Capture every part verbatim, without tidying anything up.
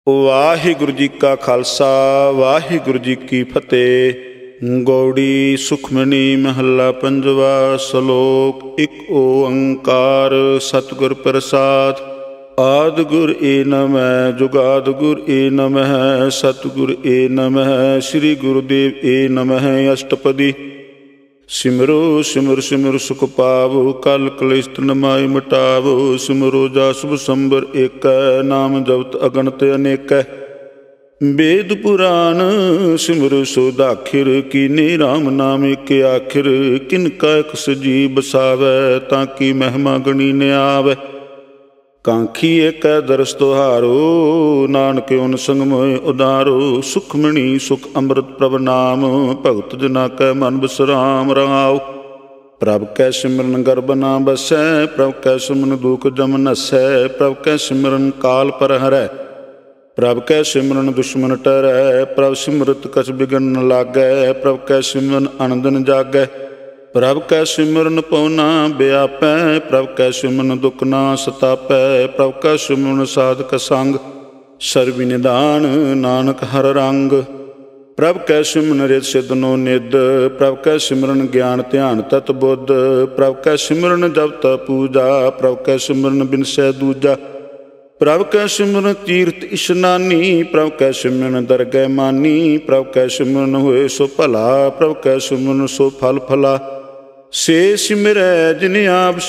ਵਾਹਿਗੁਰੂ ਜੀ ਕਾ ਖਾਲਸਾ ਵਾਹਿਗੁਰੂ ਜੀ ਕੀ ਫਤਿਹ। ਗੌੜੀ ਸੁਖਮਨੀ ਮਹੱਲਾ ਪੰਜਵਾ। ਸ਼ਲੋਕ। ਇੱਕ ਓੰਕਾਰ ਸਤਿਗੁਰ ਪ੍ਰਸਾਦਿ। ਆਦਿ ਗੁਰ ਏ ਨਮਹਿ ਜੁਗਾਦਿ ਗੁਰ ਏ ਨਮਹਿ ਸਤਿਗੁਰ ਏ ਨਮਹਿ ਸ੍ਰੀ ਗੁਰੂਦੇਵ ਏ ਨਮਹਿ। ਅਸ਼ਟਪਦੀ। ਸਿਮਰੋ ਸਿਮਰ ਸਿਮਰ ਸੁਖ ਪਾਵੋ ਕਲ ਕਲੇਸ਼ ਤਨ ਮਾਇ ਮਿਟਾਵੋ। ਸਿਮਰੋ ਜਸ ਸੰਬਰ ਏਕੈ ਨਾਮ ਜਪਤ ਅਗਣਤ ਅਨੇਕੈ। ਵੇਦ ਪੁਰਾਨ ਸਿਮਰ ਸੋਦਾਖਿਰ ਕੀਨੇ ਰਾਮ ਨਾਮ ਏਕ ਆਖਿਰ। ਕਿਨ ਕਾ ਇਕ ਸਜੀਵ ਬਸਾਵੈ ਤਾਂ ਕੀ ਮਹਿਮਾ ਗਣੀ ਨ ਆਵੈ। ਕਾਂਖੀ ਏਕੈ ਦਰਸ ਤੁਹਾਰੋ ਨਾਨਕ ਓਨ ਸੰਗ ਮੋਇ ਉਦਾਰੋ। ਸੁਖਮਣੀ ਸੁਖ ਅੰਮ੍ਰਿਤ ਪ੍ਰਭ ਨਾਮ ਭਗਤ ਜਨਾ ਕੈ ਮਨ ਬਿਸਰਾਮ ਰਹਾਉ। ਪ੍ਰਭ ਕੈ ਸਿਮਰਨ ਗਰਭ ਨਾ ਬਸੈ ਪ੍ਰਭ ਕੈ ਸਿਮਰਨ ਦੁਖ ਜਮ ਨਸੈ। ਪ੍ਰਭ ਕੈ ਸਿਮਰਨ ਕਾਲ ਪਰ ਹਰੈ ਪ੍ਰਭ ਕੈ ਸਿਮਰਨ ਦੁਸ਼ਮਨ ਟਰੈ। ਪ੍ਰਭ ਸਿਮਰਤ ਕਛ ਬਿਗਨ ਨ ਲਾਗੈ ਪ੍ਰਭ ਕੈ ਸਿਮਰਨ ਆਨੰਦ ਨ ਜਾਗੈ। ਪ੍ਰਭ ਕੈ ਸਿਮਰਨ ਪਉਨਾ ਵਿਆਪੈ ਪ੍ਰਭ ਕੈ ਸਿਮਰਨ ਦੁਖ ਨਾ ਸਤਾਪੈ। ਪ੍ਰਭ ਕੈ ਸਿਮਰਨ ਸਾਧਕ ਸੰਗ ਸਰਬਿ ਨਿਦਾਨ ਨਾਨਕ ਹਰ ਰੰਗ। ਪ੍ਰਭ ਕੈ ਸਿਮਰਨ ਰਿਤ ਸਿਧ ਨੋ ਨਿਧ ਪ੍ਰਭ ਕੈ ਸਿਮਰਨ ਗਿਆਨ ਧਿਆਨ ਤਤ ਬੁੱਧ। ਪ੍ਰਭ ਕੈ ਸਿਮਰਨ ਜਪ ਤਪ ਪੂਜਾ ਪ੍ਰਭ ਕੈ ਸਿਮਰਨ ਬਿਨਸੈ ਦੂਜਾ। ਪ੍ਰਭ ਕੈ ਸਿਮਰਨ ਤੀਰਥ ਇਸ਼ਨਾਨੀ ਪ੍ਰਭ ਕੈ ਸਿਮਰਨ ਦਰਗਹਿ ਮਾਨੀ। ਪ੍ਰਭ ਕੈ ਸਿਮਰਨ ਹੋਏ ਸੋ ਭਲਾ ਪ੍ਰਭ ਕੈ ਸਿਮਰਨ ਸੋ ਫਲ ਫਲਾ। ਸੇ ਸਿਮਰੈ ਜਿਨ ਆਪ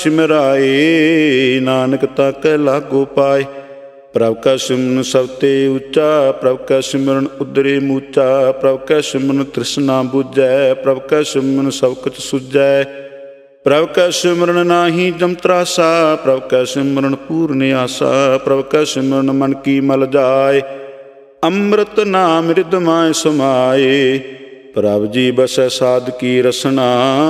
ਸਿਮਰਾਏ ਨਾਨਕ ਤਾਕੈ ਲਾਗੋ ਪਾਏ। ਪ੍ਰਭ ਕੈ ਸਿਮਰਨ ਸਭ ਤੇ ਉੱਚਾ ਪ੍ਰਭ ਕੈ ਸਿਮਰਨ ਉਦਰੇ ਮੂਚਾ। ਪ੍ਰਭ ਕੈ ਸਿਮਰਨ ਤ੍ਰਿਸ਼ਨਾ ਬੁਝੈ ਪ੍ਰਭ ਕੈ ਸਿਮਰਨ ਸਭ ਕੁਛ ਸੁਝੈ। ਪ੍ਰਭ ਕੈ ਸਿਮਰਨ ਨਾਹੀ ਜਮ ਤਰਾਸਾ ਪ੍ਰਭ ਕੈ ਸਿਮਰਨ ਪੂਰਨ ਆਸਾ। ਪ੍ਰਭ ਕੈ ਸਿਮਰਨ ਮਨ ਕੀ ਮਲ ਜਾਏ ਅੰਮ੍ਰਿਤ ਨਾਮ ਰਿਦ ਮਾਇ ਸਮਾਏ। ਪ੍ਰਭ ਜੀ ਬਸੈ ਸਾਧ ਕੀ ਰਸਨਾ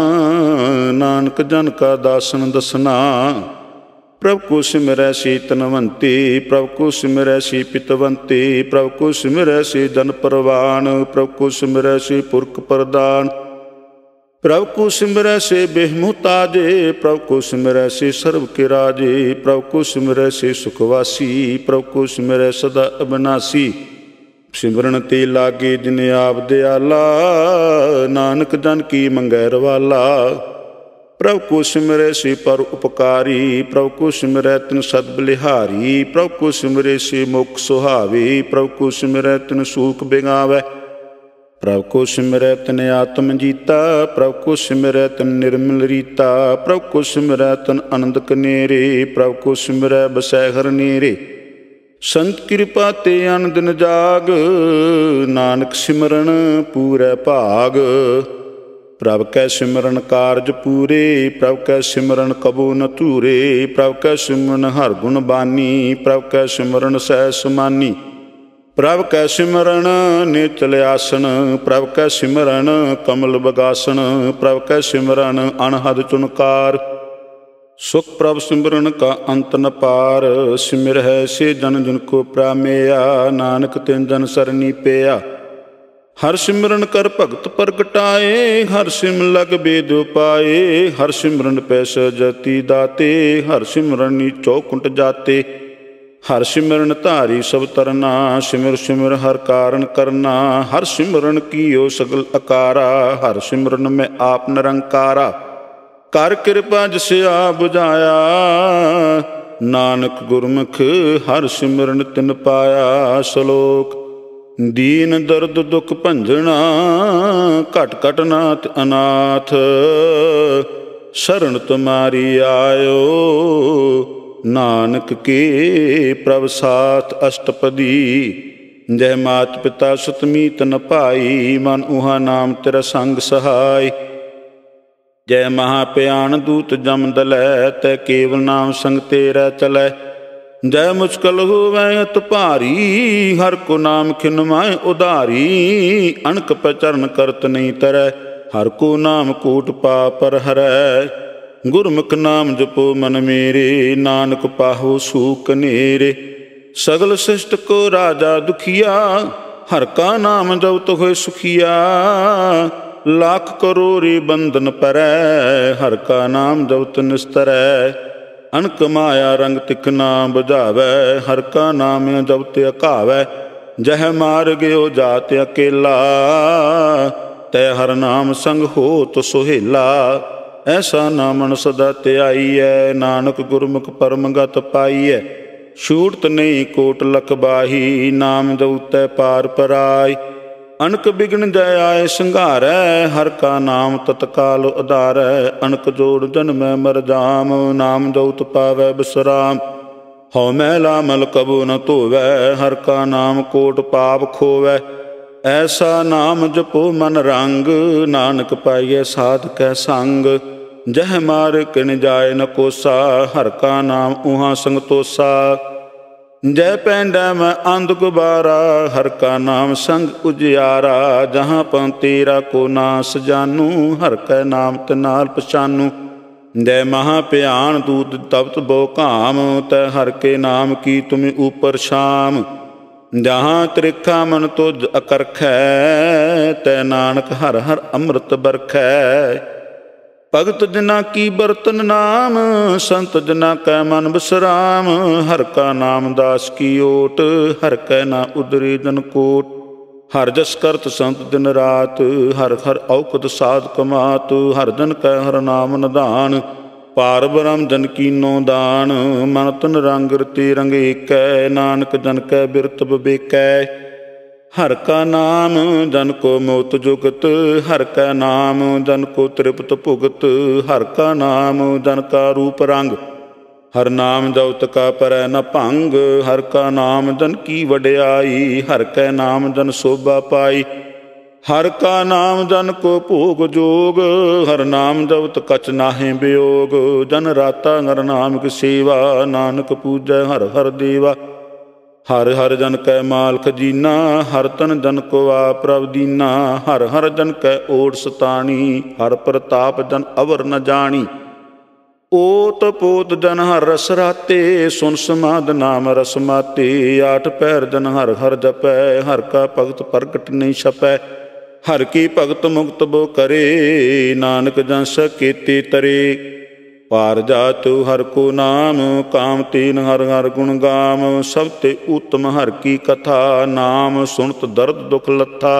ਨਾਨਕ ਜਨ ਕਾ ਦਾਸਨ ਦਸਨਾ। ਪ੍ਰਭ ਕੋ ਸਿਮਰੈ ਸੇ ਤਨਵੰਤੀ ਪ੍ਰਭ ਕੋ ਸਿਮਰੈ ਸੇ ਪਿਤਵੰਤੀ। ਪ੍ਰਭ ਕੋ ਸਿਮਰੈ ਸੇ ਜਨ ਪਰਵਾਨ ਪ੍ਰਭ ਕੋ ਸਿਮਰੈ ਸੇ ਪੁਰਖ ਪ੍ਰਦਾਨ। ਪ੍ਰਭ ਕੋ ਸਿਮਰੈ ਸੇ ਬੇਹਮੁਤਾਜੇ ਪ੍ਰਭ ਕੋ ਸਿਮਰੈ ਸੇ ਸਰਬ ਕੇ ਰਾਜੇ। ਪ੍ਰਭ ਕੋ ਸਿਮਰੈ ਸੇ ਸੁਖਵਾਸੀ ਪ੍ਰਭ ਕੋ ਸਿਮਰੈ ਸਦਾ ਅਬਨਾਸੀ। ਸਿਮਰਨ ਤੇ ਲਾਗੇ ਜਿਨ ਆਪ ਦਿਆਲਾ ਨਾਨਕ ਜਨ ਕੀ ਮੰਗੈ ਰਵਾਲਾ। ਪ੍ਰਭ ਕੋ ਸਿਮਰੈ ਸੇ ਪਰ ਉਪਕਾਰੀ ਪ੍ਰਭ ਕੋ ਸਿਮਰੈ ਤਿਨ ਸਦ ਬਲਿਹਾਰੀ। ਪ੍ਰਭ ਕੋ ਸਿਮਰੈ ਸੇ ਮੁਖ ਸੁਹਾਵੇ ਪ੍ਰਭ ਕੋ ਸਿਮਰੈ ਤਿਨ ਸੂਖ ਬਿਗਾਵੈ। ਪ੍ਰਭ ਕੋ ਸਿਮਰੈ ਤਿਨ ਆਤਮ ਜੀਤਾ ਪ੍ਰਭ ਕੋ ਸਿਮਰੈ ਤਿਨ ਨਿਰਮਲ ਰੀਤਾ। ਪ੍ਰਭ ਕੋ ਸਿਮਰੈ ਤਿਨ ਆਨੰਦ ਕਨੇਰੇ ਪ੍ਰਭ ਕੋ ਸਿਮਰੈ ਬਸੈ ਹਰ ਨੇਰੇ। ਸੰਤ ਕਿਰਪਾ ਤੇ ਅਨ ਦਿਨ ਜਾਗ ਨਾਨਕ ਸਿਮਰਨ ਪੂਰੈ ਭਾਗ। ਪ੍ਰਭ ਕੈ ਸਿਮਰਨ ਕਾਰਜ ਪੂਰੇ ਪ੍ਰਭ ਕੈ ਸਿਮਰਨ ਕਬੂ ਨ ਧੂਰੇ। ਪ੍ਰਭ ਕੈ ਸਿਮਰਨ ਹਰ ਗੁਣ ਬਾਨੀ ਪ੍ਰਭ ਕੈ ਸਿਮਰਨ ਸਹਿ ਸਮਾਨੀ। ਪ੍ਰਭ ਕੈ ਸਿਮਰਨ ਨਿਚਲ ਆਸਨ ਪ੍ਰਭ ਕੈ ਸਿਮਰਨ ਕਮਲ ਬਗਾਸਨ। ਪ੍ਰਭ ਕੈ ਸਿਮਰਨ ਅਨਹਦ ਚੁਨਕਾਰ ਸੁਖ ਪ੍ਰਭ ਸਿਮਰਨ ਕਾ ਅੰਤ ਨ ਪਾਰ। ਸਿਮਰਹਿ ਸੇ ਜਨ ਜਨ ਕੋ ਪ੍ਰਾਮੇਆ ਨਾਨਕ ਤਿਨ ਜਨ ਸਰਨੀ ਪਿਆ। ਹਰ ਸਿਮਰਨ ਕਰ ਭਗਤ ਪ੍ਰਗਟਾਏ ਹਰ ਸਿਮ ਲਗ ਬੇਦ ਪਾਏ। ਹਰ ਸਿਮਰਨ ਪੈਸ ਜਤੀ ਦਾਤੇ ਹਰ ਸਿਮਰਨ ਨੀ ਚੌਕੁੰਟ ਜਾਤੇ। ਹਰ ਸਿਮਰਨ ਧਾਰੀ ਸਭ ਤਰਨਾ ਸਿਮਰ ਸਿਮਰ ਹਰ ਕਾਰਨ ਕਰਨਾ। ਹਰ ਸਿਮਰਨ ਕੀਓ ਸਗਲ ਅਕਾਰਾ ਹਰ ਸਿਮਰਨ ਮੈਂ ਆਪ ਨਿਰੰਕਾਰਾ। ਕਰ ਕਿਰਪਾ ਜਿਸ ਆ ਬੁਝਾਇਆ ਨਾਨਕ ਗੁਰਮੁਖ ਹਰ ਸਿਮਰਨ ਤਿਨ ਪਾਇਆ। ਸ਼ਲੋਕ। ਦੀਨ ਦਰਦ ਦੁਖ ਭੰਜਣਾ ਘਟ ਘਟ ਨਾਥ ਅਨਾਥ। ਸ਼ਰਨ ਤੁਮਾਰੀ ਆਇਓ ਨਾਨਕ ਕੇ ਪ੍ਰਭ ਸਾਥ। ਅਸ਼ਟਪਦੀ। ਜੈ ਮਾਤ ਪਿਤਾ ਸੁਤ ਮੀਤ ਨ ਭਾਈ ਮਨ ਉਹਾ ਨਾਮ ਤੇਰਾ ਸੰਗ ਸਹਾਈ। ਜੈ ਮਹਾ ਭਿਆਨ ਦੂਤ ਜਮ ਦਲੈ ਤੈ ਕੇਵਲ ਨਾਮ ਸੰਗ ਤੇਰਾ ਚਲੈ। ਜੈ ਮੁਸ਼ਕਲ ਹੋਵੈ ਅਤ ਭਾਰੀ ਹਰ ਕੋ ਨਾਮ ਖਿਨ ਮਾਇ ਉਧਾਰੀ। ਅਣਖ ਪੈ ਚਰਨ ਕਰਤ ਨਹੀਂ ਤਰੈ ਹਰ ਕੋ ਨਾਮ ਕੂਟ ਪਾਪ ਪਰ ਹਰੈ। ਗੁਰਮੁਖ ਨਾਮ ਜਪੋ ਮਨ ਮੇਰੇ ਨਾਨਕ ਪਾਹੋ ਸੂਖ ਨੇਰੇ। ਸਗਲ ਸਿਸ਼ਟ ਕੋ ਰਾਜਾ ਦੁਖੀਆ ਹਰ ਕਾ ਨਾਮ ਜਪਤ ਹੋਏ ਸੁਖੀਆ। ਲੱਖ ਕਰੋੜੀ ਬੰਧਨ ਪਰੈ ਹਰ ਕਾ ਨਾਮ ਜਪਤ ਨਿਸਤਰੈ। ਅਣਕ ਮਾਇਆ ਰੰਗ ਤਿਖ ਨਾ ਬੁਝਾਵੈ ਹਰ ਕਾ ਨਾਮ ਜਪਤ ਅਕਾਵੈ। जह मार गयो जात अकेला, तै हर नाम संग होत सुहेला। ऐसा नामन सदा त्याईਐ, नानक गुरमुख परम गत पाईਐ। छूटत नहीं कोट लख बाही, नाम दउतै पार पराई। अनक बिघन जय आए संघारै, हर का नाम तत्काल उधारै। अनक जोड़ जन्मै मर जाम, नाम दउत पावै बिसराम। हौ मैला मल कबू न धोवै, हर का नाम कोट पाप खोवै। ऐसा नाम जपो मन रंग, नानक पाइयै साध कै संग। जह मार किन जाय न कोसा, हर का नाम उहाँ संगतोसा। जय पैंडै मैं अंध गुबारा, हर का नाम संग उजियारा। जहाँ पं तेरा को नास जानू, हर कै नाम तनाल पछानू। जय महा भयान दूत तपत बहु काम, तै हर के नाम की तुम ऊपर शाम। जहाँ त्रिखा मन तुझ अकरखै, तै नानक हर हर अमृत बरखै। भगत जना की बरतन नाम, संत जना कै मन बिसराम। हर का नाम दास की ओट, हर कै ना उदरी जन कोट। हर जस करत संत दिन रात, हर हर औकत साध कमात। हर जन कै हर नाम निधान, पार ब्रह्म जन कीनो दान। मन तन रंग रति रंग एकै, नानक जन कै बिरत विवेकै। हर का नाम जन को मोत जुगत, हर का नाम जन को तृप्त भुगत। हर का नाम जन का रूप रंग, हर नाम जौत का परै न भंग। हर का नाम जन की वड्याई, हर कै नाम जन शोभा पाई। हर का नाम जन को भोग जोग, हर नाम जौत कछ नाहि वियोग। जन राता हर नाम की सेवा, नानक पूजै हर हर देवा। हर हर जन कै माल खजीना, हर तन जन को आप प्रभ दीना। हर हर जन कै ओट सतानी, हर प्रताप जन अवर न जानी। ओत पोत जन हर रस राते, सुन समाद नाम रस माते। आठ पैर जन हर हर जपै, हर का भगत प्रगट नहीं छपै। हर की भगत मुक्त बो करे, नानक जन सकेते तरे। पार जातु हर को नाम, काम तीन हर हर गुण गाम। सब ते उत्तम हर की कथा, नाम सुनत दर्द दुख लथा।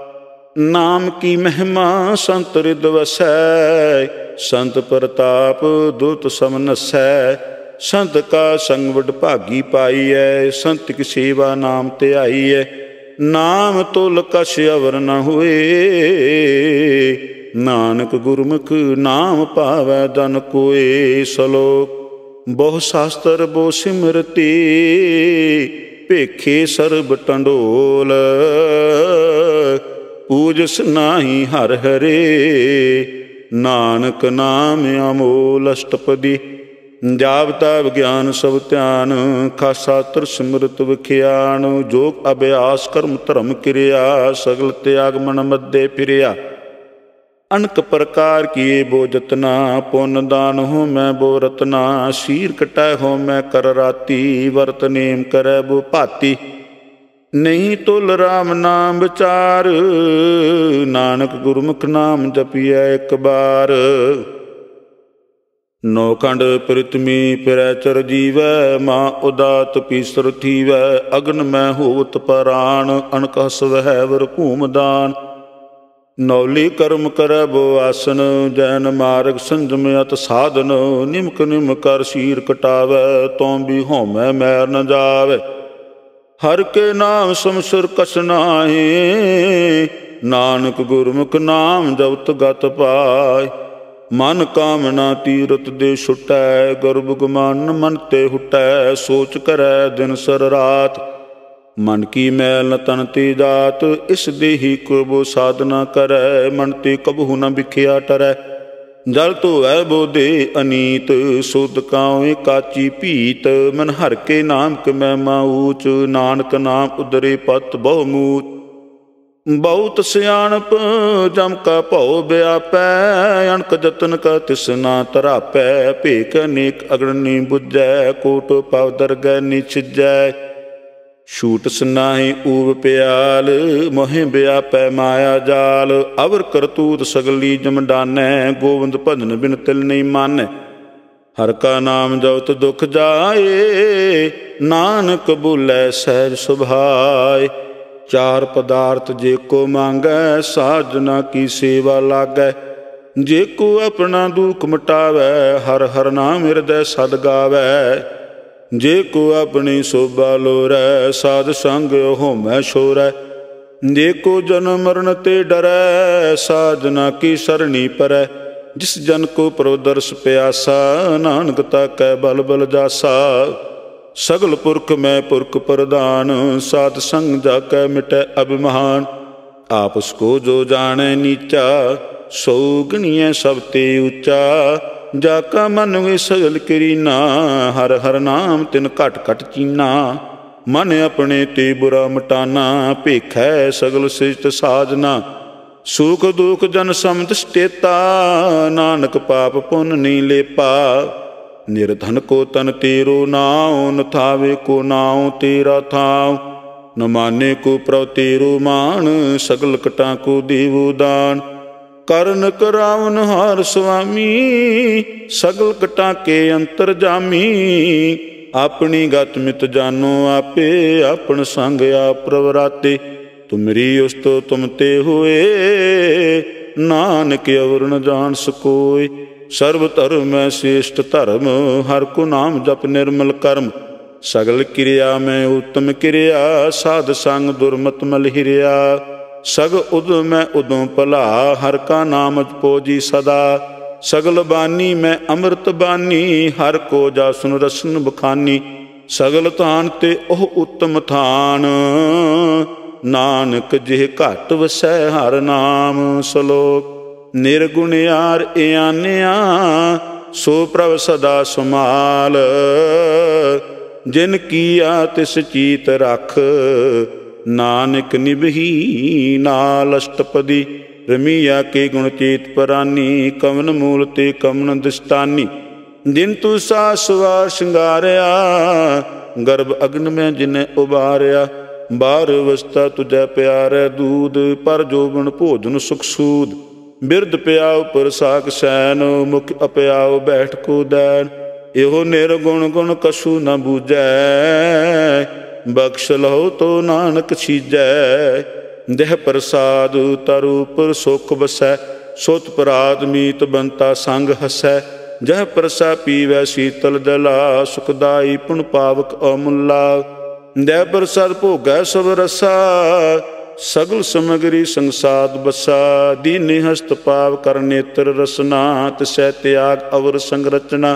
नाम की महिमा संत हृद वसै, संत प्रताप दुत सम नसै। संत का संग वड भागी पाईऐ, संत की सेवा नाम त्याईऐ। नाम तुल कछ अवर न होए, नानक गुरमुख नाम पावै जन कोय। सलोक बहु शास्त्र बहु सिमरती, भेखे सर्ब टंडोल। पूजस नाही हर हरे, नानक नाम अमोल अष्टपदी। जावता विज्ञान सब ध्यान, खासा तर सिमरत विख्यान। जोग अभ्यास कर्म धर्म क्रिया, सगल त्याग मन मध्य फिरिया। अनक प्रकार किए बो जतना, पुन दान हो मैं बो रतना। शीर कटै हो मैं कर राती, वर्त नेम करै बो भाती। नहीं तुल राम नाम विचार, नानक गुरमुख नाम जपिए एक बार। नौखंड प्रितमी फिरै चर जीवै, माँ उदात पीसर थीवै। अग्न मैं होवत परान, अनक हस वह वर भूम दान। नौली कर्म करै बो आसन, जैन मार्ग संजम अत साधन। निमक निम कर शीर कटावै, तों भी होमै मैर न जावै। हर के नाम समसुर कछ नाहि, नानक गुरमुख नाम जपत गत पाय। मन कामना तीरथ दे छुटै, गर्भ गुमान मन ते हुटै। सोच करै दिन सर रात, मन की मैल न तन ते जात। इस देही को बो साधना करै, मन ते कबहु न बिखिया टरै। जल धोवै बो दे अनीत, सुध काउे काची पीत। मन हर के नाम क महिमा ऊच, नानक नाम उदरे पत बहु मूच। बहुत सियाणप जम का भौ व्यापै, अणक जतन का तिसना तरापै। भेख अनेक अग्नि बुझै, कोट पव दरगह नी छिजै। छूट सनाही ऊब प्याल, मोहि व्यापै माया जाल। अवर करतूत सगली जम डानै, गोविंद भजन बिन तिल नहीं मानै। हर का नाम जपत दुख जाए, नानक बोलै सहज सुभाए। ਚਾਰ ਪਦਾਰਥ ਜੇ ਕੋ ਮੰਗੈ, ਸਾਜਨਾ ਕੀ ਸੇਵਾ ਲਾਗੈ। ਜੇ ਕੋ ਆਪਣਾ ਦੁਖ ਮਿਟਾਵੈ, ਹਰ ਹਰ ਨਾਮ ਹਿਰਦੈ ਸਦ ਗਾਵੈ। ਜੇ ਕੋ ਆਪਣੀ ਸੋਭਾ ਲੋਰੈ, ਸਾਧ ਸੰਗ ਹੋਮੈ ਛੋਰੈ। ਜੇ ਕੋ ਜਨਮ ਮਰਨ ਤੇ ਡਰੈ, ਸਾਜਨਾ ਕੀ ਸਰਣੀ ਪਰੈ। ਜਿਸ ਜਨ ਕੋ ਪ੍ਰਭ ਦਰਸ ਪਿਆਸਾ, ਨਾਨਕ ਤਾਕੈ ਬਲ ਬਲ ਜਾਸਾ। ਸਗਲ ਪੁਰਖ ਮੈਂ ਪੁਰਖ ਪ੍ਰਧਾਨ, ਸਾਧ ਸੰਗ ਜਾ ਕੈ ਮਿਟੈ ਅਭਿਮਾਨ। ਆਪਸ ਕੋ ਜੋ ਜਾਣੈ ਨੀਚਾ, ਸੋ ਗਣੀਐ ਸਭ ਤੇ ਉੱਚਾ। ਜਾ ਕਾ ਮਨ ਵੇ ਸਗਲ ਕਰੀਨਾ, ਹਰ ਹਰ ਨਾਮ ਤਿਨ ਘਟ ਘਟ ਚੀਨਾ। ਮਨ ਆਪਣੇ ਤੇ ਬੁਰਾ ਮਟਾਨਾ, ਭੇਖੈ ਸਗਲ ਸਿਜਤ ਸਾਜਨਾ। ਸੁਖ ਦੁਖ ਜਨ ਸਮਦਿਸ਼ਟੇਤਾ, ਨਾਨਕ ਪਾਪ ਪੁੰਨ ਨੀ ਲੇਪਾ। ਨਿਰਧਨ ਕੋ ਤਨ ਤੇਰੋ ਨਾਉ, ਨ ਥਾਵੇ ਕੋ ਨਾਉ ਤੇਰਾ ਥਾਉ। ਨ ਮਾਨੇ ਕੋ ਪ੍ਰਭ ਤੇਰੋ ਮਾਨ, ਸਗਲ ਕਟਾਂ ਕੋ ਦੇਵੋ ਦਾਨ। ਕਰਨ ਕਰਾਵਨ ਹਾਰ ਸੁਆਮੀ, ਸਗਲ ਕਟਾਂ ਕੇ ਅੰਤਰ ਜਾਮੀ। ਆਪਣੀ ਗਤ ਮਿਤ ਜਾਨੋ ਆਪੇ, ਆਪਨ ਸੰਗ ਆਪ ਪ੍ਰਵਰਾਤੇ। ਤੁਮਰੀ ਉਸਤੋ ਤੁਮ ਤੇ ਹੋਏ, ਨਾਨਕ ਅਵਰ ਨ ਜਾਣ ਸਕੋਏ। ਸਰਬ ਧਰਮ ਮੈਂ ਸ੍ਰੇਸ਼ਟ ਧਰਮ, ਹਰ ਕੋ ਨਾਮ ਜਪ ਨਿਰਮਲ ਕਰਮ। ਸਗਲ ਕਿਰਿਆ ਮੈਂ ਉੱਤਮ ਕਿਰਿਆ, ਸਾਧ ਸੰਗ ਦੁਰਮਤ ਮਲ ਹਿਰਿਆ। ਸਗ ਉਦੋਂ ਮੈਂ ਉਦੋਂ ਭਲਾ, ਹਰ ਕਾ ਨਾਮ ਜਪੋ ਜੀ ਸਦਾ। ਸਗਲ ਬਾਨੀ ਮੈਂ ਅੰਮ੍ਰਿਤ ਬਾਨੀ, ਹਰ ਕੋ ਜਾਸੁਨ ਰਸਨ ਬਖਾਨੀ। ਸਗਲ ਥਾਨ ਤੇ ਉਹ ਉੱਤਮ ਥਾਨ, ਨਾਨਕ ਜਿਹ ਘਟ ਵਸੈ ਹਰ ਨਾਮ। ਸਲੋਕ ਨਿਰਗੁਣਿਆਰ ਇਆਨਿਆ, ਸੋ ਪ੍ਰਭ ਸਦਾ ਸਮਾਲ। ਜਿਨ ਕੀਆ ਤਿਸ ਚੀਤ ਰਖ, ਨਾਨਕ ਨਿਭੀ ਨਾਲ। ਅਸ਼ਟਪਦੀ ਰਮੀਆ ਕੇ ਗੁਣ ਚੇਤ ਪਰਾਨੀ, ਕਵਨ ਮੂਲ ਤੇ ਕਵਨ ਦਿਸਤਾਨੀ। ਜਿਨ ਤੂੰ ਸਾਸ ਵਾਰ ਸ਼ਿੰਗਾਰਿਆ, ਗਰਭ ਅਗਨ ਮੈਂ ਜਿਨੇ ਉਬਾਰਿਆ। ਬਾਰ ਅਵਸਥਾ ਤੁਝੈ ਪਿਆਰੈ ਦੂਧ, ਪਰ ਜੋਬਨ ਭੋਜਨ ਸੁਖ ਸੂਦ। ਬਿਰਧ ਪਿਆਉ ਪਰ ਸਾਕ ਸੈਨ, ਮੁਖ ਅਪਿਆਉ ਬੈਠ ਕੋ ਦੈਨ। ਇਹੋ ਨਿਰਗੁਣ ਗੁਣ ਕਛੂ ਨ ਬੂਝੈ, ਬਖਸ਼ ਲਹੋ ਤੋ ਨਾਨਕ ਛੀਜੈ। ਦੇਹ ਪ੍ਰਸਾਦ ਤਰ ਉਪਰ ਸੁਖ ਵਸੈ, ਸੁਤ ਪਰਾਤ ਮੀਤ ਬੰਤਾ ਸੰਗ ਹਸੈ। ਜਹ ਪ੍ਰਸਾ ਪੀਵੈ ਸੀਤਲ ਜਲਾ, ਸੁਖਦਾਈ ਪੁਨ ਪਾਵਕ ਅਮੁੱਲਾ। ਦੈ ਪ੍ਰਸਾਦ ਭੋਗੈ ਸਭ ਰਸਾ, ਸਗਲ ਸਮਗਰੀ ਸੰਸਾਦ ਬਸਾ। ਦੀਨੇ ਹਸਤ ਪਾਵ ਕਰ ਨੇਤਰ ਰਸਨਾ, ਤਿਸੈ ਤਿਆਗ ਅਵਰ ਸੰਗ ਰਚਨਾ।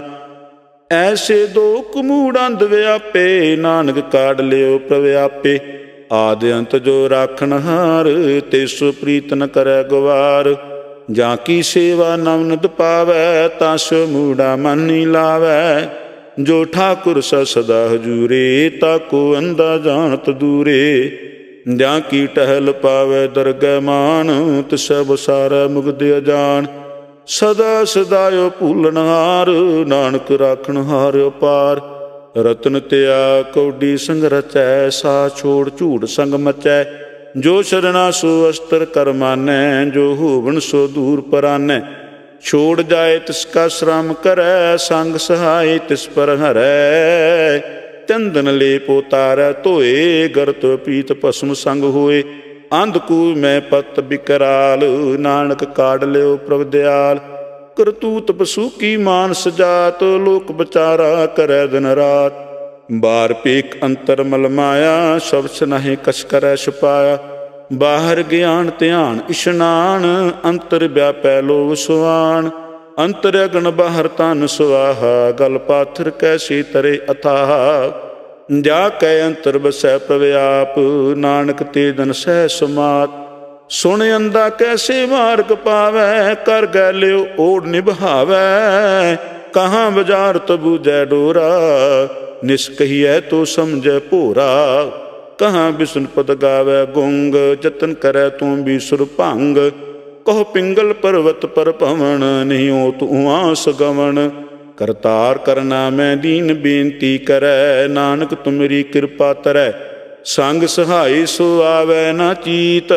ਐਸੇ ਦੋ ਕਮੂੜ ਅੰਧ ਵਿਆਪੇ, ਨਾਨਕ ਕਾਢ ਲਿਓ ਪ੍ਰਭ ਆਪੇ। ਆਦਿ ਅੰਤ ਜੋ ਰਾਖਣ ਹਾਰ, ਤਿਸੁ ਪ੍ਰੀਤ ਨ ਕਰੈ ਗਵਾਰ। ਜਾਂ ਕੀ ਸੇਵਾ ਨਵਨਿਤ ਪਾਵੈ, ਤਸ ਮੂੜਾ ਮਨ ਨੀ ਲਾਵੈ। ਜੋ ਠਾਕੁਰ ਸ ਸਦਾ ਹਜੂਰੇ, ਤਾਕੋ ਅੰਧਾ ਜਾਣਤ ਦੂਰੇ। ਜਾਂ ਕੀ ਟਹਿਲ ਪਾਵੈ ਦਰਗਹਿ ਮਾਨ, ਤਿਸੈ ਬਸਾਰੈ ਮੁਗਧ ਅਜਾਨ। ਸਦਾ ਸਦਾਇਓ ਭੂਲਨਹਾਰ, ਨਾਨਕ ਰਾਖਣ ਹਾਰ ਅਪਾਰ। ਰਤਨ ਤਿਆ ਕੌਡੀ ਸੰਗ ਰਚੈ, ਸਾ ਛੋੜ ਝੂੜ ਸੰਗ ਮਚੈ। ਜੋ ਸ਼ਰਣਾ ਸੋ ਅਸਤਰ ਕਰ ਮਾਨੈ, ਜੋ ਹੋਵਨ ਸੋ ਦੂਰ ਪਰਾਨੈ। ਛੋੜ ਜਾਏ ਤਿਸ ਕਾ ਸ਼ਰਮ ਕਰੈ, ਸੰਗ ਸਹਾਈ ਤਿਸ ਪਰ ਹਰੈ। ਚੰਦਨ ਲੇਪ ਉਤਾਰੈ ਧੋਏ, ਗਰਤ ਪੀਤ ਭਸਮ ਸੰਗ ਹੋਏ। ਅੰਧਕੂਪ ਮੈਂ ਪਤ ਬਿਕਰਾਲ, ਨਾਨਕ ਕਾਢ ਲਿਓ ਪ੍ਰਭ ਦਿਆਲ। ਕਰਤੂਤ ਪਸੂ ਕੀ ਮਾਨਸ ਜਾਤ, ਲੋਕ ਵਿਚਾਰਾ ਕਰੈ ਦਿਨ ਰਾਤ। ਬਾਰ ਪੇਖ ਅੰਤਰ ਮਲ ਮਾਇਆ, ਸ਼ਬਦ ਨਾਹੀਂ ਕਛ ਕਰੈ ਛੁਪਾਇਆ। ਬਾਹਰ ਗਿਆਨ ਧਿਆਨ ਇਸ਼ਨਾਨ, ਅੰਤਰ ਵਿਆਪੈ ਲੋਭ ਸੁਆਨ। ਅੰਤਰ ਅਗਨ ਬਾਹਰ ਤਨ ਸੁਆਹਾ, ਗਲ ਪਾਥਰ ਕੈਸੀ ਤਰੇ ਅਥਾਹ। ਜਾ ਕੈ ਅੰਤਰ ਬਸੈ ਪ੍ਰਭ ਆਪ, ਨਾਨਕ ਤੇ ਜਨ ਸਹਿ ਸਮਾਤ। ਸੁਣ ਅੰਧਾ ਕੈਸੇ ਮਾਰਗ ਪਾਵੈ, ਕਰ ਗੈ ਲਿਓ ਓੜ ਨਿਭਾਵੈ। ਕਹਾਂ ਬਜ਼ਾਰਤ ਬੂਝੈ ਡੋਰਾ, ਨਿਸ ਕਹੀਐ ਤੋ ਸਮਝੈ ਭੋਰਾ। ਕਹਾਂ ਬਿਸਨ ਪਦ ਗਾਵੈ ਗੁੰਗ, ਜਤਨ ਕਰੈ ਤੂੰ ਬੀਸੁਰ ਭੰਗ। ਕਹੋ ਪਿੰਗਲ ਪਰਵਤ ਪਰ ਭਵਨ, ਨਹੀਂ ਤੂੰ ਆਸ ਗਵਨ। ਕਰਤਾਰ ਕਰਨਾ ਮੈਂ ਦੀਨ ਬੇਨਤੀ ਕਰੈ, ਨਾਨਕ ਤੁਮਰੀ ਕਿਰਪਾ ਤਰੈ। ਸੰਗ ਸਹਾਈ ਸੋ ਆਵੈ ਨਾ ਚੀਤ,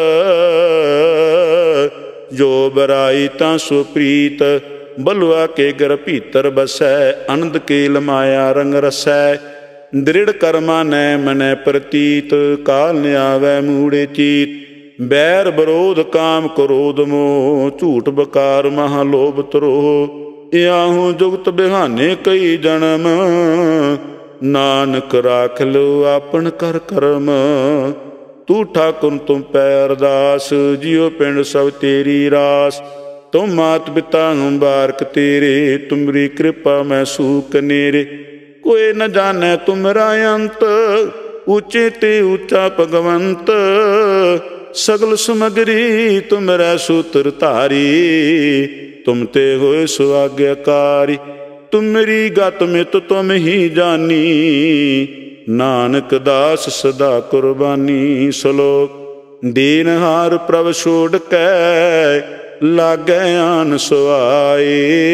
ਜੋ ਬਰਾਈ ਤਾਂ ਸੋ ਪ੍ਰੀਤ। ਬਲਵਾ ਕੇ ਗਰ ਭੀਤਰ ਬਸੈ, ਅਨੰਦ ਕੇਲ ਮਾਇਆ ਰੰਗ ਰਸੈ। ਦ੍ਰਿੜ ਕਰਮਾ ਨੈ ਮਨੈ ਪ੍ਰਤੀਤ, ਕਾਲ ਨ ਆਵੈ ਮੂੜੇ ਚੀਤ। ਬੈਰ ਵਿਰੋਧ ਕਾਮ ਕ੍ਰੋਧ ਮੋਹ, ਝੂਠ ਬਕਾਰ ਮਹਾ ਲੋਭ ਤਰੋਹ। ਇਆਹੂ ਜੁਗਤ ਬਿਹਾਨੇ ਕਈ ਜਨਮ, ਨਾਨਕ ਰਾਖ ਲੋ ਆਪਨ ਕਰ ਕਰਮ। ਤੂੰ ਠਾਕੁਰ ਤੁਮ ਪੈ ਅਰਦਾਸ, ਜਿਉ ਪਿੰਡ ਸਭ ਤੇਰੀ ਰਾਸ। ਤੁਮ ਮਾਤ ਪਿਤਾ ਹੂੰ ਬਾਰਕ ਤੇਰੇ, ਤੁਮਰੀ ਕਿਰਪਾ ਮੈਂ ਸੂਖ ਨੇਰੇ। ਕੋਈ ਨ ਜਾਣੈ ਤੁਮਰਾ ਅੰਤ, ਉੱਚੇ ਤੇ ਉੱਚਾ ਭਗਵੰਤ। ਸਗਲ ਸਮਗਰੀ ਤੁਮਰੈ ਸੂਤਰ ਧਾਰੀ, ਤੁਮ ਤੇ ਹੋਏ ਸੁਆਗਿਆਕਾਰੀ। ਤੁਮਰੀ ਗਤ ਮਿਤ ਤੁਮ ਹੀ ਜਾਨੀ, ਨਾਨਕ ਦਾਸ ਸਦਾ ਕੁਰਬਾਨੀ। ਸ਼ਲੋਕ। ਦੀਨਹਾਰ ਪ੍ਰਭ ਛੋੜ ਕੈ, ਲਾਗੈ ਆਨ ਸੁਆਏ।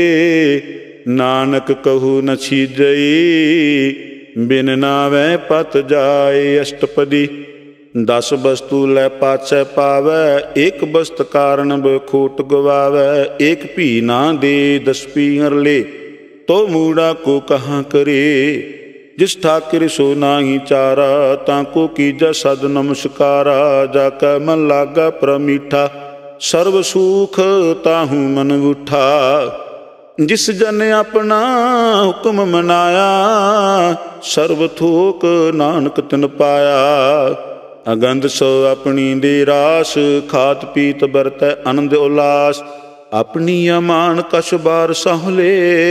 ਨਾਨਕ ਕਹੂ ਨ ਛੀਜਈ, ਬਿਨ ਨਾਵੈ ਪਤ ਜਾਏ। ਅਸ਼ਟਪਦੀ। ਦਸ ਵਸਤੂ ਲੈ ਪਾਛੈ ਪਾਵੈ, ਏਕ ਬਸਤ ਕਾਰਨ ਬਖੋਟ ਗਵਾਵੈ। ਏਕ ਭੀ ਨਾ ਦੇ ਦਸ ਪੀਹਰ ਲੇ, ਤੋ ਮੂੜਾ ਕੋ ਕਹਾਂ ਕਰੇ। ਜਿਸ ਠਾਕਿਰ ਸੋ ਨਾਹੀ ਚਾਰਾ, ਤਾਂ ਕੋ ਕੀਜੈ ਸਦ ਨਮਸਕਾਰਾ। ਜਾ ਕੈ ਮਨ ਲਾਗਾ ਪ੍ਰਮੀਠਾ, ਸਰਬ ਸੂਖ ਤਾਹੂ ਮਨ ਉਠਾ। ਜਿਸ ਜਨ ਆਪਣਾ ਹੁਕਮ ਮਨਾਇਆ, ਸਰਬ ਥੋਕ ਨਾਨਕ ਤਿਨ ਪਾਇਆ। ਅਗੰਧ ਸੋ ਆਪਣੀ ਦੇ ਰਾਸ, ਖਾਤ ਪੀਤ ਵਰਤੈ ਆਨੰਦ ਉਲਾਸ। ਆਪਣੀ ਅਮਾਨ ਕਛ ਬਾਰ ਸਾਹਲੇ,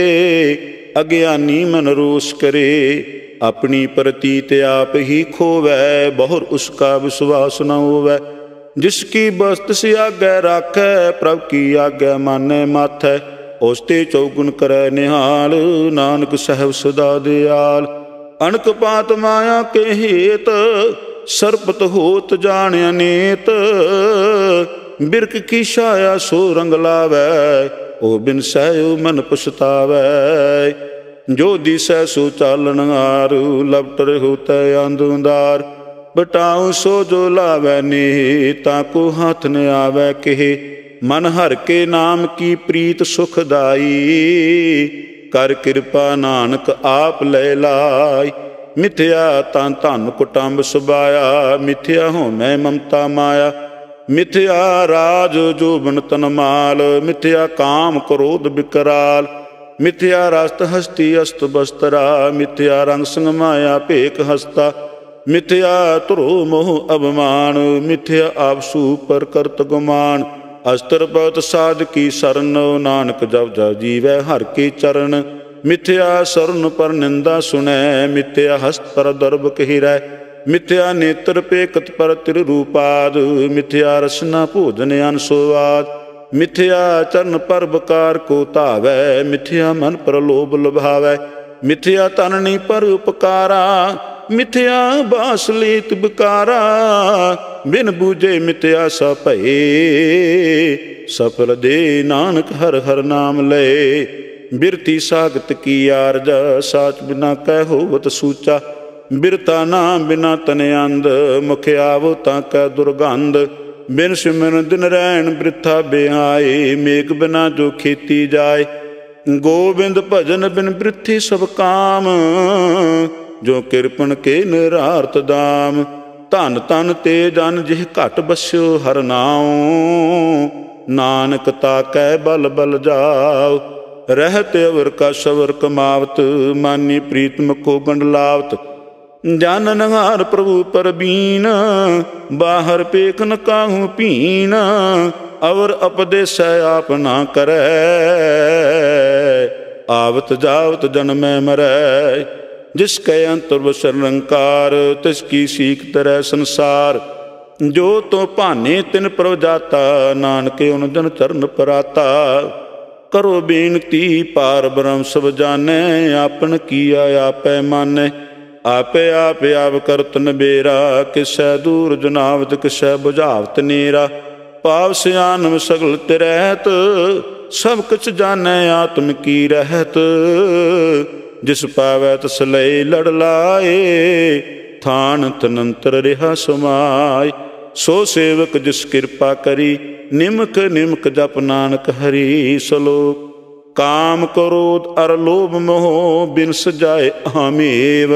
ਅਗਿਆਨੀ ਮਨ ਰੋਸ ਕਰੇ। ਆਪਣੀ ਪ੍ਰਤੀਤ ਆਪ ਹੀ ਖੋਵੈ, ਬਹੁਰ ਉਸਕਾ ਵਿਸ਼ਵਾਸ ਨ ਹੋਵੈ। ਜਿਸ ਕੀ ਬਸਤ ਸੇ ਆਗੈ ਰਾਖੈ, ਪ੍ਰਭ ਕੀ ਆਗੈ ਮਾਨੈ ਮਾਥੈ। ਉਸ ਤੇ ਚੌਗੁਣ ਕਰੈ ਨਿਹਾਲ, ਨਾਨਕ ਸਾਹਿਬ ਸਦਾ ਦਿਆਲ। ਅਣਕ ਪਾਤ ਮਾਇਆ ਕੇ ਹੇਤ, ਸਰਪਤ ਹੋਤ ਜਾਣਿਆ ਨੇਤ। ਬਿਰਕ ਕੀ ਛਾਇਆ ਸੋ ਰੰਗ ਲਾਵੈ, ਓ ਬਿਨ ਸਹਿਉ ਮਨ ਪਛਤਾਵੈ। ਜੋ ਦਿਸੈ ਸੋ ਚਾਲਣ ਹਾਰ, ਲਪਟ ਹੋਤੈ ਆਂਦੂਦਾਰ। ਬਟਾਉ ਸੋ ਜੋ ਲਾਵੈ ਨੇ, ਤਾਂ ਕੋ ਹੱਥ ਨ ਆਵੈ ਕਿਹੇ। ਮਨ ਹਰਿ ਕੇ ਨਾਮ ਕੀ ਪ੍ਰੀਤ ਸੁਖਦਾਈ, ਕਰ ਕਿਰਪਾ ਨਾਨਕ ਆਪ ਲੈ ਲਾਈ। ਮਿਥਿਆ ਤਾਂ ਧਨ ਕੁਟੰਬ ਸੁਭਾਇਆ, ਮਿਥਿਆ ਹੋਮੈ ਮਮਤਾ ਮਾਇਆ। ਮਿਥਿਆ ਰਾਜ ਜੋਬਨ ਤਨ ਮਾਲ, ਮਿਥਿਆ ਕਾਮ ਕ੍ਰੋਧ ਬਿਕਰਾਲ। ਮਿਥਿਆ ਰਸਤ ਹਸਤੀ ਅਸਤ ਬਸਤਰਾ, ਮਿਥਿਆ ਰੰਗ ਸੰਗ ਮਾਇਆ ਭੇਕ ਹਸਤਾ। ਮਿਥਿਆ ਧਰੋ ਮੋਹ ਅਭਮਾਨ, ਮਿਥਿਆ ਆਪਸੂ ਪਰ ਕਰਤ ਗੁਮਾਨ। ਅਸਤਰ ਬਹੁਤ ਸਾਧ ਕੀ ਸਰਨ, ਨਾਨਕ ਜਪ ਜਪ ਜੀਵੈ ਹਰਿ ਕੇ ਚਰਨ। ਮਿਥਿਆ ਸਰਨ ਪਰ ਨਿੰਦਾ ਸੁਣੈ, ਮਿਥਿਆ ਹਸਤ ਪਰ ਦਰਬ ਕਹਿਰੈ। ਮਿਥਿਆ ਨੇਤਰ ਪੇਕਤ ਪਰ ਤਿਰ ਰੂਪਾਦ, ਮਿਥਿਆ ਰਸਨਾ ਭੋਜਨ ਅਨ ਸੁਆਦ। ਮਿਥਿਆ ਚਰਨ ਪਰ ਬਕਾਰ ਕੋ ਧਾਵੈ, ਮਿਥਿਆ ਮਨ ਪਰ ਲੋਭ ਲੁਭਾਵੈ। ਮਿਥਿਆ ਤਨਨੀ ਪਰ ਉਪਕਾਰਾ, ਮਿਥਿਆ ਬਾਸ ਲੀਤ ਬਕਾਰਾ। ਬਿਨ ਬੂਝੇ ਮਿਥਿਆ ਸਭ ਭਏ, ਸਫਲ ਦੇ ਨਾਨਕ ਹਰਿ ਹਰਿ ਨਾਮ ਲਏ। ਬਿਰਤੀ ਸਾਗਤ ਕੀ ਆਰਜ, ਸਾਚ ਬਿਨਾ ਕਹਿ ਹੋਵਤ ਸੂਚਾ। ਬਿਰਤਾ ਨਾਮ ਬਿਨਾ ਤਨ ਅੰਧ, ਮੁਖ ਆਵੋ ਤਾਂ ਕੈ ਦੁਰਗੰਧ। ਬਿਨ ਸਿਮਰਨ ਦਿਨ ਰੈਣ ਬ੍ਰਿਥਾ ਬਿਹਾਏ, ਮੇਘ ਬਿਨਾ ਜੋ ਖੇਤੀ ਜਾਏ। ਗੋਬਿੰਦ ਭਜਨ ਬਿਨ ਬ੍ਰਿਥੀ ਸਭ ਕਾਮ, ਜੋ ਕਿਰਪਨ ਕੇ ਨਿਰਾਰਤ ਦਾਮ। ਧਨ ਤਨ ਤੇ ਜਨ ਜਿਹ ਘਟ ਬਸਿਓ ਹਰਿ ਨਾਉ, ਨਾਨਕ ਤਾਕੈ ਬਲ ਬਲ ਜਾਉ। ਰਹਿਤ ਅਵਰ ਕਾ ਸਵਰ ਕਮਾਵਤ, ਮਾਨੀ ਪ੍ਰੀਤਮ ਕੋ ਗੰਡਲਾਵਤ। ਜਨ ਨਿਹਾਰ ਪ੍ਰਭੂ ਪਰਬੀਨ, ਬਾਹਰ ਪੇਖ ਨ ਕਾਹੂ ਭੀਨ। ਅਵਰ ਉਪਦੇਸੈ ਆਪ ਨਾ ਕਰੈ, ਆਵਤ ਜਾਵਤ ਜਨਮੈ ਮਰੈ। ਜਿਸ ਕੈ ਅੰਤਰ ਵਸੈ ਨਿਰੰਕਾਰ, ਤਿਸ ਕੀ ਸੀਖ ਤਰੈ ਸੰਸਾਰ। ਜੋ ਤੋ ਭਾਨੇ ਤਿਨ ਪ੍ਰਭ ਜਾਤਾ, ਨਾਨਕੇ ਉਨ ਜਨ ਚਰਨ ਪਰਾਤਾ। ਕਰੋ ਬੇਨਤੀ ਪਾਰ ਬ੍ਰਹਮ ਸਭ ਜਾਣੈ, ਆਪਨ ਕੀਆ ਆਪੈ ਮਾਨੈ। ਆਪੇ ਆਪ ਆਪ ਕਰਤ ਨਬੇਰਾ, ਕਿਸੈ ਦੂਰ ਜਨਾਵਤ ਕਿਸੈ ਬੁਝਾਵਤ ਨੇਰਾ। ਪਾਵ ਸਿਆਨਮ ਸਗਲ ਤਿਰਹਿਤ, ਸਭ ਕੁਛ ਜਾਣੈ ਆਤਮ ਕੀ ਰਹਿਤ। ਜਿਸ ਪਾਵੈ ਤਿਸ ਲਈ ਲੜ ਲਾਏ, ਥਾਨ ਤਨੰਤਰ ਰਿਹਾ ਸਮਾਏ। ਸੋ ਸੇਵਕ ਜਿਸ ਕਿਰਪਾ ਕਰੀ, ਨਿਮਕ ਨਿਮਕ ਜਪ ਨਾਨਕ ਹਰੀ। ਸਲੋਕ। ਕਾਮ ਕ੍ਰੋਧ ਅਰ ਲੋਭ ਮੋਹ ਬਿਨਸ ਜਾਏ ਅਹਮੇਵ।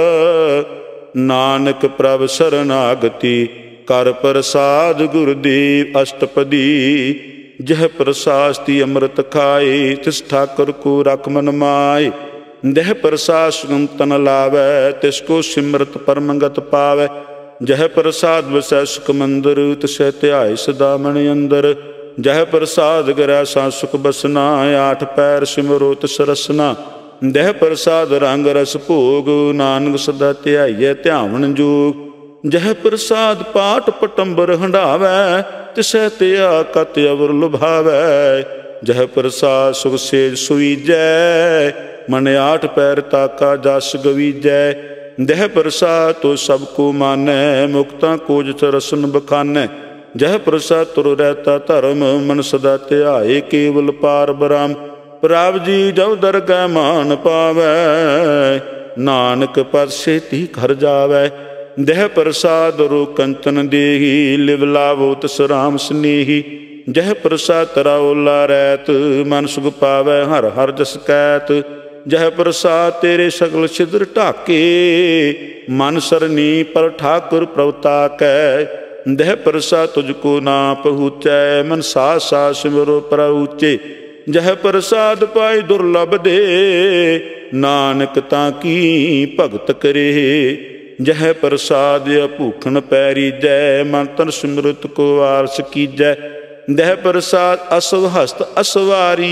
ਨਾਨਕ ਪ੍ਰਭ ਸਰਨਾਗਤੀ ਕਰ ਪ੍ਰਸਾਦ ਗੁਰਦੇਵ। ਅਸ਼ਟਪਦੀ ਜਹ ਪ੍ਰਸਾਸਤੀ ਅੰਮ੍ਰਿਤ ਖਾਏ ਤਿਸ ਠਾਕੁਰ ਕੋ ਰਖ ਮਨ ਮਾਏ। ਦਹ ਪ੍ਰਸਾਦ ਸੁਗਮ ਤਨ ਲਾਵੈ ਤਿਸ ਕੋ ਸਿਮਰਤ ਪਰਮਗਤ ਪਾਵੈ। ਜਹ ਪ੍ਰਸਾਦ ਵਸੈ ਸੁਖ ਮੰਦਰ ਤਿਸੈ ਧਿਆਏ ਸਦਾ ਮਨ ਅੰਦਰ। ਜਹ ਪ੍ਰਸਾਦ ਗਰੈ ਸਾ ਸੁਖ ਬਸਨਾ ਆਠ ਪੈਰ ਸਿਮਰੋ ਤਿਸ ਰਸਨਾ। ਦਹ ਪ੍ਰਸਾਦ ਰੰਗ ਰਸ ਭੋਗ ਨਾਨਕ ਸਦਾ ਧਿਆਈਐ ਧਿਆਵਨ ਜੋਗ। ਜਹ ਪ੍ਰਸਾਦ ਪਾਟ ਪਟੰਬਰ ਹੰਢਾਵੈ ਤਿਸੈ ਧਿਆ ਕਤ ਅਵਰ ਲੁਭਾਵੈ। ਜਹ ਪ੍ਰਸਾਦ ਸੁਖ ਸੇਜ ਸੁਈਜੈ ਮਨ ਆਠ ਪੈਰ ਤਾਕਾ ਜਸ ਗਵੀਜੈ। ਦਹ ਪ੍ਰਸਾਦ ਤੋ ਸਭ ਕੋ ਮਾਨੈ ਮੁਕਤਾ ਕੋ ਜਿਤ ਰਸਨ ਬਖਾਨੈ। ਜਹ ਪ੍ਰਸਾਦ ਤੁਰ ਰਹਿਤਾ ਧਰਮ ਮਨ ਸਦਾ ਧਿਆਏ ਕੇਵਲ ਪਾਰ ਬ੍ਰਹਮ। ਪ੍ਰਭ ਜੀ ਜਬ ਦਰਗਹਿ ਮਾਨ ਪਾਵੈ ਨਾਨਕ ਪਦ ਛੇਤੀ ਘਰ ਜਾਵੈ। ਦਹ ਪ੍ਰਸਾਦ ਰੋ ਕੰਚਨ ਦੇਹੀ ਲਿਵ ਲਾਵੋ ਤਿਸ ਰਾਮ ਸਨੇਹੀ। ਜਹ ਪ੍ਰਸਾਦ ਤਰਾ ਓਲਾ ਰਹਿਤ ਮਨ ਸੁਖ ਪਾਵੈ ਹਰ ਹਰ ਜਸ ਕੈਤ। ਜਹ ਪ੍ਰਸਾਦ ਤੇਰੇ ਸਗਲ ਛਿਦਰ ਢਾਕੇ ਮਨ ਸਰਨੀ ਪਰ ਠਾਕੁਰ ਪ੍ਰਭ ਤਾਕੈ। ਦਹ ਪ੍ਰਸਾਦ ਤੁਝ ਕੋ ਨਾ ਪਹੁੰਚੈ ਮਨ ਸਾਥ ਸਾਥ ਸਿਮਰੋ ਪ੍ਰਭ ਉੱਚੇ। ਜਹ ਪ੍ਰਸਾਦ ਪਾਈ ਦੁਰਲਭ ਦੇ ਨਾਨਕ ਤਾਂ ਕੀ ਭਗਤ ਕਰੇ। ਜਹ ਪ੍ਰਸਾਦ ਭੂਖਣ ਪੈਰੀਜੈ ਮਨ ਤਨ ਸਿਮਰਤ ਕੋ ਵਾਰਸ ਕੀਜੈ। ਦਹ ਪ੍ਰਸਾਦ ਅਸਵ ਹਸਤ ਅਸਵਾਰੀ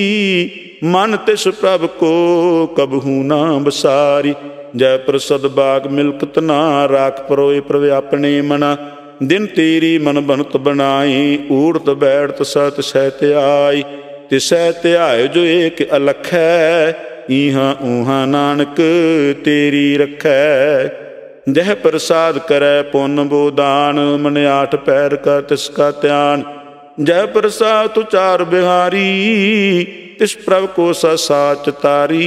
ਮਨ ਤਿਸ ਪ੍ਰਭ ਕੋ ਕਬਹੂ ਨਾ ਬਸਾਰੀ। ਜੈ ਪ੍ਰਸਦ ਬਾਗ ਮਿਲਕਤ ਨਾ ਰਾਖ ਪਰੋਏ ਪ੍ਰਭ ਆਪਣੇ ਮਨਾ। ਦਿਨ ਤੇਰੀ ਮਨ ਬਨਤ ਬਣਾਈ ਊੜਤ ਬੈਠਤ ਸਤ ਸਹਿ ਧਿਆਈ। ਤਿਸੈ ਧਿਆਇ ਜੋ ਏਕ ਅਲਖੈ ਈਹਾਂ ਊਹਾਂ ਨਾਨਕ ਤੇਰੀ ਰਖੈ। ਜਹ ਪ੍ਰਸਾਦ ਕਰੈ ਪੁੰਨ ਬੋਦਾਨ ਮਨ ਆਠ ਪੈਰ ਕਰ ਤਿਸ ਕਾ ਧਿਆਨ। ਜੈ ਪ੍ਰਸਾਦ ਤੁਚਾਰ ਬਿਹਾਰੀ ਤਿਸ ਪ੍ਰਭ ਕੋ ਸਾ ਸਾਚ ਤਾਰੀ।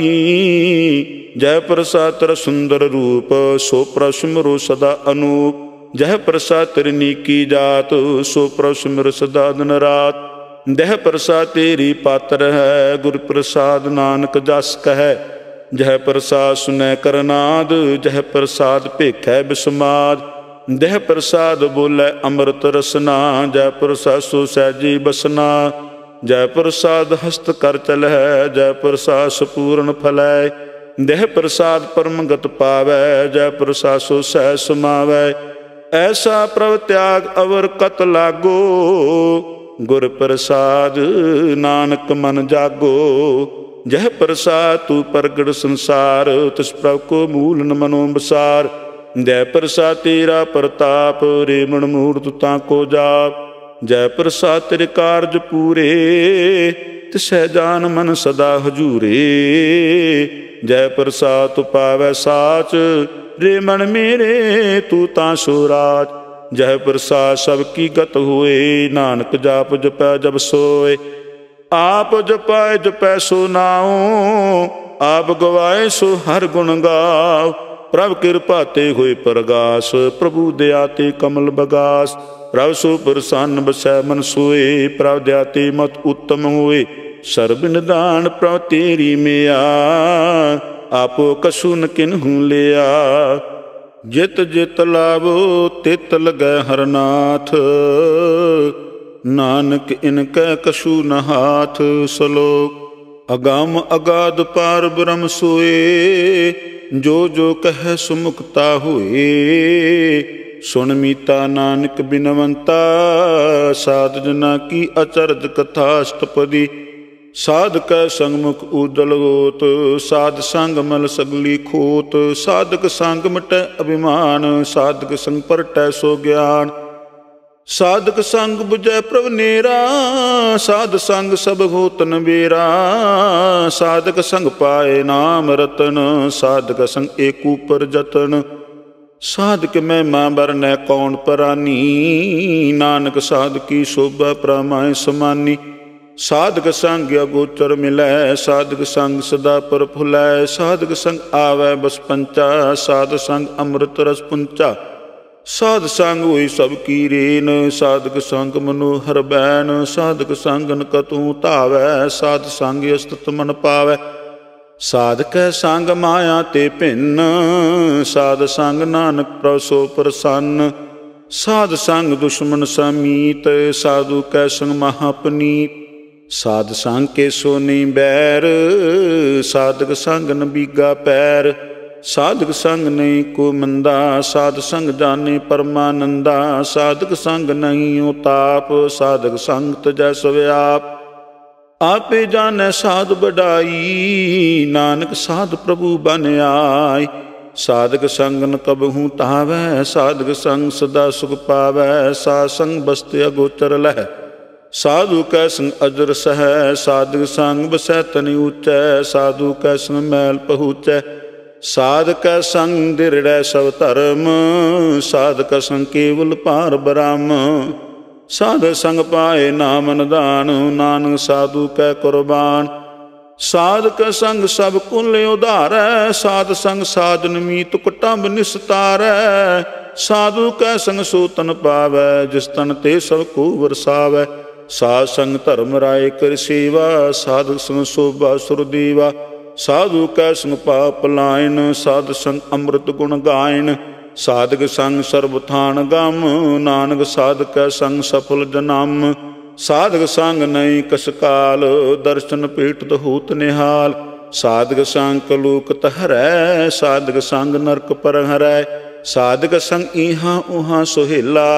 ਜੈ ਪ੍ਰਸਾਦ ਤਰ ਸੁੰਦਰ ਰੂਪ ਸੋ ਪ੍ਰਭ ਸਿਮਰੋ ਸਦਾ ਅਨੂਪ। ਜਹ ਪ੍ਰਸਾਦ ਤੇਰੀ ਨੀਕੀ ਜਾਤ ਸੋ ਪ੍ਰਭ ਸਿਮਰ ਸਦਾ ਦਿਨ ਰਾਤ। ਦਹ ਪ੍ਰਸਾਦ ਤੇਰੀ ਪਾਤਰ ਹੈ ਗੁਰ ਪ੍ਰਸਾਦ ਨਾਨਕ ਜਸ ਕਹੈ। ਜਹ ਪ੍ਰਸਾਦ ਸੁਨੈ ਕਰਨਾਦ ਜਹ ਪ੍ਰਸਾਦ ਭੇਖੈ ਬਿਸਮਾਦ। ਦਹ ਪ੍ਰਸਾਦ ਬੋਲੇ ਅੰਮ੍ਰਿਤ ਰਸਨਾ ਜੈ ਪ੍ਰਸਾਦ ਸੋ ਸਹਿਜੀ ਬਸਨਾ। ਜੈ ਪ੍ਰਸਾਦ ਹਸਤ ਕਰ ਚਲੈ ਜੈ ਪ੍ਰਸਾਦ ਸਪੂਰਨ ਫਲੈ। ਦਹ ਪ੍ਰਸਾਦ ਪਰਮਗਤ ਪਾਵੈ ਜੈ ਪ੍ਰਸਾਦ ਸੋ ਸਹਿ ਸਮਾਵੈ। ਐਸਾ ਪ੍ਰਭ ਤਿਆਗ ਅਵਰ ਕਤ ਲਾਗੋ ਗੁਰ ਪ੍ਰਸਾਦ ਨਾਨਕ ਮਨ ਜਾਗੋ। ਜਹ ਪ੍ਰਸਾਦ ਤੂ ਪ੍ਰਗਟ ਸੰਸਾਰ ਤਿਸ ਪ੍ਰਭ ਕੋ ਮੂਲ ਨ ਮਨੋ ਬਸਾਰ। ਜੈ ਪ੍ਰਸਾਦ ਤੇਰਾ ਪ੍ਰਤਾਪ ਰੇਮਣ ਮੂਰਤ ਤਾਂ ਕੋ ਜਾਪ। ਜੈ ਪ੍ਰਸਾਦ ਤੇਰੇ ਕਾਰਜ ਪੂਰੇ ਤਿਸੈ ਜਾਨ ਮਨ ਸਦਾ ਹਜੂਰੇ। ਜੈ ਪ੍ਰਸਾਦ ਤੂ ਪਾਵੈ ਸਾਚ ਰੇ ਮਨ ਮੇਰੇ ਤੂ ਤਾਂ ਸੋ ਰਾਜ। ਜਹ ਪ੍ਰਸਾਦ ਸਭ ਕੀ ਗਤ ਹੋਏ ਨਾਨਕ ਜਾਪ ਜਪੈ ਜਬ ਸੋਏ। ਆਪ ਜਪਾਏ ਜਪੈ ਸੋ ਨਾਉ ਆਪ ਗਵਾਏ ਸੋ ਹਰ ਗੁਣ ਗਾਓ। ਪ੍ਰਭ ਕਿਰਪਾ ਤੇ ਹੋਏ ਪ੍ਰਗਾਸ ਪ੍ਰਭੂ ਦਇਆ ਤੇ ਕਮਲ ਬਗਾਸ। ਪ੍ਰਭ ਸੋ ਪ੍ਰਸੰਨ ਬਸੈ ਮਨ ਸੋਏ ਪ੍ਰਭ ਦਇਆ ਤੇ ਮਤ ਉੱਤਮ ਹੋਏ। ਸਰਬ ਨਿਦਾਨ ਪ੍ਰਭ ਤੇਰੀ ਮਿਆ ਆਪੋ ਕਛੂ ਨ ਕਿਨਹੂ ਲਿਆ। ਜਿਤ ਜਿਤ ਲਾਵੋ ਤਿਤ ਲਗੈ ਹਰਨਾਥ ਨਾਨਕ ਇਨਕੈ ਕਛੂ ਨ ਹਾਥ। ਸਲੋਕ ਅਗੰਮ ਅਗਾਧ ਪਾਰ ਬ੍ਰਹਮ ਸੋਏ ਜੋ ਜੋ ਕਹਿ ਸੁਮੁਕਤਾ ਹੋਏ। ਸੁਣ ਮੀਤਾ ਨਾਨਕ ਬਿਨਵੰਤਾ ਸਾਧ ਜਨਾ ਕੀ ਅਚਰਜ ਕਥਾ ਅਸ਼ਟਪਦੀ। ਸਾਧਕੈ ਸੰਗਮੁਖ ਊਜਲ ਹੋਤ ਸਾਧ ਸੰਗ ਮਲ ਸਗਲੀ ਖੋਤ। ਸਾਧਕ ਸੰਗ ਮਿਟੈ ਅਭਿਮਾਨ ਸਾਧਕ ਸੰਗ ਪਰਟੈ ਸੋ ਗਿਆਨ। ਸਾਧਕ ਸੰਗ ਬੁਝੈ ਪ੍ਰਭ ਨੇਰਾ ਸਾਧ ਸੰਗ ਸਭ ਹੋਤ ਨਬੇਰਾ। ਸਾਧਕ ਸੰਗ ਪਾਏ ਨਾਮ ਰਤਨ ਸਾਧਕ ਸੰਗ ਏਕ ਉਪਰ ਜਤਨ। ਸਾਧਕ ਮਹਿਮਾ ਬਰਨੈ ਕੌਣ ਪਰਾਨੀ ਨਾਨਕ ਸਾਧਕੀ ਸ਼ੋਭਾ ਪ੍ਰਮਾਏ ਸਮਾਨੀ। ਸਾਧਕ ਸੰਗ ਅਗੋਚਰ ਮਿਲੈ ਸਾਧਕ ਸੰਗ ਸਦਾ ਪ੍ਰਫੁੱਲੈ। ਸਾਧਕ ਸੰਗ ਆਵੈ ਬਸ ਪੰਚਾ ਸਾਧ ਸੰਗ ਅੰਮ੍ਰਿਤ ਰਸ ਪੁੰਚਾ। ਸਾਧ ਸੰਗ ਹੋਈ ਸਭ ਕੀ ਰੇਨ, ਸਾਧਕ ਸੰਗ ਮਨੋਹਰ ਬੈਨ, ਸਾਧਕ ਸੰਗਨ ਕਤੂ ਧਾਵੈ, ਸਾਧ ਸੰਗ ਅਸਤਤ ਮਨ ਪਾਵੈ। ਸਾਧਕੈ ਸੰਗ ਮਾਇਆ ਤੇ ਭਿੰਨ, ਸਾਧ ਸੰਗ ਨਾਨਕ ਪ੍ਰਭ ਸੋ ਪ੍ਰਸੰਨ। ਸਾਧ ਸੰਗ ਦੁਸ਼ਮਨ ਸਮੀਤ, ਸਾਧੂ ਕੈ ਸੰਗ ਮਹਾਪਨੀਤ। ਸਾਧ ਸੰਗ ਕੇ ਸੋ ਨਹੀਂ ਬੈਰ, ਸਾਧਕ ਸੰਗ ਨ ਬੀਗਾ ਪੈਰ। ਸਾਧਕ ਸੰਗ ਨਹੀਂ ਕੋ ਮੰਦਾ, ਸਾਧ ਸੰਗ ਜਾਣੇ ਪਰਮਾਨੰਦਾ। ਸਾਧਕ ਸੰਗ ਨਹੀਂ ਉਤਾਪ, ਸਾਧਕ ਸੰਗ ਤਜੈ ਸਵਿਆਪ। ਆਪੇ ਜਾਣੈ ਸਾਧ ਵਡਾਈ, ਨਾਨਕ ਸਾਧ ਪ੍ਰਭੂ ਬਨ ਆਈ। ਸਾਧਕ ਸੰਗ ਨ ਕਬਹੂ ਧਾਵੈ, ਸਾਧਕ ਸੰਗ ਸਦਾ ਸੁਖ ਪਾਵੈ। ਸਾਧ ਸੰਗ ਬਸਤਿ ਅਗੋਚਰ ਲਹੈ, ਸਾਧੂ ਕੈ ਸੰਗ ਅਜਰ ਸਹੈ। ਸਾਧਕ ਸੰਗ ਬਸੈ ਤਨਿ ਊਚੈ, ਸਾਧੂ ਕੈ ਸੰਗ ਮੈਲ ਪਹੂਚੈ। ਸਾਧਕੈ ਸੰਗ ਦਿਰੜੈ ਸਭ ਧਰਮ, ਸਾਧਕ ਸੰਗ ਕੇਵਲ ਪਾਰ ਬ੍ਰਹਮ। ਸਾਧ ਸੰਗ ਪਾਏ ਨਾਮ ਨਿਧਾਨ, ਨਾਨਕ ਸਾਧੂ ਕੈ ਕੁਰਬਾਨ। ਸਾਧਕ ਸੰਗ ਸਭ ਕੁਲ ਉਧਾਰੈ, ਸਾਧ ਸੰਗ ਸਾਜਨ ਮੀਤ ਕੁਟੰਬ ਨਿਸਤਾਰੈ। ਸਾਧੂ ਕੈ ਸੰਗ ਸੋ ਤਨ ਪਾਵੈ, ਜਿਸ ਤਨ ਤੇ ਸਭ ਕੋ ਵਰਸਾਵੈ। ਸਾਧ ਸੰਗ ਧਰਮ ਰਾਏ ਕਰ ਸੇਵਾ, ਸਾਧਕ ਸੰਗ ਸੋਭਾ ਸੁਰ ਦੇਵਾ। ਸਾਧੂ ਕੈ ਸੰਗ ਪਾਪ ਲਾਇਨ, ਸਾਧ ਸੰਗ ਅੰਮ੍ਰਿਤ ਗੁਣ ਗਾਇਨ। ਸਾਧਕ ਸੰਗ ਸਰਬ ਥਾਨ ਗਮ, ਨਾਨਕ ਸਾਧਕੈ ਸੰਗ ਸਫਲ ਜਨਮ। ਸਾਧਕ ਸੰਗ ਨਹੀਂ ਕਸ ਕਾਲ, ਦਰਸ਼ਨ ਭੇਟਤ ਹੋਤ ਨਿਹਾਲ। ਸਾਧਕ ਸੰਗ ਕਲੂਕ ਤਹਰੈ, ਸਾਧਕ ਸੰਗ ਨਰਕ ਪਰ ਹਰੈ। ਸਾਧਕ ਸੰਗ ਇਹਾਂ ਉਹਾਂ ਸੁਹੇਲਾ,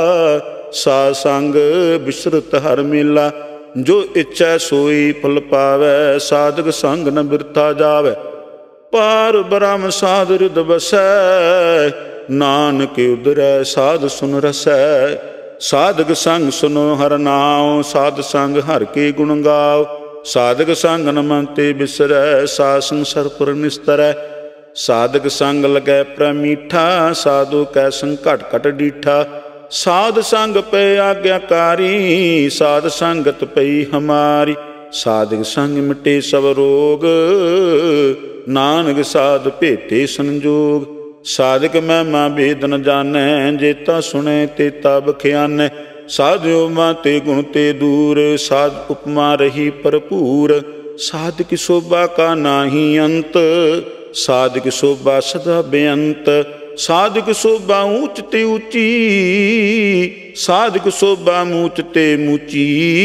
ਸਾਧ ਸੰਗ ਬਿਸਰਤ ਹਰ ਮੇਲਾ। ਜੋ ਇੱਛੈ ਸੋਈ ਫਲ ਪਾਵੈ, ਸਾਧਕ ਸੰਗ ਨ ਬਿਰਥਾ ਜਾਵੈ। ਪਾਰ ਬ੍ਰਹਮ ਸਾਧ ਰਿਦ ਬਸੈ, ਨਾਨਕ ਉਦਰੈ ਸਾਧ ਸੁਨ ਰਸੈ। ਸਾਧਕ ਸੰਗ ਸੁਨੋ ਹਰ ਨਾਉ, ਸਾਧ ਸੰਗ ਹਰ ਕੇ ਗੁਣ ਗਾਓ। ਸਾਧਕ ਸੰਗ ਨ ਮਨ ਤੇ ਬਿਸਰੈ, ਸਾਧ ਸੰਗ ਸਰਪੁਰ ਨਿਸਤਰੈ। ਸਾਧਕ ਸੰਗ ਲਗੈ ਪ੍ਰਮੀਠਾ, ਸਾਧੂ ਕੈ ਸੰਗ ਘਟ ਘਟ ਡੀਠਾ। ਸਾਧ ਸੰਗ ਪੈ ਆਗਿਆਕਾਰੀ, ਸਾਧ ਸੰਗਤ ਪਈ ਹਮਾਰੀ। ਸਾਧਕ ਸੰਗ ਮਿਟੇ ਸਭ ਰੋਗ, ਨਾਨਕ ਸਾਧ ਭੇਟੇ ਸੰਜੋਗ। ਸਾਧਕ ਮਹਿਮਾ ਭੇਦ ਨ ਜਾਣੈ, ਜੇਤਾ ਸੁਣੈ ਤੇਤਾ ਬਖਿਆਨੈ। ਸਾਧ ਉਪਮਾ ਤੇ ਗੁਣ ਤੇ ਦੂਰ, ਸਾਧ ਉਪਮਾ ਰਹੀ ਭਰਪੂਰ। ਸਾਧਕ ਸੋਭਾ ਕਾ ਨਾਹੀ ਅੰਤ, ਸਾਧਕ ਸੋਭਾ ਸਦਾ ਬੇਅੰਤ। ਸਾਧਕ ਸੋਭਾ ਊਚ ਤੇ ਉੱਚੀ, ਸਾਧਕ ਸੋਭਾ ਮੂਚ ਤੇ ਮੂਚੀ।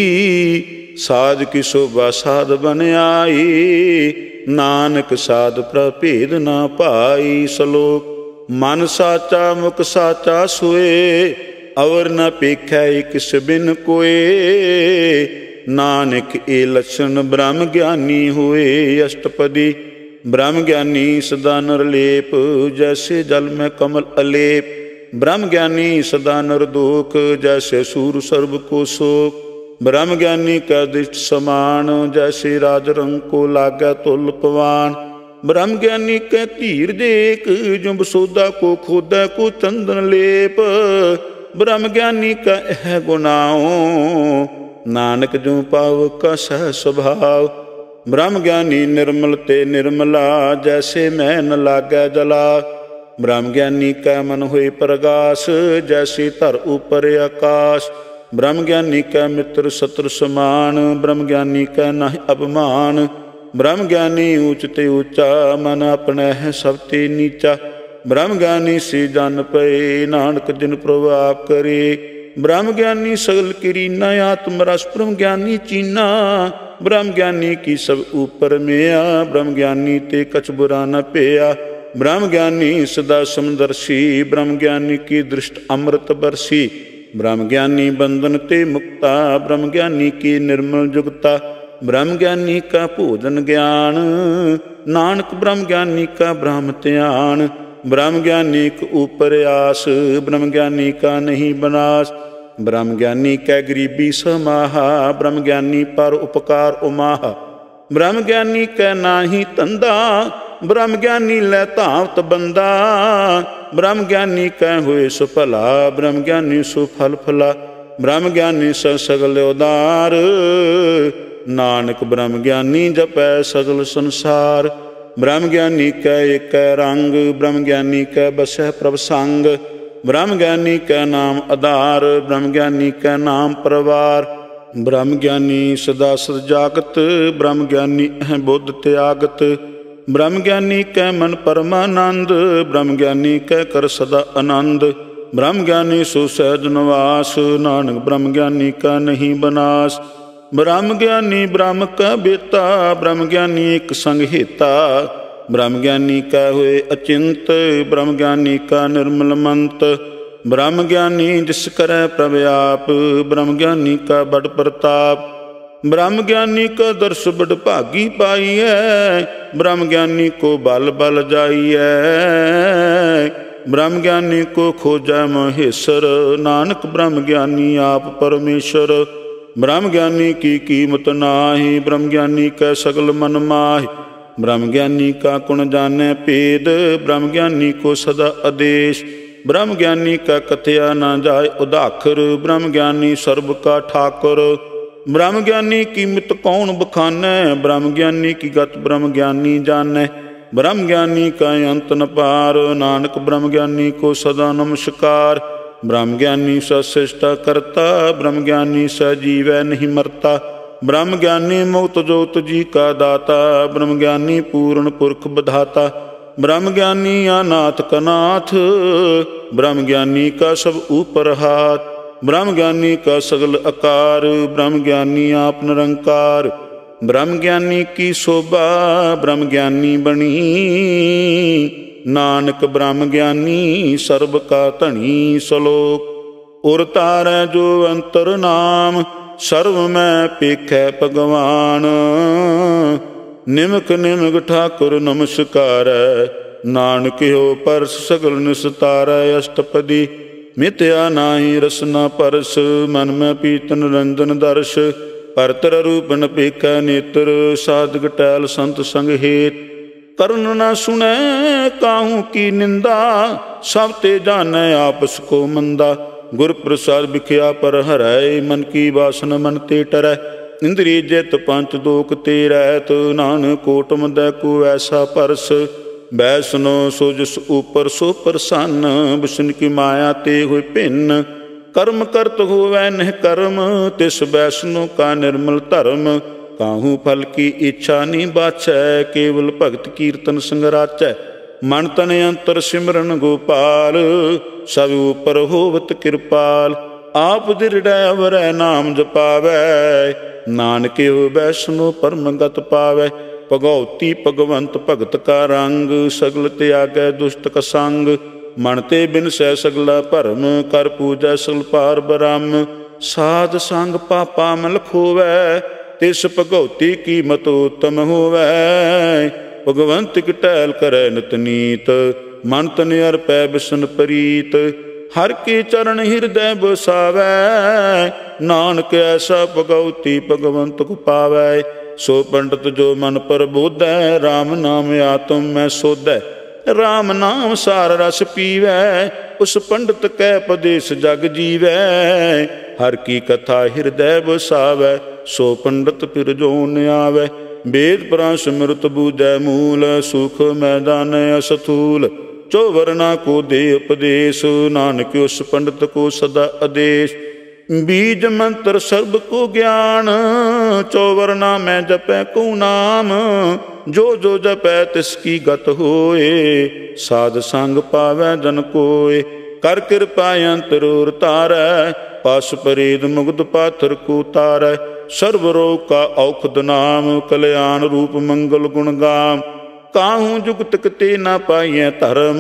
ਸਾਧਕ ਸੋਭਾ ਸਾਧ ਬਨ ਆਈ, ਨਾਨਕ ਸਾਧ ਪ੍ਰਭ ਭੇਦ ਨਾ ਪਾਈ। ਸ਼ਲੋਕ ਮਨ ਸਾਚਾ ਮੁਖ ਸਾਚਾ ਸੋਏ, ਅਵਰ ਨ ਪੇਖੈ ਕਿਸ ਬਿਨ ਕੋਏ। ਨਾਨਕ ਇਹ ਲਛਣ ਬ੍ਰਹਮ ਗਿਆਨੀ ਹੋਏ। ਅਸ਼ਟਪਦੀ ਬ੍ਰਹਮ ਗਿਆਨੀ ਸਦਾ ਨਿਰਲੇਪ, ਜੈਸੇ ਜਲ ਮੈਂ ਕਮਲ ਅਲੇਪ। ਬ੍ਰਹਮ ਗਿਆਨੀ ਸਦਾ ਨਿਰਦੋਖ, ਜੈਸੇ ਸੂਰ ਸਰਬ ਕੋ ਸੋਕ। ਬ੍ਰਹਮ ਗਿਆਨੀ ਕਾ ਦ੍ਰਿਸ਼ਟ ਸਮਾਨ, ਜੈਸੇ ਰਾਜ ਰੰਗ ਕੋ ਲਾਗੈ ਤੁਲ ਪਵਾਨ। ਬ੍ਰਹਮ ਗਿਆਨੀ ਕੈ ਧੀਰ ਦੇਖ, ਜੋ ਬਸੋਦਾ ਕੋ ਖੋਦੈ ਕੋ ਚੰਦਨ ਲੇਪ। ਬ੍ਰਹਮ ਗਿਆਨੀ ਕਾ ਇਹ ਗੁਨਾਓ, ਨਾਨਕ ਜੋ ਪਾਵ ਕਾ ਸਹਿ ਸੁਭਾਵ। ਬ੍ਰਹਮ ਗਿਆਨੀ ਨਿਰਮਲ ਤੇ ਨਿਰਮਲਾ, ਜੈਸੇ ਮੈਂ ਨ ਲਾਗੈ ਜਲਾ। ਬ੍ਰਹਮ ਗਿਆਨੀ ਕੈ ਮਨ ਹੋਏ ਪ੍ਰਗਾਸ, ਜੈਸੇ ਧਰ ਉਪਰ ਆਕਾਸ਼। ਬ੍ਰਹਮ ਗਿਆਨੀ ਕੈ ਮਿੱਤਰ ਸਤਰ ਸਮਾਨ, ਬ੍ਰਹਮ ਗਿਆਨੀ ਕੈ ਨਾਹਿ ਅਭਿਮਾਨ। ਬ੍ਰਹਮ ਗਿਆਨੀ ਊਚ ਤੇ ਊਚਾ, ਮਨ ਆਪਣਾ ਹੈ ਸਭ ਤੇ ਨੀਚਾ। ਬ੍ਰਹਮ ਗਿਆਨੀ ਸੇ ਜਨ ਪਏ, ਨਾਨਕ ਜਿਨ ਪ੍ਰਭ ਆਪ ਕਰੇ। ਬ੍ਰਹਮ ਗਿਆਨੀ ਸਗਲ ਕਿਰੀਨਾ, ਆਤਮ ਰਸ ਬ੍ਰਹਮ ਗਿਆਨੀ ਚੀਨਾ। ਬ੍ਰਹਮ ਗਿਆਨੀ ਕੀ ਸਭ ਉਪਰ ਮਿਆ, ਬ੍ਰਹਮ ਗਿਆਨੀ ਤੇ ਕਛ ਬੁਰਾ ਨ ਪਿਆ। ਬ੍ਰਹਮ ਗਿਆਨੀ ਸਦਾ ਸਮਦਰਸ਼ੀ, ਬ੍ਰਹਮ ਗਿਆਨੀ ਕੀ ਦ੍ਰਿਸ਼ਟ ਅੰਮ੍ਰਿਤ ਬਰਸੀ। ਬ੍ਰਹਮ ਗਿਆਨੀ ਬੰਧਨ ਤੇ ਮੁਕਤਾ, ਬ੍ਰਹਮ ਗਿਆਨੀ ਕੀ ਨਿਰਮਲ ਜੁਗਤਾ। ਬ੍ਰਹਮ ਗਿਆਨੀ ਕਾ ਭੋਜਨ ਗਿਆਨ, ਨਾਨਕ ਬ੍ਰਹਮ ਗਿਆਨੀ ਕਾ ਬ੍ਰਹਮ ਧਿਆਨ। ਬ੍ਰਹਮ ਗਿਆਨੀ ਕ ਉਪਰ ਆਸ, ਬ੍ਰਹਮ ਗਿਆਨੀ ਕਾ ਨਹੀਂ ਬਨਾਸ। ਬ੍ਰਹਮ ਗਿਆਨੀ ਕੈ ਗਰੀਬੀ ਸਮਾਹਾ, ਬ੍ਰਹਮ ਗਿਆਨੀ ਪਰ ਉਪਕਾਰ ਉਮਾਹਾ। ਬ੍ਰਹਮ ਗਿਆਨੀ ਕੈ ਨਾਹੀ ਧੰਦਾ, ਬ੍ਰਹਮ ਗਿਆਨੀ ਲੈ ਧਾਵਤ ਬੰਦਾ। ਬ੍ਰਹਮ ਗਿਆਨੀ ਕੈ ਹੋਏ ਸੁ ਭਲਾ, ਬ੍ਰਹਮ ਗਿਆਨੀ ਸੁ ਫਲ ਫਲਾ। ਬ੍ਰਹਮ ਗਿਆਨੀ ਸ ਸਗਲ ਉਦਾਰ, ਨਾਨਕ ਬ੍ਰਹਮ ਗਿਆਨੀ ਜਪੈ ਸਗਲ ਸੰਸਾਰ। ਬ੍ਰਹਮ ਗਿਆਨੀ ਕੈ ਏਕੈ ਰੰਗ, ਬ੍ਰਹਮ ਗਿਆਨੀ ਕੈ ਬਸੈ ਪ੍ਰਭ ਸੰਗ। ਬ੍ਰਹਮ ਗਿਆਨੀ ਕੈ ਨਾਮ ਆਧਾਰ, ਬ੍ਰਹਮ ਗਿਆਨੀ ਕੈ ਨਾਮ ਪਰਵਾਰ। ਬ੍ਰਹਮ ਗਿਆਨੀ ਸਦਾ ਸਦ ਜਾਗਤ, ਬ੍ਰਹਮ ਗਿਆਨੀ ਅਹ ਬੁੱਧ ਤਿਆਗਤ। ਬ੍ਰਹਮ ਗਿਆਨੀ ਕੈ ਮਨ ਪਰਮਾਨੰਦ, ਬ੍ਰਹਮ ਗਿਆਨੀ ਕੈ ਕਰ ਸਦਾ ਆਨੰਦ। ਬ੍ਰਹਮ ਗਿਆਨੀ ਸੋ ਸਹਿਜ ਨਿਵਾਸ, ਨਾਨਕ ਬ੍ਰਹਮ ਗਿਆਨੀ ਕਾ ਨਹੀਂ ਬਨਾਸ। ਬ੍ਰਹਮ ਗਿਆਨੀ ਬ੍ਰਹਮ ਕਾ ਬੇਤਾ, ਬ੍ਰਹਮ ਗਿਆਨੀ ਇੱਕ ਸੰਗ ਹੇਤਾ। ਬ੍ਰਹਮ ਗਿਆਨੀ ਕੈ ਹੋਏ ਅਚਿੰਤ, ਬ੍ਰਹਮ ਗਿਆਨੀ ਕਾ ਨਿਰਮਲ ਮੰਤ। ਬ੍ਰਹਮ ਗਿਆਨੀ ਜਿਸ ਕਰੈ ਪ੍ਰਭ ਆਪ, ਬ੍ਰਹਮ ਗਿਆਨੀ ਕਾ ਬੜ ਪ੍ਰਤਾਪ। ਬ੍ਰਹਮ ਗਿਆਨੀ ਕਾ ਦਰਸ ਬੜ ਭਾਗੀ ਪਾਈਐ, ਬ੍ਰਹਮ ਗਿਆਨੀ ਕੋ ਬਲ ਬਲ ਜਾਈਐ। ਬ੍ਰਹਮ ਗਿਆਨੀ ਕੋ ਖੋਜੈ ਮਹੇਸ਼ਰ, ਨਾਨਕ ਬ੍ਰਹਮ ਗਿਆਨੀ ਆਪ ਪਰਮੇਸ਼ਰ। ਬ੍ਰਹਮ ਗਿਆਨੀ ਕੀ ਕੀਮਤ ਨਾਹੀ, ਬ੍ਰਹਮ ਗਿਆਨੀ ਕੈ ਸਗਲ ਮਨ ਮਾਹਿ। ਬ੍ਰਹਮ ਗਿਆਨੀ ਕਾ ਗੁਣ ਜਾਣੈ ਭੇਦ, ਬ੍ਰਹਮ ਗਿਆਨੀ ਕੋ ਸਦਾ ਆਦੇਸ਼। ਬ੍ਰਹਮ ਗਿਆਨੀ ਕਾ ਕਥਿਆ ਨਾ ਜਾਏ ਉਦਾਖਰ, ਬ੍ਰਹਮ ਗਿਆਨੀ ਸਰਬ ਕਾ ਠਾਕੁਰ। ਬ੍ਰਹਮ ਗਿਆਨੀ ਕੀ ਮਿਤ ਕੌਣ ਬਖਾਨੈ, ਬ੍ਰਹਮ ਗਿਆਨੀ ਕੀ ਗਤ ਬ੍ਰਹਮ ਗਿਆਨੀ ਜਾਣੈ। ਬ੍ਰਹਮ ਗਿਆਨੀ ਕਾ ਅੰਤ ਨ ਪਾਰ, ਨਾਨਕ ਬ੍ਰਹਮ ਗਿਆਨੀ ਕੋ ਸਦਾ ਨਮਸਕਾਰ। ਬ੍ਰਹਮ ਗਿਆਨੀ ਸ ਸ੍ਰਿਸ਼ਟਾ ਕਰਤਾ, ਬ੍ਰਹਮ ਗਿਆਨੀ ਸ ਜੀਵੈ ਨਹੀਂ ਮਰਤਾ। ਬ੍ਰਹਮ ਗਿਆਨੀ ਮੁਕਤ ਜੋਤ ਜੀ ਕਾ ਦਾਤਾ, ਬ੍ਰਹਮ ਗਿਆਨੀ ਪੂਰਨ ਪੁਰਖ ਵਿਧਾਤਾ। ਬ੍ਰਹਮ ਗਿਆਨੀ ਅਨਾਥ ਕਨਾਥ, ਬ੍ਰਹਮ ਗਿਆਨੀ ਕਾ ਸਭ ਊਪਰ ਹਾਥ। ਬ੍ਰਹਮ ਗਿਆਨੀ ਕਾ ਸਗਲ ਆਕਾਰ, ਬ੍ਰਹਮ ਗਿਆਨੀ ਆਪ ਨਿਰੰਕਾਰ। ਬ੍ਰਹਮ ਗਿਆਨੀ ਕੀ ਸੋਭਾ, ਬ੍ਰਹਮ ਗਿਆਨੀ ਬਣੀ। ਨਾਨਕ ਬ੍ਰਹਮ ਗਿਆਨੀ ਸਰਬ ਕਾ ਧਣੀ। ਸਲੋਕ। ਉਰ ਤਾਰੈ ਜੋ ਅੰਤਰ ਨਾਮ, ਸਰਬ ਮੈਂ ਪੇਖੈ ਭਗਵਾਨ। ਨਿਮਕ ਨਿਮਕ ਠਾਕੁਰ ਨਮਸਕਾਰੈ, ਨਾਨਕ ਹੋ ਪਰਸ ਸਗਲ ਨਿਸਤਾਰੈ। ਅਸ਼ਟਪਦੀ। ਮਿਥਿਆ ਨਾਹੀ ਰਸਨਾ ਪਰਸ, ਮਨ ਮੈਂ ਪੀਤ ਨਿਰੰਜਨ ਦਰਸ਼। ਭਰਤਰ ਰੂਪਨ ਪੇਖੈ ਨੇਤਰ, ਸਾਧਕ ਟਹਿਲ ਸੰਤ ਸੰਗ ਹੇਤ। ਕਰਨ ਨਾ ਸੁਣੈ ਕਾਹੂ ਕੀ ਨਿੰਦਾ, ਸਭ ਤੇ ਜਾਣੈ ਆਪਸ ਕੋ ਮੰਦਾ। ਗੁਰ ਪ੍ਰਸਾਦ ਵਿਖਿਆ ਪਰ ਹਰੈ, ਮਨ ਕੀ ਵਾਸਨ ਮਨ ਤੇ ਟਰੈ। ਇੰਦਰੀ ਜਿਤ ਪੰਚ ਦੋਖ ਤੇ ਰਹਿਤ, ਨਾਨਕ ਕੋਟ ਮਦੈ ਕੋ ਐਸਾ ਪਰਸ। ਬੈਸਨੋ ਸੋ ਜਿਸ ਉਪਰ ਸੋ ਪ੍ਰਸੰਨ, ਵਿਸ਼ਨ ਕੀ ਮਾਇਆ ਤੇ ਹੋਏ ਭਿੰਨ। ਕਰਮ ਕਰਤ ਹੋਵੈ ਨਹਿ ਕਰਮ, ਤਿਸ ਬੈਸਨੋ ਕਾ ਨਿਰਮਲ ਧਰਮ। ਕਾਹੂ ਫਲ ਕੀ ਇੱਛਾ ਨਹੀਂ ਬਾਛੈ, ਕੇਵਲ ਭਗਤ ਕੀਰਤਨ ਸੰਗ ਰਾਚੈ। ਮਨ ਤਨ ਅੰਤਰ ਸਿਮਰਨ ਗੋਪਾਲ, ਸਭ ਉਪਰ ਹੋਵਤ ਕਿਰਪਾਲ। ਆਪ ਦਿਰੜੈ ਅਵਰੈ ਨਾਮ ਜਪਾਵੈ, ਨਾਨਕ ਹੋ ਬੈਸਨੋ ਪਰਮ ਗਤ ਪਾਵੈ। ਭਗਉਤੀ ਭਗਵੰਤ ਭਗਤ ਕਾ ਰੰਗ, ਸਗਲ ਤਿਆਗੈ ਦੁਸ਼ਟ ਕਾ ਸੰਗ। ਮਨ ਤੇ ਬਿਨਸੈ ਸਗਲਾ ਭਰਮ, ਕਰ ਪੂਜੈ ਸਗਲ ਪਾਰ ਬ੍ਰਹਮ। ਸਾਧ ਸੰਗ ਪਾਪਾ ਮਲ ਖੋਵੈ, ਤਿਸ ਭਗਉਤੀ ਕੀ ਮਤ ਉਤਮ ਹੋਵੈ। ਭਗਵੰਤ ਕੀ ਟਹਿਲ ਕਰੈ ਨਿਤ ਨੀਤ, ਮਨ ਤਨ ਅਰਪੈ ਬਿਸ਼ਨ ਪ੍ਰੀਤ। ਹਰ ਕੇ ਚਰਨ ਹਿਰਦੈ ਬਸਾਵੈ, ਨਾਨਕ ਐਸਾ ਭਗਉਤੀ ਭਗਵੰਤ ਕੋ ਪਾਵੈ। ਸੋ ਪੰਡਤ ਜੋ ਮਨ ਪ੍ਰਬੋਧੈ, ਰਾਮ ਨਾਮ ਆਤਮ ਮੈਂ ਸੋਧੈ। ਰਾਮ ਨਾਮ ਸਾਰ ਰਸ ਪੀਵੈ, ਉਸ ਪੰਡਤ ਕੈ ਪਦੇਸ ਜਗ ਜੀਵੈ। ਹਰ ਕੀ ਕਥਾ ਹਿਰਦੈ ਬਸਾਵੈ, ਸੋ ਪੰਡਤ ਫਿਰ ਜੋਨ ਆਵੈ। ਵੇਦ ਪੁਰਾਨ ਸਿਮਰਤ ਬੂਝੈ ਮੂਲ, ਸੁਖ ਮੈਦਾਨ ਅਸਥੂਲ। ਚੋ ਵਰਨਾ ਕੋ ਦੇ ਉਪਦੇਸ਼, ਨਾਨਕ ਉਸ ਪੰਡਤ ਕੋ ਸਦਾ ਆਦੇਸ਼। ਬੀਜ ਮੰਤਰ ਸਰਬ ਕੋ ਗਿਆਨ, ਚੋ ਵਰਨਾ ਮੈਂ ਜਪੈ ਕੋ ਨਾਮ। ਜੋ ਜੋ ਜਪੈ ਤਿਸ ਕੀ ਗਤ ਹੋਏ, ਸਾਧ ਸੰਗ ਪਾਵੈ ਜਨ ਕੋਏ। ਕਰ ਕਿਰਪਾ ਅੰਤਰ ਉਰ ਤਾਰੈ, ਪਸ ਪਰੇਦ ਮੁਗਧ ਪਾਥਰ ਕੋ ਤਾਰੈ। ਸਰਬ ਰੋਗ ਕਾ ਔਖਦ ਨਾਮ, ਕਲਿਆਣ ਰੂਪ ਮੰਗਲ ਗੁਣ ਗਾਮ। ਕਾਹੂ ਜੁਗਤ ਕਤੇ ਨਾ ਪਾਈਐ ਧਰਮ,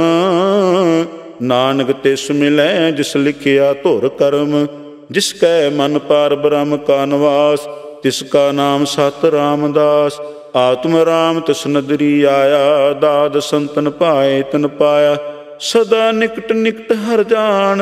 ਨਾਨਕ ਤਿਸ ਮਿਲੈ ਜਿਸ ਲਿਖਿਆ ਧੁਰ ਕਰਮ। ਜਿਸ ਕੈ ਮਨ ਪਾਰ ਬ੍ਰਹਮ ਕਾ ਨਿਵਾਸ, ਤਿਸ ਕਾ ਨਾਮ ਸਤ ਰਾਮਦਾਸ। ਆਤਮ ਰਾਮ ਤਿਸ ਨਦਰੀ ਆਇਆ, ਦਾਦ ਸੰਤਨ ਪਾਏ ਤਨ ਪਾਇਆ। ਸਦਾ ਨਿਕਟ ਨਿਕਟ ਹਰ ਜਾਣ,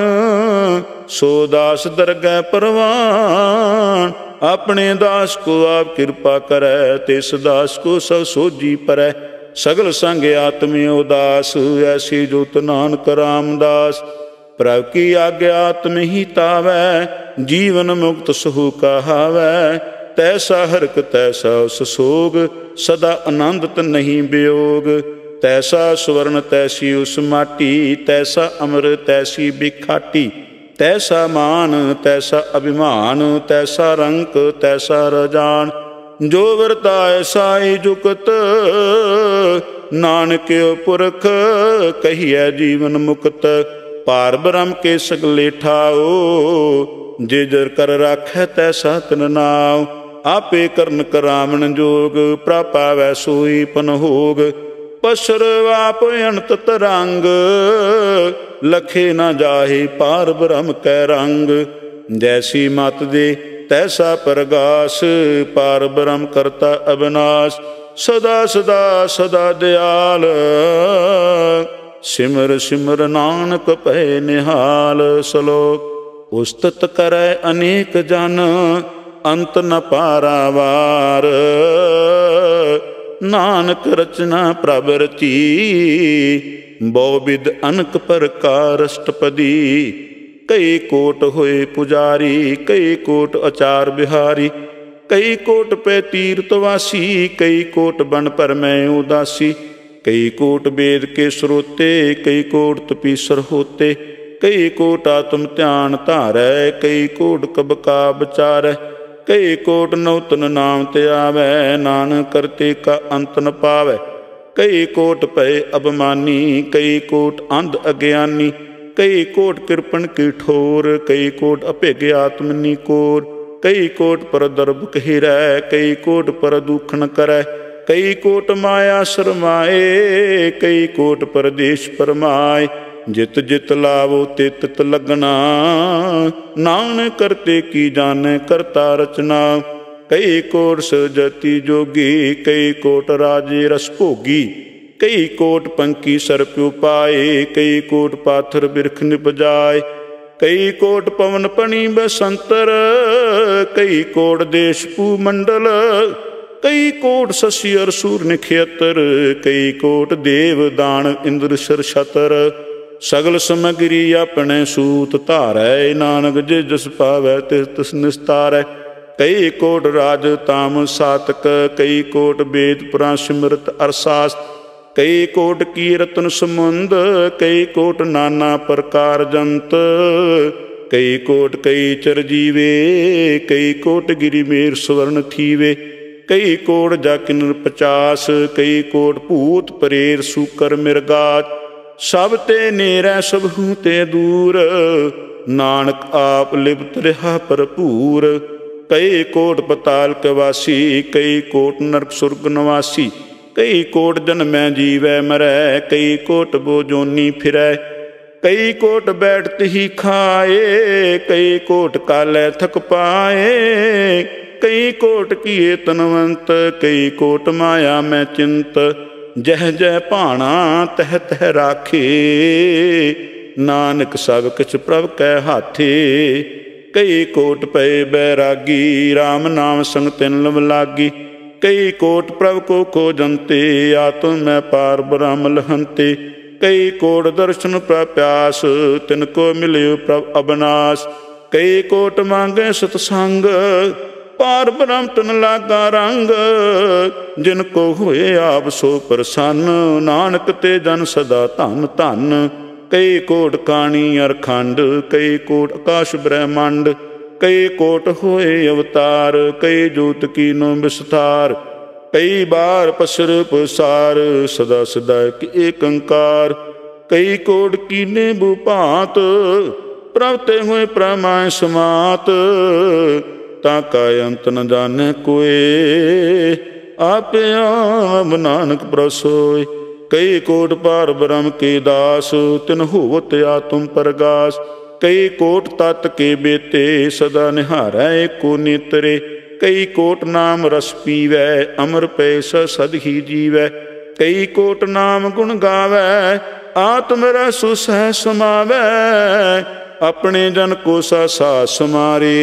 ਸੋ ਦਾਸ ਦਰਗਹਿ ਪਰਵਾਨ। ਆਪਣੇ ਦਾਸ ਕੋ ਆਪ ਕਿਰਪਾ ਕਰੈ, ਤਿਸ ਦਾਸ ਕੋ ਸਭ ਸੋਝੀ ਪਰੈ। ਸਗਲ ਸੰਗ ਆਤਮ ਉਦਾਸ, ਐਸੀ ਜੋਤ ਨਾਨਕ ਰਾਮਦਾਸ। ਪ੍ਰਭ ਕੀ ਆਗਿਆ ਆਤਮ ਹੀ ਤਾਵੈ, ਜੀਵਨ ਮੁਕਤ ਸਹੂ ਕਹਾਵੈ। ਤੈਸਾ ਹਰਕ ਤੈਸਾ ਉਸ ਸੋਗ, ਸਦਾ ਆਨੰਦਤ ਨਹੀਂ ਵਿਯੋਗ। ਤੈਸਾ ਸੁਵਰਨ ਤੈਸੀ ਉਸ ਮਾਟੀ, ਤੈਸਾ ਅਮਰ ਤੈਸੀ ਬਿਖਾਟੀ, ਤੈਸਾ ਮਾਨ ਤੈਸਾ ਅਭਿਮਾਨ, ਤੈਸਾ ਰੰਕ ਤੈਸਾ ਰਜਾਨ, ਜੋ ਵਰਤਾਇ ਸਾਈ ਜੁਗਤ, ਨਾਨਕਿਓ ਪੁਰਖ ਕਹੀਐ ਜੀਵਨ ਮੁਕਤ। ਪਾਰ ਬ੍ਰਹਮ ਕੇ ਸਗਲੇ ਠਾਓ, ਜੇ ਜਰ ਕਰ ਰਾਖੈ ਤੈਸਾ ਤਿਨ ਨਾਉ। ਆਪੇ ਕਰਨ ਕਰਾਵਣ ਜੋਗ, ਪ੍ਰਾਪਾਵੈ ਸੋਈ ਪਨਹੋਗ। ਪਸਰ ਵਾਪ ਅਨੰਤ ਤਰੰਗ, ਲਖੇ ਨਾ ਜਾਹੇ ਪਾਰ ਬ੍ਰਹਮ ਕੈ ਰੰਗ। ਜੈਸੀ ਮਤ ਦੇ ਤੈਸਾ ਪ੍ਰਗਾਸ, ਪਾਰ ਬ੍ਰਹਮ ਕਰਤਾ ਅਬਿਨਾਸ਼। ਸਦਾ ਸਦਾ ਸਦਾ ਦਿਆਲ, ਸਿਮਰ ਸਿਮਰ ਨਾਨਕ ਭੈ ਨਿਹਾਲ। ਸ਼ਲੋਕ। ਉਸਤਤ ਕਰੈ ਅਨੇਕ ਜਨ, ਅੰਤ ਨ ਪਾਰਾਵਾਰ। ਨਾਨਕ ਰਚਨਾ ਪ੍ਰਭ ਰਚੀ, ਬਹੁ ਬਿਧ ਅਨਕ ਪ੍ਰਕਾਰ ਅਸ਼ਟਪਦੀ। ਕਈ ਕੋਟ ਹੋਏ ਪੁਜਾਰੀ, ਕਈ ਕੋਟ ਆਚਾਰ ਬਿਹਾਰੀ। ਕਈ ਕੋਟ ਪੈ ਤੀਰਥ ਵਾਸੀ, ਕਈ ਕੋਟ ਬਨ ਭਰਮੈ ਉਦਾਸੀ। ਕਈ ਕੋਟ ਵੇਦ ਕੇ ਸਰੋਤੇ, ਕਈ ਕੋਟ ਤਪੀਸਰ ਹੋਤੇ। ਕਈ ਕੋਟ ਆਤਮ ਧਿਆਨ ਧਾਰੈ, ਕਈ ਕੋਟ ਕਬ ਕਾ ਵਿਚਾਰੈ। ਕਈ ਕੋਟ ਨੌਤਨ ਨਾਮ ਤੇ ਆਵੈ, ਨਾਨਕ ਕਰਤੇ ਕਾ ਅੰਤ ਨ ਪਾਵੈ। ਕਈ ਕੋਟ ਪਏ ਅਭਿਮਾਨੀ, ਕਈ ਕੋਟ ਅੰਧ ਅਗਿਆਨੀ। ਕਈ ਕੋਟ ਕਿਰਪਨ ਕੀ ਠੋਰ, ਕਈ ਕੋਟ ਅਭਿਗ ਆਤਮਨੀ ਕੋਰ। ਕਈ ਕੋਟ ਪਰ ਦਰਬ ਕਹਿਰੈ, ਕਈ ਕੋਟ ਪਰ ਦੂਖਣ ਕਰੈ। ਕਈ ਕੋਟ ਮਾਇਆ ਸ਼ਰਮਾਏ, ਕਈ ਕੋਟ ਪਰਦੇਸ਼ ਪਰਮਾਏ। ਜਿਤ ਜਿਤ ਲਾਵੋ ਤੇ ਤਿਤ ਲਗਣਾ, ਨਾਨਕ ਕਰਤੇ ਕੀ ਜਾਣੈ ਕਰਤਾ ਰਚਨਾ। ਕਈ ਕੋਟ ਸਜਤੀ ਜੋਗੀ, ਕਈ ਕੋਟ ਰਾਜੇ ਰਸ ਭੋਗੀ। ਕਈ ਕੋਟ ਪੰਕੀ ਸਰਪ ਉਪਾਏ, ਕਈ ਕੋਟ ਪਾਥਰ ਬਿਰਖ ਨਿਪਜਾਏ। ਕਈ ਕੋਟ ਪਵਨ ਪਣੀ ਬਸੰਤਰ, ਕਈ ਕੋਟ ਦੇਸ਼ ਭੂ ਮੰਡਲ। ਕਈ ਕੋਟ ਸਸੀ ਅਰ ਸੂਰ ਨਿਖੇਤਰ, ਕਈ ਕੋਟ ਦੇਵ ਦਾਨ ਇੰਦਰ ਸਰ ਛਤਰ। ਸਗਲ ਸਮਗਰੀ ਆਪਣੇ ਸੂਤ ਧਾਰੈ, ਨਾਨਕ ਜਿਸ ਜਸ ਪਾਵੈ ਤਿਸ ਤਿਸ ਨਿਸਤਾਰੈ। ਕਈ ਕੋਟ ਰਾਜ ਤਾਮ ਸਾਤਕ, ਕਈ ਕੋਟ ਵੇਦ ਪੁਰਾਣ ਸਿਮਰਤ ਅਰਸਾਸ। ਕਈ ਕੋਟ ਕੀਰਤਨ ਸਮੁੰਦ, ਕਈ ਕੋਟ ਨਾਨਾ ਪ੍ਰਕਾਰ ਜੰਤ। ਕਈ ਕੋਟ ਕਈ ਚਰ ਜੀਵੇ, ਕਈ ਕੋਟ ਗਿਰੀ ਮੇਰ ਸਵਰਨ ਥੀਵੇ। ਕਈ ਕੋਟ ਜਾ ਕਿਨਰ ਪਚਾਸ, ਕਈ ਕੋਟ ਭੂਤ ਪ੍ਰੇਰ ਸੂਕਰ ਮਿਰਗਾਜ। ਸਭ ਤੇ ਨੇਰੈ ਸਭੂ ਤੇ ਦੂਰ, ਨਾਨਕ ਆਪ ਲਿਪਤ ਰਿਹਾ ਭਰਪੂਰ। ਕਈ ਕੋਟ ਪਤਾਲ ਕਵਾਸੀ, ਕਈ ਕੋਟ ਨਰਕ ਸੁਰਗ ਨਿਵਾਸੀ। ਕਈ ਕੋਟ ਜਨਮੈ ਜੀਵੈ ਮਰੈ, ਕਈ ਕੋਟ ਬੋਜੋਨੀ ਫਿਰੈ। ਕਈ ਕੋਟ ਬੈਠਤ ਹੀ ਖਾਏ, ਕਈ ਕੋਟ ਕਾਲੈ ਥਕ ਪਾਏ। ਕਈ ਕੋਟ ਕੀਏ ਤਨਵੰਤ, ਕਈ ਕੋਟ ਮਾਇਆ ਮੈਂ ਚਿੰਤ। ਜਹ ਜਹ ਭਾਣਾ ਤਹ ਤਹ ਰਾਖੇ, ਨਾਨਕ ਸਭ ਕਿਛ ਪ੍ਰਭ ਕੈ ਹਾਥੇ। ਕਈ ਕੋਟ ਪਏ ਬੈਰਾਗੀ, ਰਾਮ ਨਾਮ ਸੰਗ ਤਿਨ ਲਵ ਲਾਗੀ। ਕਈ ਕੋਟ ਪ੍ਰਭ ਕੋ ਖੋਜੰਤੇ, ਆਤਮ ਮੈਂ ਪਾਰ ਬ੍ਰਹਮ ਲਹੰਤੇ। ਕਈ ਕੋਟ ਦਰਸ਼ਨ ਪ੍ਰਪਿਆਸ, ਤਿਨ ਕੋ ਮਿਲਿਓ ਪ੍ਰਭ ਅਬਨਾਸ। ਕਈ ਕੋਟ ਮੰਗੇ ਸਤਸੰਗ, ਪਾਰ ਬ੍ਰਹਮ ਤਨ ਲਾਗਾ ਰੰਗ। ਜਿਨ ਕੋ ਹੋਏ ਆਪ ਸੋ ਪ੍ਰਸੰਨ, ਨਾਨਕ ਤੇ ਜਨ ਸਦਾ ਧਨ ਧਨ। ਕਈ ਕੋਟ ਕਾਣੀ ਅਰਖੰਡ, ਕਈ ਕੋਟ ਆਕਾਸ਼ ਬ੍ਰਹਮੰਡ। ਕਈ ਕੋਟ ਹੋਏ ਅਵਤਾਰ, ਕਈ ਜੋਤ ਕੀਨੋ ਵਿਸਥਾਰ। ਕਈ ਬਾਰ ਪਸਰ ਪਸਾਰ, ਸਦਾ ਸਦਾ ਏਕ ਏਕੰਕਾਰ। ਕਈ ਕੋਟ ਕੀਨੇ ਬੁਭਾਂਤ, ਪ੍ਰਭ ਤੇ ਹੋਏ ਪ੍ਰਮਾਇ ਸਮਾਤ। ਤਾਂ ਕਾ ਅੰਤ ਨ ਜਾਣੈ ਕੋਇ, ਆਪੇ ਆਪ ਨਾਨਕ ਪ੍ਰਭ ਸੋਇ। ਕਈ ਕੋਟ ਪਾਰ ਬ੍ਰਹਮ ਕੇ ਦਾਸ, ਤਿਨ ਹੋਵਤ ਆਤਮ ਪ੍ਰਗਾਸ। ਕਈ ਕੋਟ ਤਤ ਕੇ ਬੇਤੇ, ਸਦਾ ਨਿਹਾਰੈ ਏਕੋ ਨੇਤਰੇ। ਕਈ ਕੋਟ ਨਾਮ ਰਸ ਪੀਵੈ, ਅਮਰ ਪੈ ਸਦ ਹੀ ਜੀਵੈ। ਕਈ ਕੋਟ ਨਾਮ ਗੁਣ ਗਾਵੈ, ਆਤਮ ਰਸ ਸਹਿ ਸਮਾਵੈ। ਆਪਣੇ ਜਨ ਕੋ ਸਾਸਾ ਸਮਾਰੇ,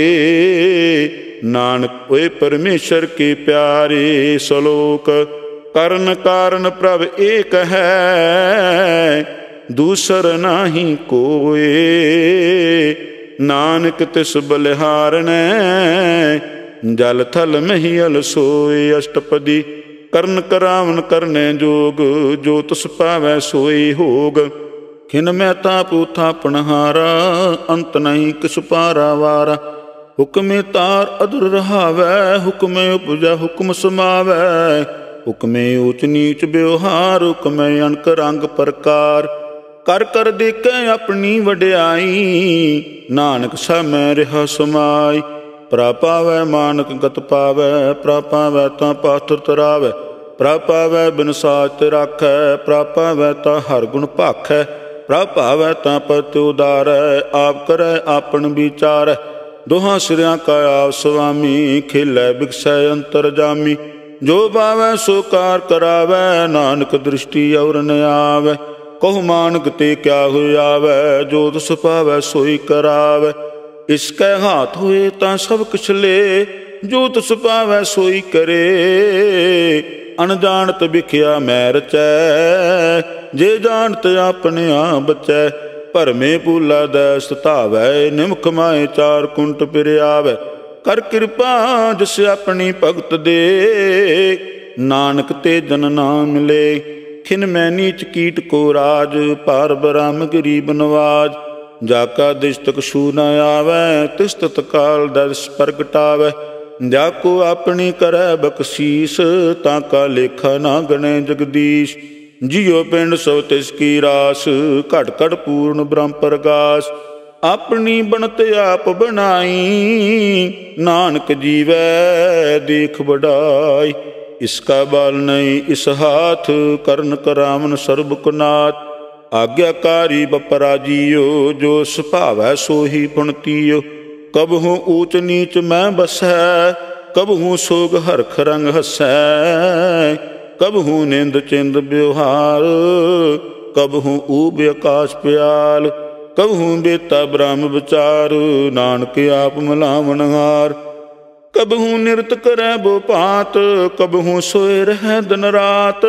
ਨਾਨਕ ਹੋਏ ਪਰਮੇਸ਼ਰ ਕੇ ਪਿਆਰੇ। ਸ਼ਲੋਕ। ਕਰਨ ਕਾਰਨ ਪ੍ਰਭ ਏਕ ਹੈ, ਦੂਸਰ ਨਾਹੀ ਕੋਇ। ਨਾਨਕ ਤਿਸ ਬਲਿਹਾਰਣੈ, ਜਲ ਥਲ ਮਹੀਅਲ ਸੋਇ। ਅਸ਼ਟਪਦੀ। ਕਰਨ ਕਰਾਵਨ ਕਰਨੇ ਜੋਗ, ਜੋ ਤਿਸ ਪਾਵੈ ਸੋਈ ਹੋਗ। ਖਿਨ ਮੈਂ ਤਾਪ ਥਾਪਣਹਾਰਾ, ਅੰਤ ਨਹੀਂ ਕਿਸ ਪਾਰਾ ਵਾਰਾ। ਹੁਕਮੇ ਤਾਰ ਅਧੁਰ ਰਹਾਵੈ, ਹੁਕਮੇ ਉਪਜੈ ਹੁਕਮ ਸਮਾਵੈ। ਹੁਕਮੇ ਊਚ ਨੀਚ ਵਿਵਹਾਰ, ਹੁਕਮੇ ਅਣਕ ਰੰਗ ਪ੍ਰਕਾਰ। ਕਰ ਕਰ ਦੇਖੈ ਆਪਣੀ ਵਡਿਆਈ, ਨਾਨਕ ਸਭੈ ਰਿਹਾ ਸਮਾਈ। ਪ੍ਰਭ ਪਾਵੈ ਮਾਨਕ ਗਤ ਪਾਵੈ, ਪ੍ਰਭ ਪਾਵੈ ਤਾਂ ਪਾਥਰ ਤਰਾਵੈ। ਪ੍ਰਭ ਪਾਵੈ ਬਿਨ ਸਾਜ ਤੇ ਰਾਖੈ, ਪ੍ਰਭ ਪਾਵੈ ਤਾਂ ਹਰ ਗੁਣ ਭਾਖੈ। ਪ੍ਰਭ ਭਾਵੈ ਤਾਂ ਪਤ ਉਦਾਰੈ, ਆਪ ਕਰੈ ਆਪਨ ਵਿਚਾਰੈ। ਦੋਹਾਂ ਸਿਰਿਆਂ ਕਾ ਆਪ ਸੁਆਮੀ, ਖੇਲੈ ਬਿਕਸੈ ਅੰਤਰ ਜਾਮੀ। ਜੋ ਪਾਵੈ ਸੋ ਕਾਰ ਕਰਾਵੈ, ਨਾਨਕ ਦ੍ਰਿਸ਼ਟੀ ਔਰ ਨ ਆਵੈ। ਕਹੂ ਮਾਨਕ ਤੇ ਕਿਆ ਹੋਇ ਆਵੈ, ਜੋ ਤਿਸ ਪਾਵੈ ਸੋਈ ਕਰਾਵੈ। ਇਸ ਕੈ ਹਾਥ ਹੋਏ ਤਾਂ ਸਭ ਕਿਛ ਲੇ, ਜੋ ਤਿਸ ਪਾਵੈ ਸੋਈ ਕਰੇ। ਅਣਜਾਣਤ ਵਿਖਿਆ ਮੈ ਰਚੈ, ਜੇ ਜਾਣਤ ਆਪਣੇ ਆਪ ਬਚੈ। ਭਰਮੇ ਭੂਲਾ ਦੈਸ ਧਾਵੈ, ਨਿਮਖ ਮਾਏ ਚਾਰ ਕੁੰਟ ਪਿਰਿਆਵੈ। ਕਰ ਕਿਰਪਾ ਜਿਸ ਆਪਣੀ ਭਗਤ ਦੇ, ਨਾਨਕ ਤੇ ਜਨ ਨਾ ਮਿਲੇ। ਖਿਨ ਮੈਂ ਨੀਚ ਕੀਟ ਕੋ ਰਾਜ, ਪਾਰ ਬ੍ਰਹਮ ਗਰੀਬ ਨਵਾਜ। ਜਾ ਕਾ ਦਿਸ ਤਕ ਛੂ ਨ ਆਵੈ, ਤਿਸ ਤਤਕਾਲ ਦਰਸ ਪ੍ਰਗਟਾਵੈ। ਜਾ ਕੋ ਆਪਣੀ ਕਰੈ ਬਖਸ਼ੀਸ, ਤਾਂ ਕਾ ਲੇਖਾ ਨਾ ਗਣੈ ਜਗਦੀਸ਼। ਜਿਉ ਪਿੰਡ ਸੋ ਤਿਸ ਕੀ ਰਾਸ, ਘਟ ਘਟ ਪੂਰਨ ਬ੍ਰਹਮ ਪ੍ਰਗਾਸ। ਆਪਣੀ ਬਣਤ ਆਪ ਬਣਾਈ, ਨਾਨਕ ਜੀਵੈ ਦੇਖ ਵਡਾਈ। ਇਸ ਕਾ ਬਲ ਨਹੀਂ ਇਸ ਹਾਥ, ਕਰਨ ਕਰਾਵਨ ਸਰਬ ਕੋ ਨਾਥ। ਆਗਿਆਕਾਰੀ ਬਪਰਾ ਜੀਓ, ਜੋ ਸੁਭਾਵੈ ਸੋਹੀ ਪੁਣਤੀਓ। ਕਬਹੂ ਊਚ ਨੀਚ ਮੈਂ ਬਸੈ, ਕਬਹੂ ਸੋਗ ਹਰਖ ਰੰਗ ਹਸੈ। ਕਬਹੂ ਨਿੰਦ ਚਿੰਦ ਵਿਵਹਾਰ, ਕਬਹੂ ਊਬ ਆਕਾਸ਼ ਪਿਆਲ। ਕਬਹੂ ਬੇਤਾ ਬ੍ਰਹਮ ਵਿਚਾਰ, ਨਾਨਕ ਆਪ ਮਿਲਾਵਨ ਹਾਰ। ਕਬਹੂ ਨਿਰਤ ਕਰੈ ਬੋ ਭਾਂਤ, ਕਬਹੂ ਸੋਏ ਰਹਿ ਦਿਨ ਰਾਤ।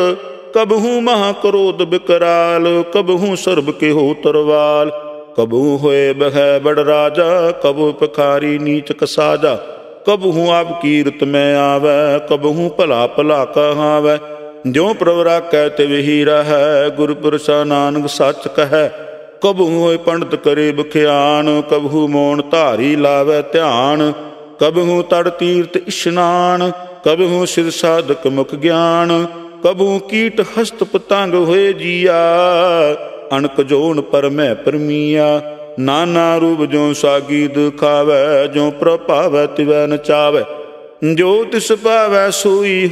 ਕਬਹੂ ਮਹਾ ਕ੍ਰੋਧ ਬਿਕਰਾਲ, ਕਬਹੂ ਸਰਬ ਕੇਹੋ ਤਰਵਾਲ। ਕਬਹੂ ਹੋਏ ਬਹਿ ਬੜ ਰਾਜਾ, ਕਬਹੂ ਭਿਖਾਰੀ ਨੀਚ ਕਸਾਜਾ। ਕਬਹੂ ਆਪ ਕੀਰਤ ਮੈਂ ਆਵੈ, ਕਬਹੂ ਭਲਾ ਭਲਾ ਕਹਾਵੈ। ਜੋ ਪ੍ਰਭ ਰਾਖੈ ਤਿਵਹਿ ਰਹੈ, ਗੁਰ ਪੁਰਸ਼ਾ ਨਾਨਕ ਸੱਚ ਕਹੈ। ਕਬਹੂ ਹੋਏ ਪੰਡਤ ਕਰੇ ਬਖਿਆਨ, ਕਬਹੂ ਮੋਨ ਧਾਰੀ ਲਾਵੈ ਧਿਆਨ। ਕਬਹੂ ਤੜ ਤੀਰਥ ਇਸ਼ਨਾਨ, ਕਬਹੂ ਸਿਧ ਸਾਧਕ ਮੁਖ ਗਿਆਨ। ਕਬਹੂ ਕੀਟ ਹਸਤ ਪਤੰਗ ਹੋਏ ਜੀਆ, ਅਣਕ ਜੋਨ ਪਰਮੈ ਪਰਮੀਆ। ਨਾਨਾ ਰੂਪ ਜੋ ਸਾਗੀ ਦਿਖਾਵੈ, ਜੋ ਪ੍ਰਭ ਭਾਵੈ ਤਿਵੈ ਨਚਾਵੈ। ਜੋ ਤਿਸ ਪਾਵੈ ਸੋਈ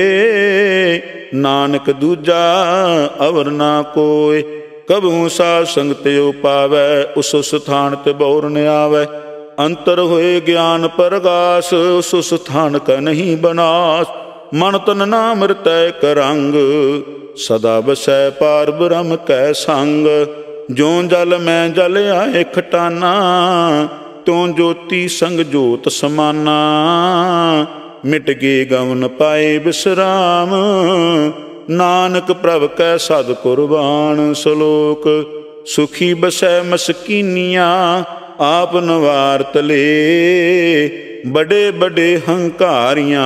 ਹੋਏ, ਨਾਨਕ ਦੂਜਾ ਅਵਰ ਨਾ ਕੋਇ। ਕਬਹੂ ਸਾਧ ਸੰਗ ਤਿਉ ਪਾਵੈ, ਉਸ ਸਥਾਨ ਤੇ ਬੌਰ ਨ ਆਵੈ। ਅੰਤਰ ਹੋਏ ਗਿਆਨ ਪ੍ਰਗਾਸ, ਉਸ ਸਥਾਨ ਕਾ ਨਹੀਂ ਬਨਾਸ। ਮਨ ਤਨ ਨਾਮ ਰਤੈ ਕਰੰਗ, ਸਦਾ ਬਸੈ ਪਾਰ ਬ੍ਰਹਮ ਕੈ ਸੰਗ। ਜਿਉ ਜਲ ਮੈਂ ਜਲ ਆਏ ਖਟਾਨਾ, ਤਿਉ ਜੋਤੀ ਸੰਗ ਜੋਤ ਸਮਾਨਾ। ਮਿਟ ਗੇ ਗਵਨ ਪਾਏ ਬਿਸਰਾਮ, ਨਾਨਕ ਪ੍ਰਭ ਕੈ ਸਦ ਕੁਰਬਾਨ। ਸ਼ਲੋਕ ਸੁਖੀ ਬਸੈ ਮਸਕੀਨੀਆਂ, ਆਪ ਨਵਾਰਤ ਲੇ। ਬੜੇ ਬੜੇ ਹੰਕਾਰੀਆਂ,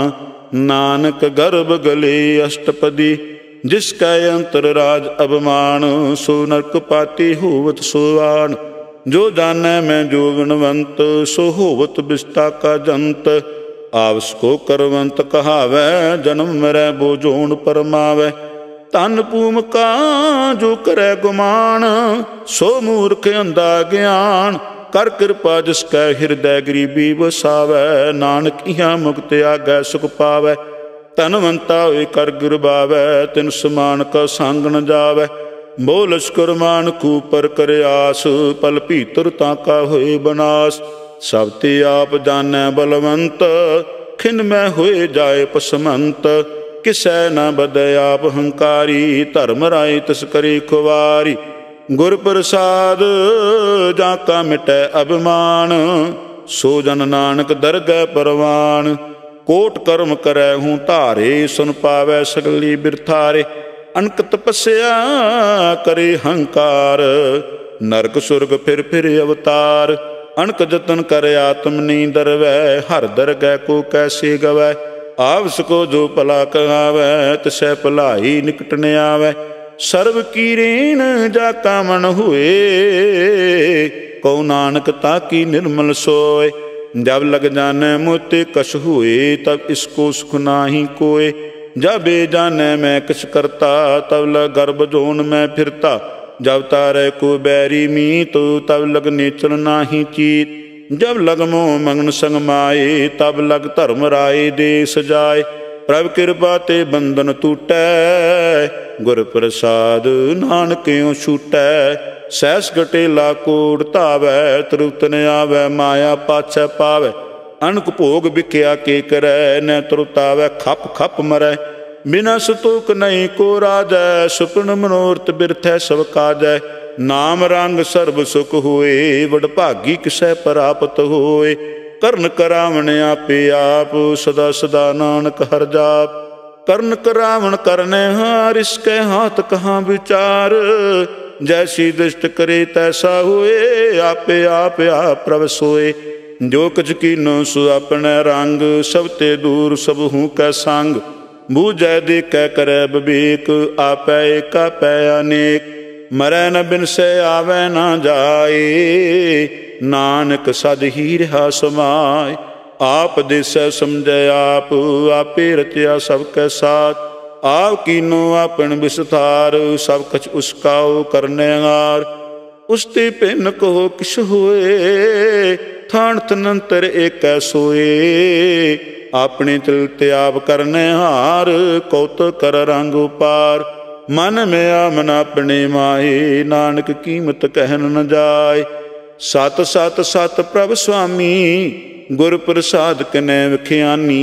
ਨਾਨਕ ਗਰਭ ਗਲੇ ਅਸ਼ਟਪਦੀ। ਜਿਸ ਕੈ ਅੰਤਰ ਰਾਜ ਅਭਮਾਨ, ਸੋ ਨਰਕ ਪਾਤੀ ਹੋਵਤ ਸੋਵਾਨ। ਜੋ ਜਾਣੈ ਮੈਂ ਜੋ ਗੁਣਵੰਤ, ਸੋ ਹੋਵਤ ਬਿਸਤਾ ਕਾ ਜੰਤ। ਆਵਸ ਕੋ ਕਰਵੰਤ ਕਹਾਵੈ, ਜਨਮ ਮਰੈ ਬੋ ਜੋਨ ਪਰਮਾਵੈ। ਧਨ ਭੂਮਿਕਾ ਜੋ ਕਰੈ ਗੁਮਾਨ, ਸੋ ਮੂਰਖ ਅੰਧਾ ਗਿਆਨ। ਕਰ ਕਿਰਪਾ ਜਿਸ ਕੈ ਹਿਰਦੈ ਗਰੀਬੀ ਵਸਾਵੈ, ਨਾਨਕ ਇਹਾਂ ਮੁਕਤ ਆਗੈ ਸੁਖ ਪਾਵੈ। ਧਨਵੰਤਾ ਹੋਏ ਕਰ ਗਿਰਬਾਵੈ, ਤਿਨ ਸਮਾਨ ਕਾ ਸੰਗ ਨ ਜਾਵੈ। ਬੋ ਲਸ਼ਕਰ ਮਾਨ ਕੂਪਰ ਕਰਿਆਸ, ਪਲ ਭੀਤਰ ਤਾਂ ਕਾ ਹੋਏ ਬਨਾਸ। ਸਭ ਤੇ ਆਪ ਜਾਣੈ ਬਲਵੰਤ, ਖਿਨ ਮੈਂ ਹੋਏ ਜਾਏ ਪਸਮੰਤ। ਕਿਸੈ ਨਾ ਬਦੈ ਆਪ ਹੰਕਾਰੀ, ਧਰਮ ਰਾਏ ਤਿਸ ਕਰੇ ਖੁਵਾਰੀ। ਗੁਰ ਪ੍ਰਸਾਦ ਜਾਂ ਕਾ ਮਿਟੈ ਅਭਿਮਾਨ, ਸੋ ਜਨ ਨਾਨਕ ਦਰਗਹਿ ਪਰਵਾਨ। ਕੋਟ ਕਰਮ ਕਰੈ ਹੂੰ ਧਾਰੇ, ਸੁਨ ਪਾਵੈ ਸਗਲੀ ਬਿਰਥਾਰੇ। ਅਨਕ ਤਪੱਸਿਆ ਕਰੇ ਹੰਕਾਰ, ਨਰਕ ਸੁਰਗ ਫਿਰ ਫਿਰ ਅਵਤਾਰ। ਅਣਕ ਜਤਨ ਕਰ ਆਤਮ ਨੀ ਦਰਵੈ, ਹਰ ਦਰਗਹਿ ਕੋ ਕੈਸੇ ਗਵੈ। आवस को जो भला कहावै, तिसै भलाई निकट न आवै। सर्व की रेण जाका मन हुए, कहो नानक ताकी निर्मल सोए। जब लग जाने मोते कछ हुए, तब इसको सुख नाही कोय। जब बे जाने मैं किस करता, तब लग गर्भ जोन में फिरता। जब तारे को बैरी मीत, तब लग नेचर नाही चीत। जब लग मोह मगन संग माए, तब लग धर्म राय देश जाए। प्रभ कृपा ते बंधन टूटै, गुर प्रसाद नानक क्यों छूटै। सहस गटेला कोट धावै, तरुत न आवै माया पाछै पावै। अनक भोग बिख्या के करै, न तुरतावै खप खप मरै। बिना संतोख नहीं को राजै, सुपन मनोरथ बिरथै सब काजै। नाम रंग सर्ब सुख होए, वडभागी किसै प्राप्त होए। करन करावण आपे आप, सदा सदा नानक हर जाप। करन करावण करने हार, इसके हाथ कहाँ विचार। जैसी दृष्ट करे तैसा होए, आपे आप आप प्रभ सोए। जो कछ कीनो सो अपने रंग, सब ते दूर सब हूँ कै संग। बूझै देखै करै विवेक, आपै एक आपै अनेक। मरै न बिनसै आवै न जाए, नानक सद ही रहा समाय। आप देसै समझै आप, आपे रचया सब कै साथ। आप कीनो आपन विस्तार, सब कछ उसकाओ करने हार। उसते भिन्न कहो किस होए, थान तनंतर एकै सोए। अपने चलते आप करने हार, कौतुक कर रंग उपार। मन में आमन अपने माए, नानक कीमत कहन न जाए। सत सत सत प्रभ स्वामी, गुर प्रसाद कनै विख्यानी।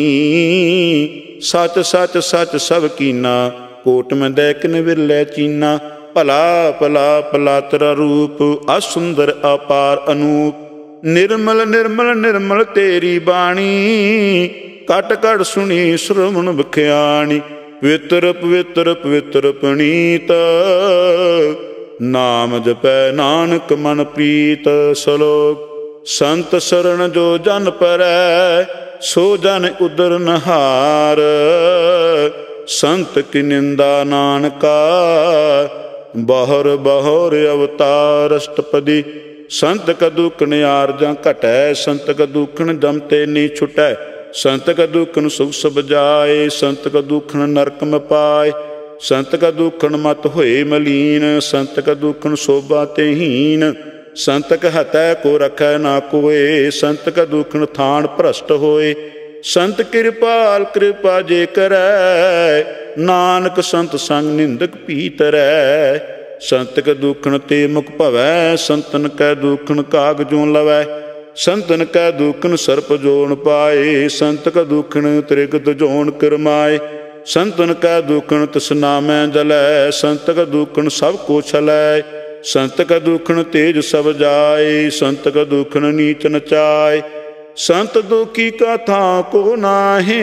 सच सच सच सब कीना, कोट में दैकन विरलै चीना। भला भला भला तेरा रूप, असुंदर अपार अनूप। निर्मल निर्मल निर्मल तेरी बाणी, कट कट सुनी श्रवण विख्यानी। पवित्र पवित्र पवित्र पुनीत, नाम जपै नानक मन प्रीत। सलोक संत शरण जो जन परै, सो जन उदर नहार। संत की निंदा नानका, बहुर बहुर अवतार अष्टपदी। संत का दुखन आरजा घटै, संत का दुखन जमते नी छुटै। संत का दुखन सुख सब जाए, संत का दुखन नरक में पाए। संत का दुखन मत होए मलीन, संत का दुखन शोभा ते हीन। संत कहतै को रखै ना कोय, संत का दुखन थान भ्रष्ट होए। संत कृपाल कृपा जे करै, नानक संत संग निंदक पीतरै। संत का दुखन ते मुख भवै, संतन कै दुखन काग जो लवै। संतन कै दुखन सर्प जोन पाए, संत का दुखन त्रिगत जोन करमाए। संतन कै दुखन तृष्णा में जलै, संत का दुखन सब को छलै। संत का दुखन तेज सब जाए, संत का दुखन नीच नचाए। संत दुखी का था को नाहे,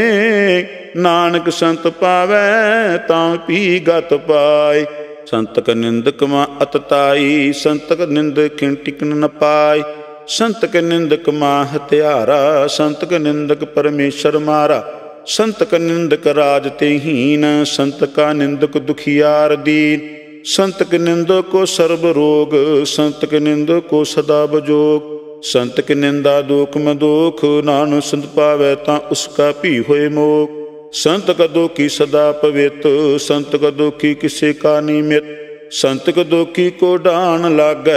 नानक संत पावै तां पी गत पाए। संत का निंदक मां अतताई, संत का निंदक टिकन न पाए। संत के निंदक मां हत्यारा, संत के निंदक परमेश्वर मारा। संत का निंदक राज ते हीन, संत का निंदक दुखियार दीन। संत के निंदक को सर्व रोग, संत के निंदक को सदा बजोग। संत की निंदा दुख में दुख, नानक संत पावै तां उसका भी होए मोग। संत का दुखी सदा पवित्र, संत का दुखी किसे का निमित। संत के दुखी को डान लागै,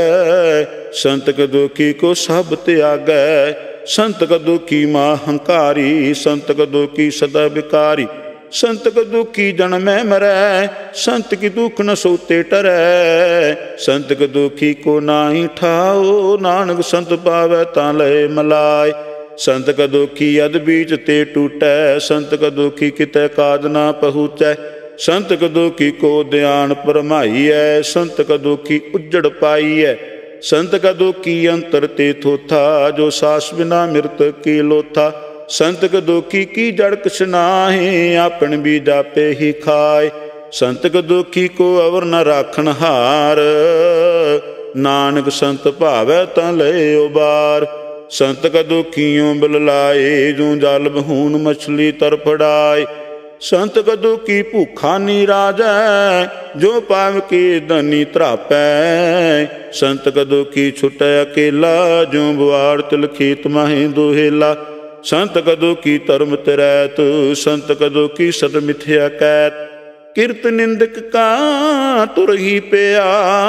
संत के दुखी को सब त्यागै। संत का दुखी मां हंकारी, संत का दुखी सदा विकारी। संत का दुखी जन्मै मरै, संत की दुख न सोते टरै। संत के दुखी को नाही ठाओ, नानक संत पावै तां लय मलाय। संत का दुखी अध बीच ते टूटै, संत का दुखी कितै काज ना पहुँचै। संत का दुखी को ध्यान परमाईऐ, संत का दुखी उज्जड़ पाईऐ। संत का दुखी अंतर ते थोथा, जो सास बिना मृत की लोथा। संत का दुखी की जड़ किछ नाहि, आपन भी जापे ही खाए। संत का दुखी को अवर न राखन हार, नानक संत भावै तां लय उबार। ਸੰਤ ਕਾ ਦੁਖੀਓਂ ਬਿਲ ਲਾਏ, ਜੋ ਜਲ ਬਹੂਨ ਮਛਲੀ ਤਰ ਫੜਾਏ। ਸੰਤ ਕਾ ਦੁਖੀ ਭੂਖਾ ਨੀ ਰਾਜੈ, ਜੋ ਪਾਵ ਕੇ ਧਨੀ ਧਰਾਪੈ। ਸੰਤ ਕਾ ਦੁਖੀ ਛੁਟੈ ਅਕੇਲਾ, ਜੋ ਬੁਆੜ ਤਿਲ ਖੇਤ ਮਾਹੇ ਦੋਹੇਲਾ। ਸੰਤ ਕਾ ਦੁਖੀ ਧਰਮ ਤਿਰੈਤ, ਸੰਤ ਕਾ ਦੁਖੀ ਸਦ ਮਿਥਿਆ ਕੈਤ। ਕਿਰਤ ਨਿੰਦਕ ਕਾ ਤੁਰਹੀ ਪਿਆ,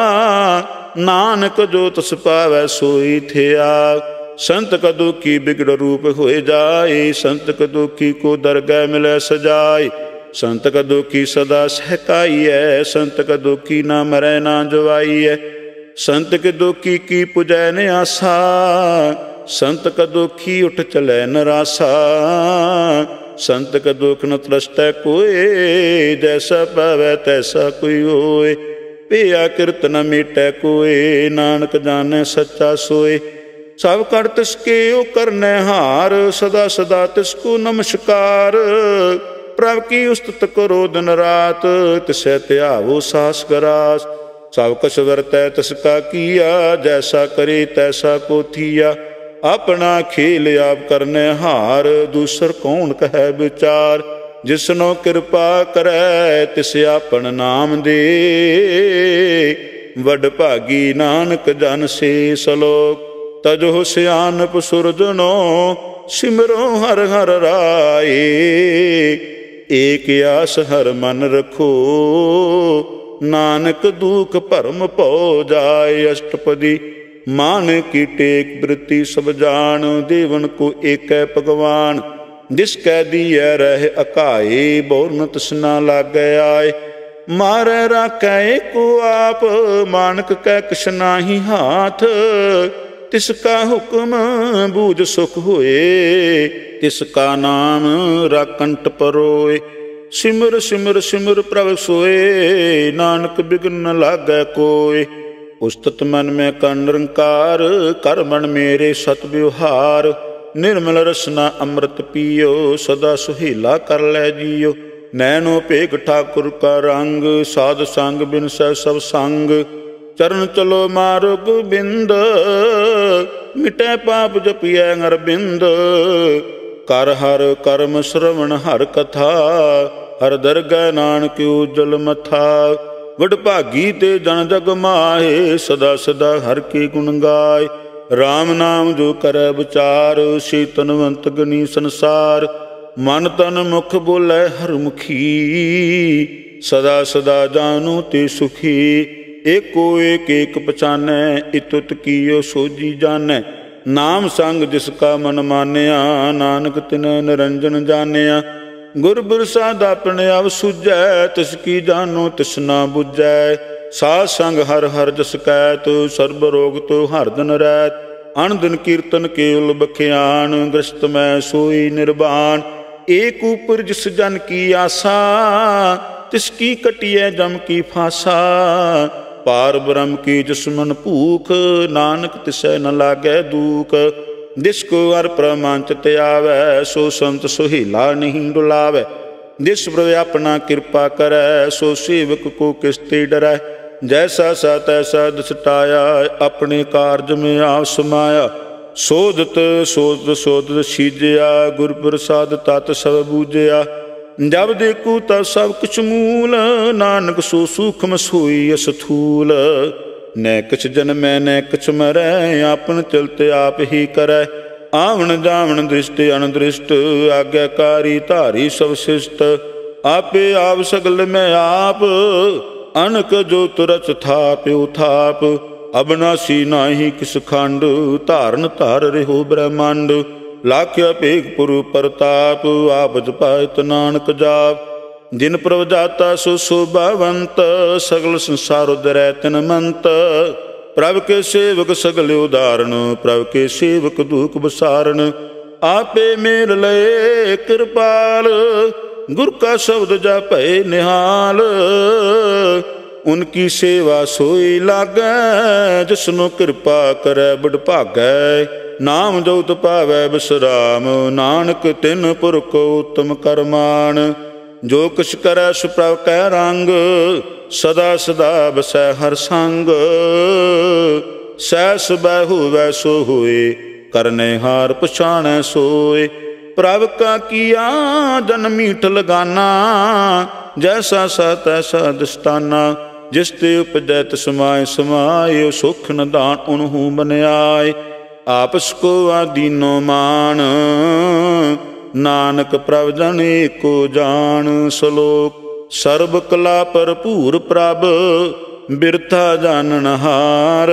ਨਾਨਕ ਜੋ ਤਸ ਪਾਵੈ ਸੋਈ ਥਿਆ। ਸੰਤ ਕਾ ਦੁਖੀ ਬਿਗੜ ਰੂਪ ਹੋਏ ਜਾਏ, ਸੰਤ ਕਾ ਦੁਖੀ ਕੋ ਦਰਗਹਿ ਮਿਲੈ ਸਜਾਏ। ਸੰਤ ਕਾ ਦੁਖੀ ਸਦਾ ਸਹਿਕਾਈਐ, ਸੰਤ ਕਾ ਦੁਖੀ ਨਾ ਮਰੈ ਨਾ ਜਵਾਈਐ। ਸੰਤ ਕੇ ਦੁਖੀ ਕੀ ਪੁਜੈ ਨ ਆਸਾ, ਸੰਤ ਕਾ ਦੁਖੀ ਉਠ ਚਲੈ ਨਰਾਸਾ। ਸੰਤ ਕਾ ਦੁਖ ਨ ਤਰਸਤੈ ਕੋਏ, ਜੈਸਾ ਪਾਵੈ ਤੈਸਾ ਕੋਈ ਹੋਏ। ਭਇਆ ਕਿਰਤ ਨ ਮੇਟੈ ਕੋਏ, ਨਾਨਕ ਜਾਣੈ ਸੱਚਾ ਸੋਏ। ਸਭ ਕਰ ਤਿਸ ਕੇ ਓ ਕਰਨੈ ਹਾਰ, ਸਦਾ ਸਦਾ ਤਿਸ ਕੋ ਨਮਸਕਾਰ। ਪ੍ਰਭ ਕੀ ਉਸਤਤ ਕਰੋ ਦਿਨ ਰਾਤ, ਤਿਸੈ ਧਿਆਵੋ ਸਾਸ ਗਰਾਸ। ਸਭ ਕਛ ਵਰਤੈ ਤਿਸ ਕਾ ਕੀਆ, ਜੈਸਾ ਕਰੇ ਤੈਸਾ ਕੋ ਥੀਆ। ਆਪਣਾ ਖੇਲ ਆਪ ਕਰਨੈ ਹਾਰ, ਦੂਸਰ ਕੌਣ ਕਹੈ ਵਿਚਾਰ। ਜਿਸਨੋ ਕਿਰਪਾ ਕਰੈ ਤਿਸ ਆਪਨ ਨਾਮ ਦੇ, ਵਡ ਭਾਗੀ ਨਾਨਕ ਜਨ ਸੇ ਸਲੋਕ। ਤਜੋ ਸਿਆਨਪ ਸੁਰਜਨੋ, ਸਿਮਰੋ ਹਰ ਹਰ ਰਾਏ। ਏਕ ਆਸ ਹਰ ਮਨ ਰਖੋ, ਨਾਨਕ ਦੁਖ ਭਰਮ ਭਉ ਜਾਏ। ਅਸ਼ਟਪਦੀ ਮਾਨ ਕੀ ਟੇਕ ਬ੍ਰਿਤੀ ਸਭ ਜਾਣ, ਦੇਵਨ ਕੋ ਏਕੈ ਭਗਵਾਨ। ਜਿਸ ਕੈ ਦੀਐ ਰਹਿ ਅਕਾਏ, ਬੋਰ ਨ ਤ੍ਰਿਸ਼ਨਾ ਲਾਗੈ ਆਏ। ਮਾਰੈ ਰਾਖੈ ਏਕੋ ਆਪ, ਮਾਨਕ ਕੈ ਕਿਛ ਨਾਹੀ ਹਾਥ। ਤਿਸ ਕਾ ਹੁਕਮ ਬੂਝ ਸੁਖ ਹੋਏ, ਤਿਸ ਕਾ ਨਾਮ ਰਾਕੰਟ ਪਰੋਏ। ਸਿਮਰ ਸਿਮਰ ਸਿਮਰ ਪ੍ਰਭ ਸੋਏ, ਨਾਨਕ ਬਿਗਨ ਨ ਲਾਗੈ ਕੋਏ। ਉਸਤਤ ਮਨ ਮੈਂ ਕਾ ਨਿਰੰਕਾਰ, ਕਰ ਮਨ ਮੇਰੇ ਸਤ ਵਿਵਹਾਰ। ਨਿਰਮਲ ਰਸਨਾ ਅੰਮ੍ਰਿਤ ਪੀਓ, ਸਦਾ ਸੁਹੇਲਾ ਕਰ ਲੈ ਜੀਓ। ਨੈਣੋ ਭੇਗ ਠਾਕੁਰ ਕਾ ਰੰਗ, ਸਾਧ ਸੰਗ ਬਿਨ ਸਹਿ ਸਭ ਸੰਗ। ਚਰਨ ਚਲੋ ਮਾਰੋ ਗੋਬਿੰਦ, ਮਿਟੈ ਪਾਪ ਜਪੀਐ ਅਰਬਿੰਦ। ਕਰ ਹਰ ਕਰਮ ਸ਼ਰਵਣ ਹਰ ਕਥਾ, ਹਰ ਦਰਗਹਿ ਨਾਨਕ ਉਜਲ ਮਥਾ। ਵਡ ਭਾਗੀ ਤੇ ਜਨ ਜਗ ਮਾਹੇ, ਸਦਾ ਸਦਾ ਹਰ ਕੀ ਗੁਣ ਗਾਏ। ਰਾਮ ਨਾਮ ਜੋ ਕਰੈ ਵਿਚਾਰ, ਸੀ ਤਨਵੰਤ ਗਨੀ ਸੰਸਾਰ। ਮਨ ਤਨ ਮੁਖ ਬੋਲੇ ਹਰ ਮੁਖੀ, ਸਦਾ ਸਦਾ ਜਾਨੂ ਤੇ ਸੁਖੀ। ਏਕੋ ਏਕ ਏਕ ਪਛਾਨੈ, ਇਤੁਤ ਕੀਓ ਸੋਜੀ ਜਾਣੈ। ਨਾਮ ਸੰਗ ਜਿਸ ਕਾ ਮਨ ਮਾਨਿਆ, ਨਾਨਕ ਤਿਨੈ ਨਿਰੰਜਨ ਜਾਣਿਆ। ਗੁਰ ਪ੍ਰਸਾਦ ਆਪਣੇ ਆਪ ਸੁਝੈ, ਤਿਸ ਕੀ ਜਾਨੋ ਤਿਸ ਨਾ ਬੁਝੈ। ਸਾਧ ਸੰਗ ਹਰ ਹਰ ਜਸ ਕੈਤ, ਸਰਬ ਰੋਗ ਤੋ ਹਰ ਦਿਨ ਰਹਿਤ। ਅਣ ਦਿਨ ਕੀਰਤਨ ਕੇਵਲ ਬਖਿਆਨ, ਗ੍ਰਸਤ ਮੈਂ ਸੋਈ ਨਿਰਵਾਣ। ਏਕ ਉਪਰ ਜਿਸ ਜਨ ਕੀ ਆਸਾ, ਤਿਸ ਕੀ ਕਟਿਐ ਜਮ ਕੀ ਫਾਸਾ। ਪਾਰ ਬ੍ਰਹਮ ਕੀ ਜਿਸ ਮਨ ਭੂਖ, ਨਾਨਕ ਤਿਸੈ ਨ ਲਾਗੈ ਦੂਖ। ਜਿਸ ਕੋ ਹਰ ਪ੍ਰਮਾਂਚ ਧਿਆਵੈ, ਸੋ ਸੰਤ ਸੁਹੇਲਾ ਨਹੀਂ ਡੁਲਾਵੈ। ਜਿਸ ਪ੍ਰਭ ਆਪਣਾ ਕਿਰਪਾ ਕਰੈ, ਸੋ ਸੇਵਕ ਕੋ ਕਿਸ ਤੇ ਡਰੈ। ਜੈਸਾ ਸਾ ਤੈਸਾ ਦਸਟਾਇਆ, ਆਪਣੇ ਕਾਰਜ ਮੈਂ ਆਪ ਸਮਾਇਆ। ਸੋਧਤ ਸੋਧਤ ਸੋਧਤ ਸੀਜਿਆ, ਗੁਰ ਪ੍ਰਸਾਦ ਤਤ ਸਭ ਬੂਝਿਆ। ਜਬ ਦੇਖੂ ਤਬ ਸਭ ਕੁਛ ਮੂਲ, ਨਾਨਕ ਸੋ ਸੂਖਮ ਸੋਈ ਅਸਥੂਲ। ਨੈ ਕਿਛ ਜਨਮੈ ਨੈ ਕਿਛ ਮਰੈ, ਆਪਨ ਚਲਤ ਆਪ ਹੀ ਕਰੈ। ਆਵਣ ਜਾਵਣ ਦ੍ਰਿਸ਼ਟ ਅਨਦ੍ਰਿਸ਼ਟ, ਆਗਿਆਕਾਰੀ ਧਾਰੀ ਸਭ ਸਿਸ਼ਟ। ਆਪੇ ਆਪ ਸਗਲ ਮੈਂ ਆਪ, ਅਨਕ ਜੋ ਤੁਰਚ ਥਾਪਿਉ ਥਾਪ। ਅਬਨਾਸੀ ਨਾਹੀ ਕਿਸ ਖੰਡ, ਧਾਰਨ ਧਾਰ ਰਹਿਓ ਬ੍ਰਹਮੰਡ। ਲਾਖਿਆ ਭੇਗ ਪੁਰ ਪ੍ਰਤਾਪ, ਆਪ ਜਪਾਇਤ ਨਾਨਕ ਜਾਪ। ਜਿਨ ਪ੍ਰਭ ਜਾਤਾ ਸੋ ਸੋਭਾਵੰਤ, ਸਗਲ ਸੰਸਾਰ ਉਦਰੈ ਤਿਨ ਮੰਤ। ਪ੍ਰਭ ਕੇ ਸੇਵਕ ਸਗਲ ਉਦਾਹਰਨ, ਪ੍ਰਭ ਕੇ ਸੇਵਕ ਦੁਖ ਬਸਾਰਨ। ਆਪੇ ਮੇਲ ਲਏ ਕਿਰਪਾਲ, ਗੁਰ ਕਾ ਸ਼ਬਦ ਜਾਪੈ ਨਿਹਾਲ। ਉਨਕੀ ਸੇਵਾ ਸੋਈ ਲਾਗੈ, ਜਿਸਨੂੰ ਕਿਰਪਾ ਕਰੈ ਬੜ ਭਾਗੈ। ਨਾਮ ਜੋਤ ਪਾਵੈ ਬਿਸਰਾਮ, ਨਾਨਕ ਤਿਨ ਪੁਰਖ ਉਤਮ ਕਰਮਾਨ। ਜੋ ਕੁਛ ਕਰੈ ਸੋ ਪ੍ਰਭ ਕੈ ਰੰਗ, ਸਦਾ ਸਦਾ ਬਸੈ ਹਰ ਸੰਗ। ਸਹਿ ਸਬੈ ਹੋਵੈ ਸੋ ਹੋਏ, ਕਰਨੇ ਹਾਰ ਪਛਾਣੈ ਸੋਏ। ਪ੍ਰਭ ਕਾ ਕੀਆ ਜਨ ਮੀਠ ਲਗਾਨਾ, ਜੈਸਾ ਸਾ ਤੈਸਾ ਦਸਤਾਨਾ। ਜਿਸ ਤੇ ਉਪਜੈ ਤਿਸ ਮਾਇ ਸਮਾਏ, ਸੁਖ ਨਿਧਾਨ ਉਨਹੂ ਬਨਿਆਏ। ਆਪਸ ਕੋ ਆਦੀਨੋ ਮਾਨ, ਨਾਨਕ ਪ੍ਰਭ ਜਨ ਏਕੋ ਜਾਣ। ਸ਼ਲੋਕ ਸਰਬ ਕਲਾ ਭਰਪੂਰ ਪ੍ਰਭ, ਬਿਰਥਾ ਜਾਣਨ ਹਾਰ।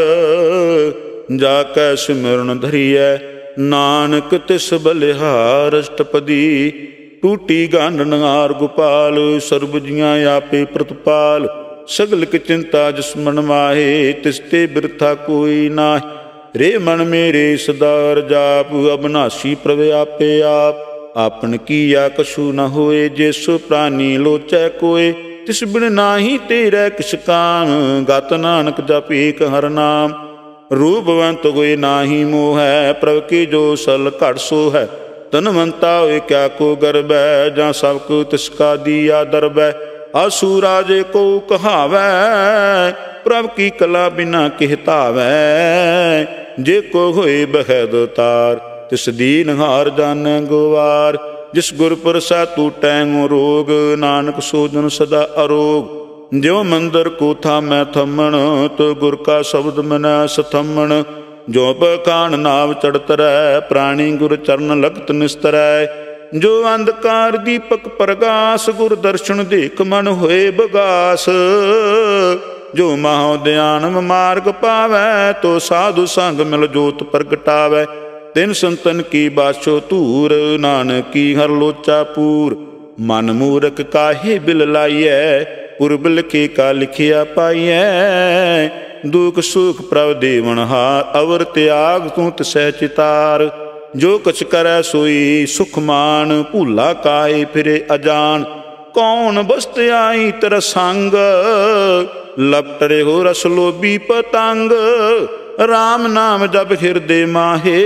ਜਾ ਕੈ ਸਿਮਰਨ ਧਰੀਐ, ਨਾਨਕ ਤਿਸ ਬਲਿਹਾਰ। ਅਸ਼ਟਪਦੀ ਟੂਟੀ ਗਾਨਨ ਹਾਰ ਗੋਪਾਲ, ਸਰਬ ਜੀਆਂ ਆਪੇ ਪ੍ਰਤਪਾਲ। ਸਗਲ ਕੀ ਚਿੰਤਾ ਜਿਸ ਮਨ ਮਾਹੇ, ਤਿਸ ਤੇ ਬਿਰਥਾ ਕੋਈ ਨਾਹੀ। ਰੇ ਮਨ ਮੇਰੇ ਸਦਾ ਜਾਪ, ਅਬਨਾਸੀ ਪ੍ਰਭ ਆਪੇ ਆਪ। ਆਪਨ ਕੀਆ ਕਛੂ ਨ ਹੋਏ, ਜਿਸ ਪ੍ਰਾਨੀ ਲੋਚੈ ਕੋਏ। ਤਿਸ ਬਿਨ ਨਾਹੀ ਤੇਰੇ ਕਿਛ ਕਾਮ, ਗਤ ਨਾਨਕ ਜਪ ਏਕ ਹਰਿ ਨਾਮ। ਰੂਪਵੰਤ ਹੋਏ ਨਾਹੀ ਮੋਹ ਹੈ, ਪ੍ਰਭ ਕੀ ਜੋ ਸਲ ਘੜ ਸੋ ਹੈ। ਧਨਵੰਤਾ ਹੋਏ ਕਿਆ ਕੋ ਗਰਬੈ, ਜਾਂ ਸਭ ਕੋ ਤਿਸ ਕਾ ਦੀਆ ਦਰਬੈ। ਆਸੂ ਰਾਜੇ ਕੋ ਕਹਾਵੈ, ਪ੍ਰਭ ਕੀ ਕਲਾ ਬਿਨਾ ਕਿਹ ਧਾਵੈ। ਜੇ ਕੋ ਹੋਏ ਬਹਿਦ ਤਾਰ, ਤਿਸ ਦੀਨ ਹਾਰ ਜਾਣੈ ਗੋਵਾਰ। ਜਿਸ ਗੁਰ ਪ੍ਰਸਾਦ ਟੂਟੈ ਰੋਗ, ਨਾਨਕ ਸੋ ਜਨ ਸਦਾ ਅਰੋਗ। ਜਿਉ ਮੰਦਰ ਕੋ ਥਾਮੈ ਥੰਮਣ, ਤੋ ਗੁਰ ਕਾ ਸ਼ਬਦ ਮਨੈ ਸਥੰਮਣ। ਜੋ ਬਖਾਣ ਨਾਵ ਚੜ੍ਹ ਤਰੈ, ਪ੍ਰਾਣੀ ਗੁਰ ਚਰਨ ਲਗਤ ਨਿਸਤਰੈ। ਜੋ ਅੰਧਕਾਰ ਦੀਪਕ ਪ੍ਰਗਾਸ, ਗੁਰ ਦਰਸ਼ਨ ਦੇਖ ਮਨ ਹੋਏ ਬਗਾਸ। ਜੋ ਮਾਹੁ ਧਿਆਨਮ ਮਾਰਗ ਪਾਵੈ, ਤੋ ਸਾਧੂ ਸੰਗ ਮਿਲ ਜੋਤ ਪ੍ਰਗਟਾਵੈ। ਤਿਨ ਸੰਤਨ ਕੀ ਬਾਛੋ ਧੂਰ, ਨਾਨਕ ਕੀ ਹਰ ਲੋਚਾ ਪੂਰ। ਮਨ ਮੂਰਖ ਕਾਹੇ ਬਿਲ ਲਾਈਐ, ਪੁਰਬ ਲਿਖੇ ਕਾ ਲਿਖਿਆ ਪਾਈਐ। ਦੁਖ ਸੁਖ ਪ੍ਰਭ ਦੇਵਨ ਹਾਰ, ਅਵਰ ਤਿਆਗ ਤੂੰ ਤਿਸੈ ਚਿਤਾਰ। ਜੋ ਕਛ ਕਰੈ ਸੋਈ ਸੁਖ ਮਾਨ, ਭੂਲਾ ਕਾਏ ਫਿਰੇ ਅਜਾਨ। ਕੌਣ ਬਸਤ ਆਈ ਤੇਰਾ ਸੰਗ, ਲਪਟ ਰਿਹੋ ਰਸ ਲੋਭੀ ਪਤੰਗ। ਰਾਮ ਨਾਮ ਜਪ ਹਿਰਦੇ ਮਾਹੇ,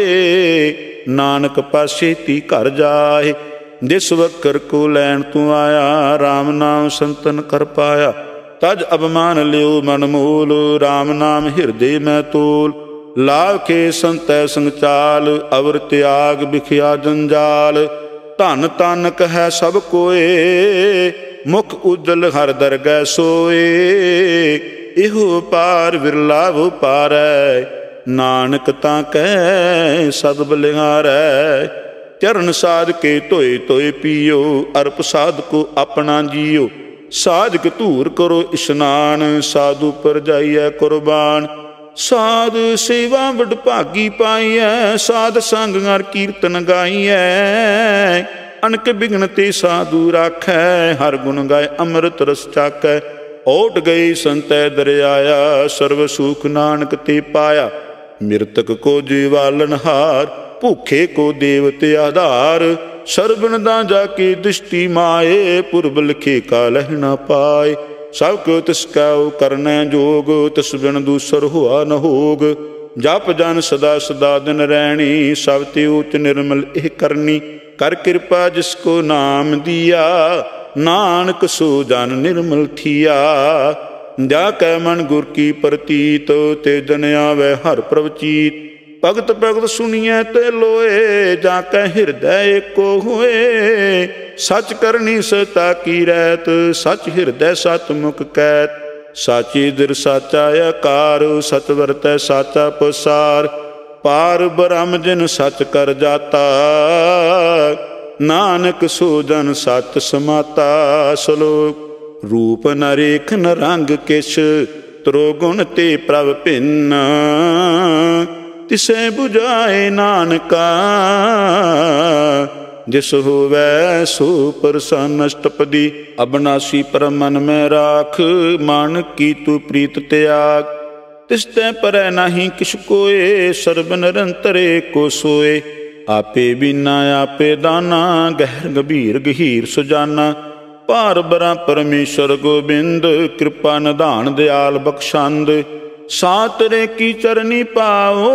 ਨਾਨਕ ਪਾਸੇ ਤੀ ਘਰ ਜਾਏ। ਜਿਸ ਵਕਰ ਕੋ ਲੈਣ ਤੂੰ ਆਇਆ, ਰਾਮ ਨਾਮ ਸੰਤਨ ਕਰ ਪਾਇਆ। ਤਜ ਅਭਮਾਨ ਲਿਓ ਮਨ ਮੂਲ, ਰਾਮ ਨਾਮ ਹਿਰਦੇ ਮੈਂ ਤੋਲ। ਲਾਭ ਕੇ ਸੰਤੈ ਸੰਚਾਲ, ਅਵਰ ਤਿਆਗ ਬਿਖਿਆ ਜੰਜਾਲ। ਧਨ ਤਾਨਕ ਹੈ ਸਭ ਕੋਏ, ਮੁਖ ਉਜਲ ਹਰ ਦਰਗਹਿ ਸੋਏ। ਇਹੋ ਪਾਰ ਵਿਰਲਾ ਵਪਾਰੈ, ਨਾਨਕ ਤਾਂ ਕਹਿ ਸਦ ਬਲਿਹਾਰੈ। ਚਰਨ ਸਾਧ ਕੇ ਧੋਏ ਧੋਏ ਪੀਓ, ਅਰਪ ਸਾਧ ਕੋ ਆਪਣਾ ਜੀਓ। ਸਾਧਕ ਧੂਰ ਕਰੋ ਇਸ਼ਨਾਨ, ਸਾਧੂ ਪਰ ਜਾਈਐ ਕੁਰਬਾਨ। ਸਾਧ ਸੇਵਾ ਵਡਭਾਗੀ ਪਾਈਐ, ਸਾਧ ਸੰਗ ਹਰ ਕੀਰਤਨ ਗਾਈਐ। ਅਨਕ ਬਿਘਨ ਤੇ ਸਾਧੂ ਰਾਖੈ, ਹਰ ਗੁਣ ਗਾਏ ਅੰਮ੍ਰਿਤ ਰਸ ਚਾਖੈ। ਓਟ ਗਈ ਸੰਤੈ ਦਰਿਆਇਆ, ਸਰਬ ਸੁਖ ਨਾਨਕ ਤੇ ਪਾਇਆ। ਮਿਰਤਕ ਕੋ ਜੀਵਾਲਨ ਹਾਰ, ਭੁੱਖੇ ਕੋ ਦੇਵਤ ਆਧਾਰ। ਸਰਬਨ ਦਾ ਜਾ ਕੇ ਦ੍ਰਿਸ਼ਟੀ ਮਾਏ, ਪੁਰਬ ਲਿਖੇ ਕਾ ਲਹਿ ਨਾ ਪਾਏ। ਸਭ ਕੋ ਤਿਸ ਕਾ ਕਰਨੈ ਜੋਗ, ਤਿਸ ਬਿਨ ਦੂਸਰ ਹੋਆ ਨ ਹੋਗ। ਜਪ ਜਨ ਸਦਾ ਸਦਾ ਦਿਨ ਰਹਿਣੀ, ਸਭ ਤੇ ਊਚ ਨਿਰਮਲ ਇਹ ਕਰਨੀ। ਕਰ ਕਿਰਪਾ ਜਿਸ ਕੋ ਨਾਮ ਦੀਆ, ਨਾਨਕ ਸੋ ਜਨ ਨਿਰਮਲ ਥੀਆ। ਜਾ ਕੈ ਮਨ ਗੁਰ ਕੀ ਪ੍ਰਤੀਤ, ਤੇ ਜਨ ਆਵੈ ਹਰ ਪ੍ਰਭ ਚੀਤ। ਭਗਤ ਭਗਤ ਸੁਣੀਐ ਤੇ ਲੋਏ, ਜਾ ਕੈ ਹਿਰਦੈ ਏਕੋ ਹੋਏ। ਸਚ ਕਰਨੀ ਸਤਾ ਕੀ ਰਹਿਤ, ਸਚ ਹਿਰਦੈ ਸਤ ਮੁਖ ਕੈਤ। ਸਾਚੀ ਦਿਰ ਸਾਚਾ ਆਕਾਰ, ਸਚ ਵਰਤੈ ਸਾਚਾ ਪਸਾਰ। ਪਾਰ ਬ੍ਰਹਮ ਜਿਨ ਸਚ ਕਰ ਜਾਤਾ, ਨਾਨਕ ਸੋ ਜਨ ਸਚ ਸਮਾਤਾ। ਸ਼ਲੋਕ ਰੂਪ ਨ ਰੇਖ ਨ ਰੰਗ ਕਿਛ, ਤਰੋ ਗੁਣ ਤੇ ਪ੍ਰਭ ਭਿੰਨ। ਤਿਸੈ ਬੁਝਾਏ ਨਾਨਕਾ, ਜਿਸ ਹੋਵੈ ਸੋ ਪ੍ਰਸੰਨ। ਅਸ਼ਟਪਦੀ ਅਬਨਾਸੀ ਪਰਮ ਮਨ ਮੈਂ ਰਾਖ, ਮਨ ਕੀ ਤੂੰ ਪ੍ਰੀਤ ਤਿਆਗ। ਤਿਸ ਤੈ ਪਰੈ ਨਾਹੀ ਕਿਛ ਕੋਏ, ਸਰਬ ਨਿਰੰਤਰ ਏਕੋ ਸੋਏ। ਆਪੇ ਬਿਨਾ ਆਪੇ ਦਾਨਾ, ਗਹਿਰ ਗਭੀਰ ਗਹੀਰ ਸੁਜਾਨਾ। ਭਾਰ ਬਰਾ ਪਰਮੇਸ਼ਰ ਗੋਬਿੰਦ, ਕਿਰਪਾ ਨਿਧਾਨ ਦਿਆਲ ਬਖਸ਼ੰਦ। ਸਾਤਰੇ ਕੀ ਚਰਨੀ ਪਾਓ,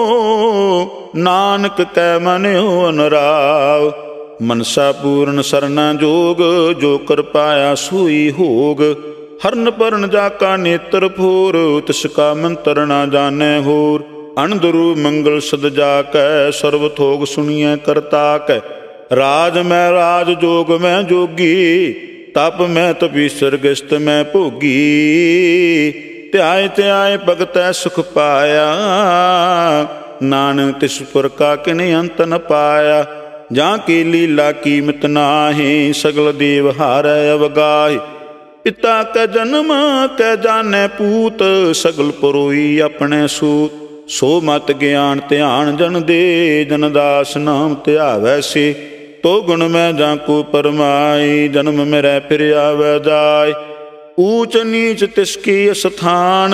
ਨਾਨਕ ਕੈ ਮਨਿਓ ਨਰਾਵ। ਮਨਸਾ ਪੂਰਨ ਸਰਨਾ ਜੋਗ, ਜੋ ਕਰ ਪਾਇਆ ਸੋਈ ਹੋਗ। ਹਰਨ ਪਰਨ ਜਾ ਕਾ ਨੇਤਰ ਫੋਰ, ਤਿਸ ਕਾ ਮੰਤਰ ਨਾ ਜਾਣੈ ਹੋਰ। ਅਨੰਦਰੂ ਮੰਗਲ ਸਦ ਜਾ ਕੈ, ਸਰਬ ਥੋਗ ਸੁਣੀਐ ਕਰਤਾ ਕੈ। ਰਾਜ ਮੈਂ ਰਾਜ, ਜੋਗ ਮੈਂ ਜੋਗੀ, ਤਪ ਮੈਂ ਤਪੀਸਰ, ਗਿਸਤ ਮੈਂ ਭੋਗੀ। ਧਿਆਏ ਧਿਆਏ ਭਗਤੈ ਸੁਖ ਪਾਇਆ, ਨਾਨਕ ਤਿਸ ਪੁਰ ਕਾ ਕਿਨ ਅੰਤ ਨ ਪਾਇਆ। ਜਾਂ ਕੀ ਲੀਲਾ ਕੀਮਤ ਨਾਹੀਂ, ਸਗਲ ਦੇਵ ਹਾਰੈ ਅਵਗਾਹੀ। ਪਿਤਾ ਕੈ ਜਨਮ ਕੈ ਜਾਣੈ ਪੂਤ, ਸਗਲ ਪਰੋਈ ਆਪਣੇ ਸੂਤ। ਸੋ ਮਤ ਗਿਆਨ ਧਿਆਨ ਜਨ ਦੇ, ਜਨ ਦਾਸ ਨਾਮ ਧਿਆਵੈ ਸੇ। ਤੋ ਗੁਣ ਮੈਂ ਜਾਂ ਕੋ ਪਰਮਾਈ, ਜਨਮ ਮੇਰੈ ਫਿਰ ਆਵੈ ਜਾਇ। ਊਚ ਨੀਚ ਤਿਸ ਕੀ ਅਸਥਾਨ,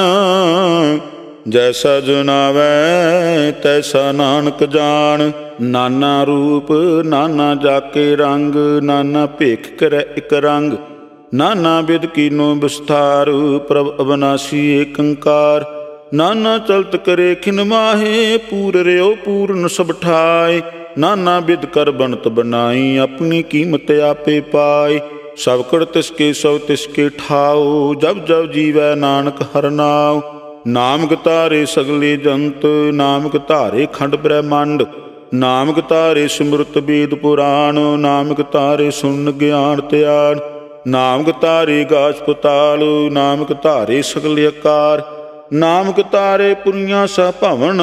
ਜੈਸਾ ਜੁਨਾਵੈ ਤੈਸਾ ਨਾਨਕ ਜਾਣ। ਨਾਨਾ ਰੂਪ ਨਾਨਾ ਜਾਕੇ ਰੰਗ, ਨਾਨਾ ਭੇਖ ਕਰੈ ਇਕ ਰੰਗ। ਨਾਨਾ ਬਿਦ ਕੀਨੋ ਵਿਸਥਾਰ, ਪ੍ਰਭ ਅਵਨਾਸੀ ਏਕ ਓੰਕਾਰ। ਨਾਨਾ ਚਲਤ ਕਰੇ ਖਿਨ ਮਾਹੇ, ਪੂਰ ਰਿਓ ਪੂਰਨ ਸਭ ਠਾਏ। ਨਾਨਾ ਬਿਦ ਕਰ ਬਣਤ ਬਨਾਈ, ਆਪਣੀ ਕੀਮਤ ਆਪੇ ਪਾਈ। ਸਭ ਕੜ ਤਿਸਕੇ ਸਭ ਤਿਸਕੇ ਠਾਓ, ਜਬ ਜਬ ਜੀਵੈ ਨਾਨਕ ਹਰਿ ਨਾਉ। ਨਾਮਕ ਧਾਰੇ ਸਗਲੇ ਜੰਤ, ਨਾਮਕ ਧਾਰੇ ਖੰਡ ਬ੍ਰਹਿਮੰਡ। ਨਾਮਕ ਧਾਰੇ ਸਿਮਰਤ ਵੇਦ ਪੁਰਾਣ, ਨਾਮਕ ਧਾਰੇ ਸੁਣ ਗਿਆਨ ਧਿਆਨ। ਨਾਮਕ ਧਾਰੇ ਗਾਛ ਪਤਾਲ, ਨਾਮਕ ਧਾਰੇ ਸਗਲ ਆਕਾਰ। ਨਾਮਕ ਧਾਰੇ ਪੁਰੀਆਂ ਸਾ ਭਵਨ,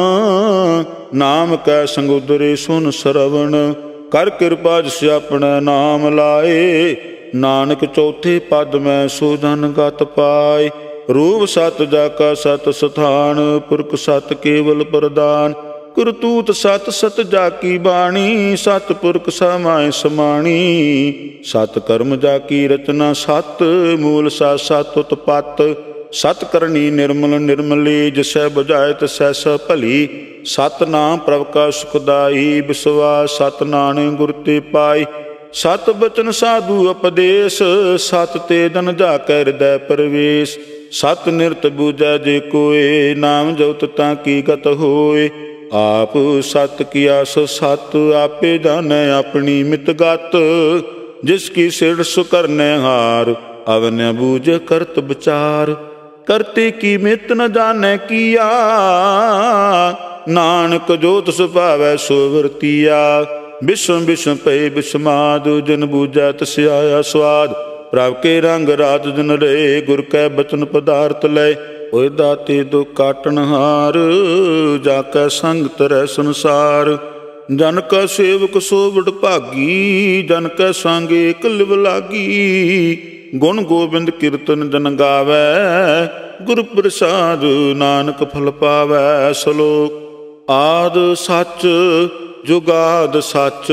ਨਾਮ ਕੈ ਸੰਗੁਦਰੇ ਸੁਨ ਸਰਵਣ। ਕਰ ਕਿਰਪਾ ਜਿਸ ਆਪਣਾ ਨਾਮ ਲਾਏ, ਨਾਨਕ ਚੌਥੇ ਪਦ ਮੈਂ ਸੋ ਜਨ ਗਤ ਪਾਏ। ਰੂਪ ਸਤ ਜਾ ਕਾ ਸਤ ਸਥਾਨ, ਪੁਰਖ ਸਤ ਕੇਵਲ ਪ੍ਰਦਾਨ। ਕਰਤੂਤ ਸਤ ਸਤ ਜਾ ਕੀ ਬਾਣੀ, ਸਤ ਪੁਰਖ ਸਮਾਏ ਸਮਾਣੀ। ਸਤ ਕਰਮ ਜਾ ਕੀ ਰਚਨਾ ਸਤ, ਮੂਲ ਸਤ ਸਤ ਉਤਪਤ। ਸਤ ਕਰਨੀ ਨਿਰਮਲ ਨਿਰਮਲੀ, ਜਿਸੈ ਬੁਝਾਏ ਤਿਸੈ ਸ ਭਲੀ। ਸਤ ਨਾਮ ਪ੍ਰਭ ਕਾ ਸੁਖਦਾਈ, ਵਿਸਵਾਸ ਸਤ ਨਾਨਕ ਗੁਰ ਤੇ ਪਾਈ। ਸਤ ਬਚਨ ਸਾਧੂ ਉਪਦੇਸ਼, ਸਤ ਤੇ ਜਨ ਜਾ ਕੈ ਹਿਰਦੈ ਪ੍ਰਵੇਸ਼। ਸਤ ਨਿਰਤ ਬੂਝੈ ਜੇ ਕੋਇ, ਨਾਮ ਜਪਤ ਤਾਂ ਕੀ ਗਤ ਹੋਏ। ਆਪ ਸਤ ਕੀਆ ਸੋ ਸਤ, ਆਪੇ ਜਾਣੈ ਆਪਣੀ ਮਿਤ ਗਤ। ਜਿਸ ਕੀ ਸਿੜ ਸੁ ਕਰਨੈ ਹਾਰ, ਅਵਨਿ ਬੂਝ ਕਰਤ ਵਿਚਾਰ। ਕਰਤੇ ਕੀ ਮਿਤ ਨ ਜਾਣੈ ਕੀਆ, ਨਾਨਕ ਜੋ ਤਿਸ ਭਾਵੈ ਸੋ ਵਰਤੀਆ। ਬਿਸਮ ਬਿਸਮ ਪਏ ਬਿਸਮਾਦ, ਜਿਨ ਬੂਝੈ ਤਿਸ ਆਇਆ ਸਵਾਦ। ਪ੍ਰਭ ਕੇ ਰੰਗ ਰਾਤ ਜਨ ਰਹੇ, ਗੁਰ ਕੈ ਬਚਨ ਪਦਾਰਥ ਲਏ। ਓਏ ਦਾਤੇ ਦੁ ਕਾਟਨ ਹਾਰ, ਜਾ ਕੈ ਸੰਗ ਤਰੈ ਸੰਸਾਰ। ਜਨ ਕਾ ਸੇਵਕ ਸੋ ਵਡ ਭਾਗੀ, ਜਨ ਕੈ ਸੰਗ ਏਕ ਲਿਵ ਲਾਗੀ। ਗੁਣ ਗੋਬਿੰਦ ਕੀਰਤਨ ਜਨ ਗਾਵੈ, ਗੁਰ ਪ੍ਰਸਾਦ ਨਾਨਕ ਫਲ ਪਾਵੈ। ਸਲੋਕ ਆਦ ਸੱਚ ਜੁਗਾਦ ਸੱਚ,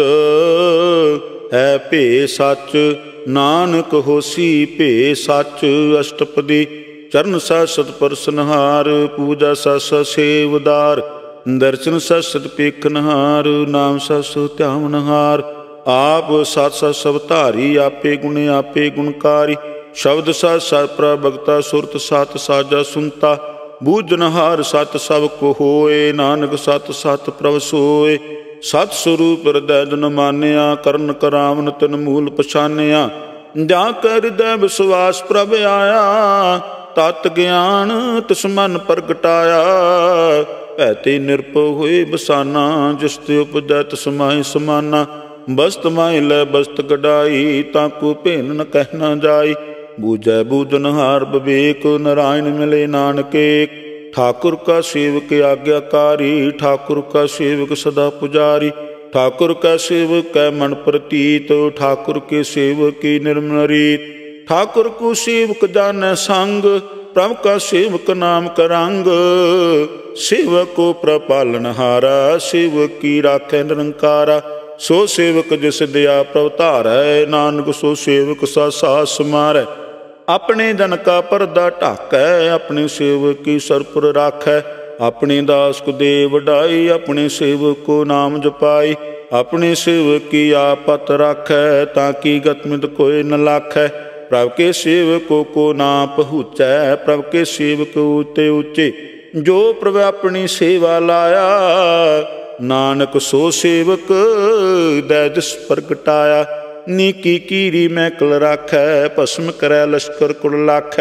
ਹੈ ਭੇ ਸੱਚ ਨਾਨਕ ਹੋਸੀ ਭੇ ਸੱਚ। ਅਸ਼ਟਪਦੀ ਚਰਨ ਸਤ ਸਤ ਪਰਸਨਹਾਰ, ਪੂਜਾ ਸਤ ਸਤ ਸੇਵਦਾਰ। ਦਰਸ਼ਨ ਸਤ ਸਤ ਪੇਖਨਹਾਰ, ਨਾਮ ਸਤ ਸਤ ਧਿਆਵਨਹਾਰ। ਆਪ ਸਤ ਸਤ ਸਭ ਧਾਰੀ, ਆਪੇ ਗੁਣ ਆਪੇ ਗੁਣਕਾਰੀ। ਸ਼ਬਦ ਸਤ ਸਤ ਪ੍ਰਭ ਭਗਤਾ, ਸੁਰਤ ਸਤ ਸਾਜਾ ਸੁਨਤਾ। ਬੂਝਨਹਾਰ ਸਤ ਸਭ ਕੋ ਹੋਏ, ਨਾਨਕ ਸਤ ਸਤ ਪ੍ਰਭ ਸੋਏ। ਸਤ ਸਰੂਪ ਹਿਰਦੈ ਜਨ ਮਾਨਿਆ, ਕਰਨ ਕਰਾਵਨ ਤਿਨ ਮੂਲ ਪਛਾਨਿਆ। ਜਾਂ ਕੈ ਹਿਰਦੈ ਵਿਸਵਾਸ ਪ੍ਰਭ ਆਇਆ, ਤਤ ਗਿਆਨ ਤਿਸ ਮਨ ਪ੍ਰਗਟਾਇਆ। ਭੈ ਤੇ ਨਿਰਭਉ ਹੋਏ ਬਸਾਨਾ, ਜਿਸ ਤੇ ਉਪਜੈ ਤਿਸ ਮਾਹਿ ਸਮਾਨਾ। ਬਸਤ ਮਾਹਿ ਲੈ ਬਸਤ ਗਡਾਈ, ਤਾਂ ਕੋ ਭੇਨ ਨ ਕਹਿ ਨਾ ਜਾਈ। ਬੂਝੈ ਬੂਝਨਹਾਰ ਵਿਵੇਕ, ਨਾਰਾਇਣ ਮਿਲੇ ਨਾਨਕ ਏਕ। ਠਾਕੁਰ ਕਾ ਸੇਵਕ ਆਗਿਆਕਾਰੀ, ਠਾਕੁਰ ਕਾ ਸੇਵਕ ਸਦਾ ਪੁਜਾਰੀ। ਠਾਕੁਰ ਕਾ ਸੇਵਕ ਕੈ ਮਨ ਪ੍ਰਤੀਤ, ਠਾਕੁਰ ਕੇ ਸੇਵਕ ਕੀ ਨਿਰਮਲ ਰੀਤ। ਠਾਕੁਰ ਕੋ ਸੇਵਕ ਜਾਣੈ ਸੰਗ, ਪ੍ਰਭ ਕਾ ਸੇਵਕ ਨਾਮ ਕਰੰਗ। ਸੇਵਕ ਕੋ ਪ੍ਰਭ ਪਾਲਨਹਾਰਾ, ਸੇਵਕ ਕੀ ਰਾਖੈ ਨਿਰੰਕਾਰਾ। ਸੋ ਸੇਵਕ ਜਿਸ ਦਿਆ ਪ੍ਰਭ ਧਾਰੈ, ਨਾਨਕ ਸੋ ਸੇਵਕ ਸਾ ਸਾਸ ਸਮਾਰੈ। ਆਪਣੇ ਜਨ ਕਾ ਪਰਦਾ ਢਾਕੈ, ਆਪਣੇ ਸੇਵਕ ਕੀ ਸਰਪੁਰ ਰਾਖੈ। ਆਪਣੇ ਦਾਸ ਕੋ ਦੇ ਵਡਾਈ, ਆਪਣੇ ਸੇਵਕ ਕੋ ਨਾਮ ਜਪਾਈ। ਆਪਣੇ ਸੇਵਕ ਕੀ ਆਪਤ ਰਾਖੈ, ਤਾਂ ਕੀ ਗਤ ਮਿਤ ਕੋਇ ਨ ਲਾਖੈ। ਪ੍ਰਭ ਕੇ ਸੇਵਕ ਕੋ ਨਾ ਪਹੁੰਚੈ, ਪ੍ਰਭ ਕੇ ਸੇਵਕ ਉਤੇ ਉੱਚੇ। ਜੋ ਪ੍ਰਭ ਆਪਣੀ ਸੇਵਾ ਲਾਇਆ, ਨਾਨਕ ਸੋ ਸੇਵਕ ਦੈ ਜਿਸ ਪ੍ਰਗਟਾਇਆ। ਨੀਕੀ ਕੀਰੀ ਮੈਂ ਕਲ ਰਾਖੈ, ਭਸਮ ਕਰੈ ਲਸ਼ਕਰ ਕੁਲ ਲਾਖੈ।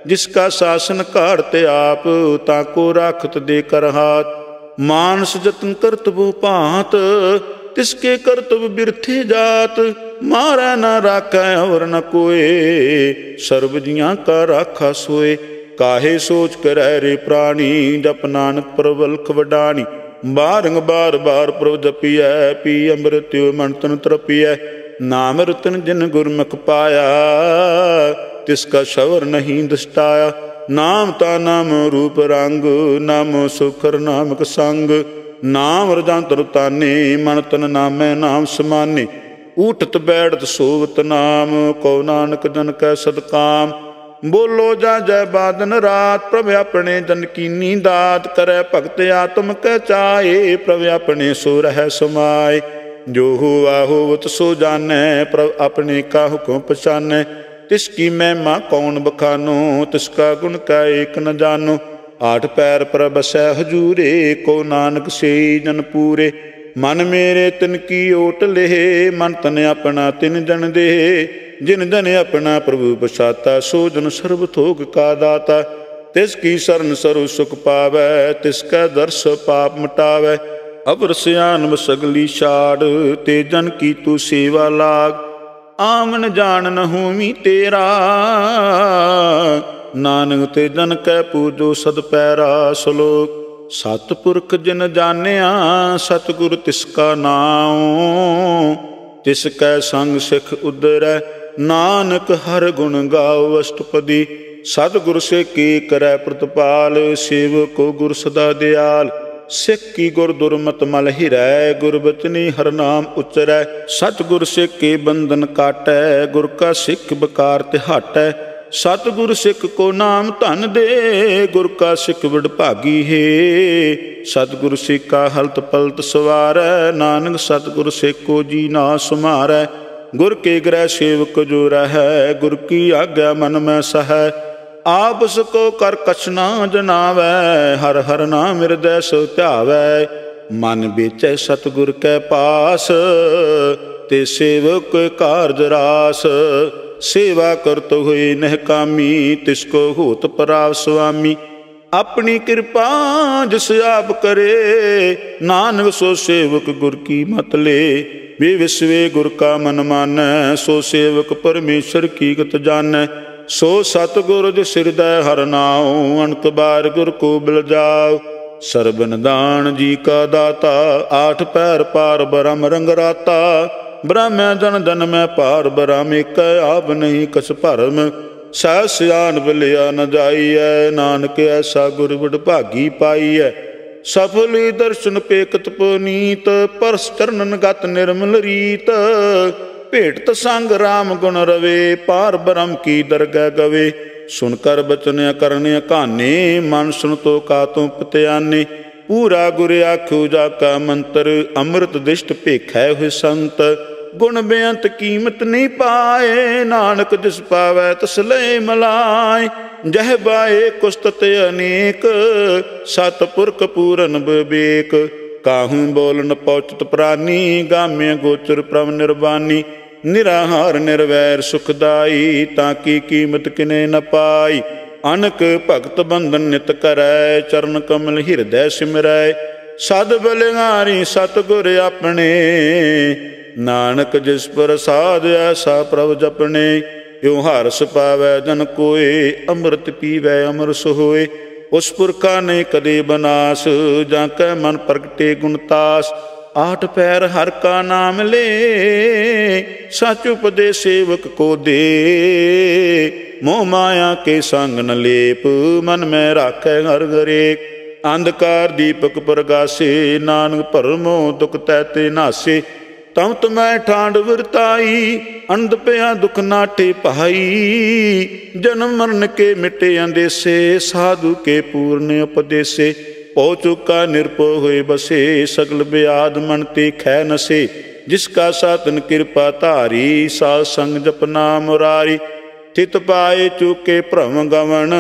जिसका शासन घाड़ते आप, ताको राखत दे कर हाथ। मानस जतन करतबो भांत, तिसके करतब बिरथे जात। मारै न राखै और न कोय, सर्ब जियां का राखा सोए। काहे सोच करै रे प्राणी, जप नानक प्रबलख वडानी। बारंग बार बार प्रभ जपिਐ, पी अमृत्यो मन तन तरपिਐ। नाम रतन जिन गुरमुख पाया, तिसका शवर नहीं दृष्टाया। नाम ता नाम रूप रंग, नाम सुखर नामक संग। नाम रजंतर ताने, मन तन नामै नाम समाने। ऊठत बैठत सोवत नाम, कौ नानक जन कै सदकाम। बोलो जा जय बादन रात, प्रभ अपने जन कीनी दात। करै भगत आत्म कै चाए, प्रभ अपने सो रह समाए। जो हुआ होवत सो जानै, प्रभ अपने का हुक्म पछानै। तिसकी महिमा कौन बखानो, तिसका गुण कै एक न जानो। आठ पैर पर बसै हजूरे, को नानक से जन पूरे। मन मेरे तिन की ओट लेहे, मन तन अपना तिन जन दे। जिन जन अपना प्रभु बसाता, सो जन सर्व थोक का दाता। तिसकी शरण सर्व सुख पावै, तिसकै दर्श पाप मिटावै। अवर सियान सगली छाड़, ते जन की तू सेवा लाग। आमन जान न होमी तेरा, नानक ते जन कै पूजो सद पैरा। सलोक सतपुरख जिन जानिया, सतगुर तिसका नाम। तिसकै संग सिख उदरै, नानक हर गुण गाओ अष्टपदी। सतगुर से की करै प्रतिपाल, सेवक को गुर सदा दयाल। सिख की गुर दुर्मत मल हिरै, गुरबचनी हर नाम उचरै। सतगुर सिख के बंधन काटै, गुर का सिख बकार ते हटै। सतगुर सिख को नाम धन दे, गुर का सिख वडभागी है। सतगुर सिख का हलत पलत सवारै, नानक सतगुर सिख को जी ना सुमारै। गुर के ग्रह सेवक जो रहै, गुर की आज्ञा मन में सहै। आपस को कर कछ ना जनावै, हर हर नाम हृदय सो ध्यावै। मन बेचै सतगुर कै पास, ते सेवक कारज रास। सेवा करत हुए नहकामी, तिसको होत पराव स्वामी। अपनी कृपा जिस आप करे, नानक सो सेवक गुर की मत ले। वे विश्वे गुर का मन मानै, सो सेवक परमेश्वर की गत जानै। सो सतगुर जिस हृदय हर नाओ, अनक बार गुर को बिल जाओ। सरबन दान जी का दाता, आठ पैर पार ब्रह्म रंग राता। ब्रह्म जन जन में पार ब्रह्म, एक आप नहीं कछ भरम। सह सियान बिलिया न जाइए, नानक ऐसा गुर वडभागी पाइए। सफल दर्शन पेकत पुनीत, परस चरणन गत निर्मल रीत। भेटत संग राम गुण रवे, पार ब्रह्म की दरगह गवे। सुनकर बचन करन काने, मन सुन तो का तू पत्याने। पूरा गुर आखो जाका मंत्र, अमृत दिष्ट भेखै हुए संत। गुण बेअंत कीमत नहीं पाए, नानक जिस पावै तिस ले मलाए। जह बाए कुस्तत अनेक, सतपुरख पूरन विवेक। काहू बोल न पहुँचत प्राणी, गाम्य गोचर प्रभ निर्वाणी। निराहार निर्वैर सुखदाई, ताकि कीमत किने न पाई। अनक भगत बंधन नित करै, चरण कमल हृदय सिमरै। सद बलिहारी सतगुर अपने, नानक जिस प्रसाद ऐसा प्रभ जपने। यो हर्ष पावै जन कोय, अमृत पीवै अमर सोए। उस पुरखा ने कदे बनास, जाकै मन प्रगटे गुणतास। आठ पैर हर का नाम ले, सच उपदेश सेवक को दे। मोह माया के संग न लेप, मन में राखै हर हरेक। अंधकार दीपक प्रगासे, नानक भरमो दुख तैते नासे। तम तुम्हें ठांड वरताई, अंध पया दुख नाटे भाई। जन्म मरण के मिटे अंदेसे, साधु के पूर्ण उपदेसे। पौ चुका निरपो हुए बसे, सगल ब्याद मन ते खै नसे। जिसका सातन कृपा धारी, साध संग जपना मुरारी। थित पाए चुके भ्रम गवन,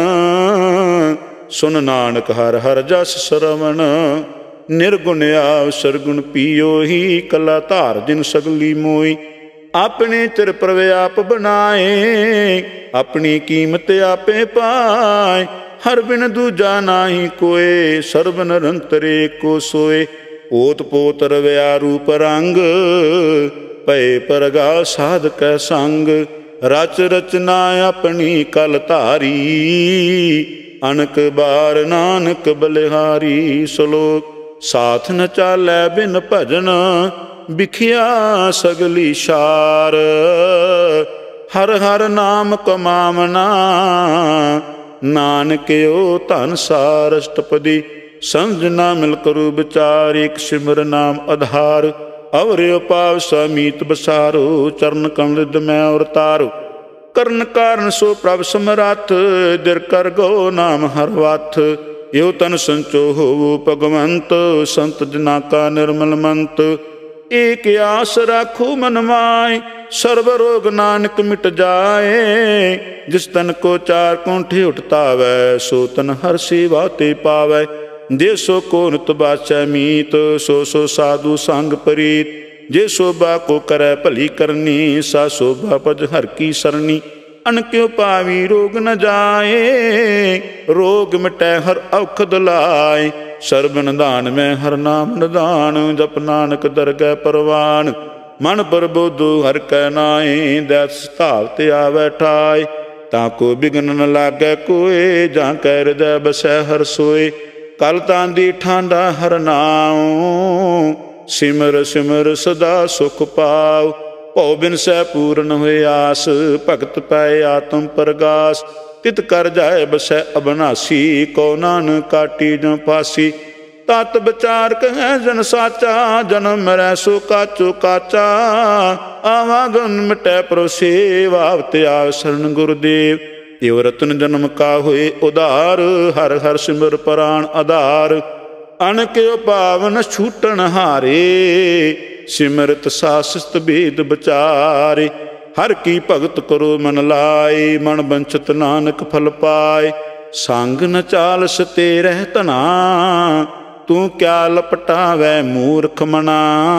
सुन नानक हर हर जस सरवण। निर्गुण आव सरगुण पियो ही, कला धार जिन सगली मोई। ਆਪਣੇ ਚਿਰ ਪ੍ਰਭ ਆਪ ਬਣਾਏ, ਆਪਣੀ ਕੀਮਤ ਆਪੇ ਪਾਏ। ਹਰ ਬਿਨ ਦੂਜਾ ਨਾਹੀ ਕੋਏ, ਸਰਬ ਨਿਰੰਤਰ ਏਕੋ ਸੋਏ। ਓਤ ਪੋਤ ਰਵਿਆ ਰੂਪ ਰੰਗ, ਭਏ ਪਰਗਾ ਸਾਧ ਕੈ ਸੰਗ। ਰਚ ਰਚਨਾ ਆਪਣੀ ਕਲ ਧਾਰੀ, ਅਨਕ ਬਾਰ ਨਾਨਕ ਬਲਿਹਾਰੀ। ਸ਼ਲੋਕ ਸਾਥ ਨ ਚਾਲੈ ਬਿਨ ਭਜਨ, ਬਿਖਿਆ ਸਗਲੀ ਸ਼ਾਰ। ਹਰ ਹਰ ਨਾਮ ਕਮਾਵਨਾ, ਨਾਨਕਿਓ ਧਨ ਸਾਰ। ਅਸ਼ਟਪਦੀ ਸਮਝ ਨਾ ਮਿਲ ਕਰੁ ਵਿਚਾਰ, ਏਕ ਸਿਮਰ ਨਾਮ ਆਧਾਰ। ਅਵਰਿ ਉਪਾਵ ਸਮੀਤ ਬਸਾਰੋ, ਚਰਨ ਕਮਲਿ ਮੈਂ ਔਰ ਤਾਰੋ। ਕਰਨ ਕਾਰਨ ਸੋ ਪ੍ਰਭ ਸਮਰੱਥ, ਦਿਰ ਕਰ ਗੋ ਨਾਮ ਹਰ ਵਥ। ਇਉ ਤਨ ਸੰਚੋ ਹੋਵੋ ਭਗਵੰਤ, ਸੰਤ ਜਨਾ ਕਾ ਨਿਰਮਲ ਮੰਤ। ਏਕ ਆਸ ਰਾਖੋ ਮਨ ਮਾਇ, ਸਰਬ ਰੋਗ ਨਾਨਕ ਮਿਟ ਜਾਏ। ਜਿਸ ਤਨ ਕੋ ਚਾਰ ਕੌਂਠੇ ਉਠਤਾਵੈ, ਸੋ ਤਨ ਹਰ ਸੇਵਾ ਤੇ ਪਾਵੈ। ਜੇ ਸੋ ਕੋ ਨਿਤ ਬਾਚੈ ਮੀਤ, ਸੋ ਸੋ ਸਾਧੂ ਸੰਗ ਪ੍ਰੀਤ। ਜੇ ਸੋਭਾ ਕੋ ਕਰੈ ਭਲੀ ਕਰਨੀ, ਸਾ ਸੋਭਾ ਭਜ ਹਰ ਕੀ ਸਰਨੀ। ਅਨਕਿਉ ਪਾਵੀ ਰੋਗ ਨ ਜਾਏ, ਰੋਗ ਮਿਟੈ ਹਰ ਔਖਦ ਲਾਏ। ਸਰਬ ਨਿਧਾਨ ਮੈਂ ਹਰ ਨਾਮ ਨਿਧਾਨ, ਜਪ ਨਾਨਕ ਦਰਗਹਿ ਪਰਵਾਨ। ਮਨ ਪ੍ਰਬੋਧੁ ਹਰਿ ਕੈ ਨਾਏ, ਦੈਤ ਸਥਾਵ ਤੇ ਆਵੈ ਠਾਏ। ਤਾਂ ਕੋ ਬਿਗਨ ਨ ਲਾਗੈ ਕੋਏ, ਜਾਂ ਕੈ ਹਿਰਦੈ ਬਸੈ ਹਰਿ ਸੋਏ। ਕਲ ਤਾਂਦੀ ਠਾਂਡਾ ਹਰਿ ਨਾਉ, ਸਿਮਰ ਸਿਮਰ ਸਦਾ ਸੁਖ ਪਾਉ। ਭਉ ਬਿਨ ਸਹਿ ਪੂਰਨ ਹੋਏ ਆਸ, ਭਗਤ ਪਾਏ ਆਤਮ ਪ੍ਰਗਾਸ। ਤਿਤ ਕਰ ਜਾਏ ਬਸੈ ਅਬਨਾਸੀ, ਕਉ ਨਾਨਕ ਕਾਟੀ ਜੁ ਫਾਸੀ। ਤਤ ਵਿਚਾਰ ਕਹੈ ਜਨ ਸਾਚਾ, ਜਨਮ ਮਰੈ ਸੋ ਕਾਚੋ ਕਾਚਾ। ਆਵਾਗਨ ਮਿਟੈ ਪ੍ਰਭ ਸੇਵਾ, ਅਵਤਿ ਆਵ ਸਰਣ ਗੁਰਦੇਵ। ਇਉ ਰਤਨ ਜਨਮ ਕਾ ਹੋਏ ਉਧਾਰ, ਹਰ ਹਰ ਸਿਮਰ ਪ੍ਰਾਣ ਆਧਾਰ। ਅਨਕਿਉ ਪਾਵਨ ਛੂਟਣ ਹਾਰੇ, ਸਿਮਰਤ ਸਾਸਤ ਭੇਦ ਵਿਚਾਰੇ। ਹਰ ਕੀ ਭਗਤ ਕਰੋ ਮਨ ਲਾਏ, ਮਨ ਬੰਚਤ ਨਾਨਕ ਫਲ ਪਾਏ। ਸੰਗ ਨ ਚਾਲਸ ਤੇ ਰਹਿ ਧਨਾ, ਤੂੰ ਕਿਆ ਲਪਟਾਵੈ ਮੂਰਖ ਮਨਾ।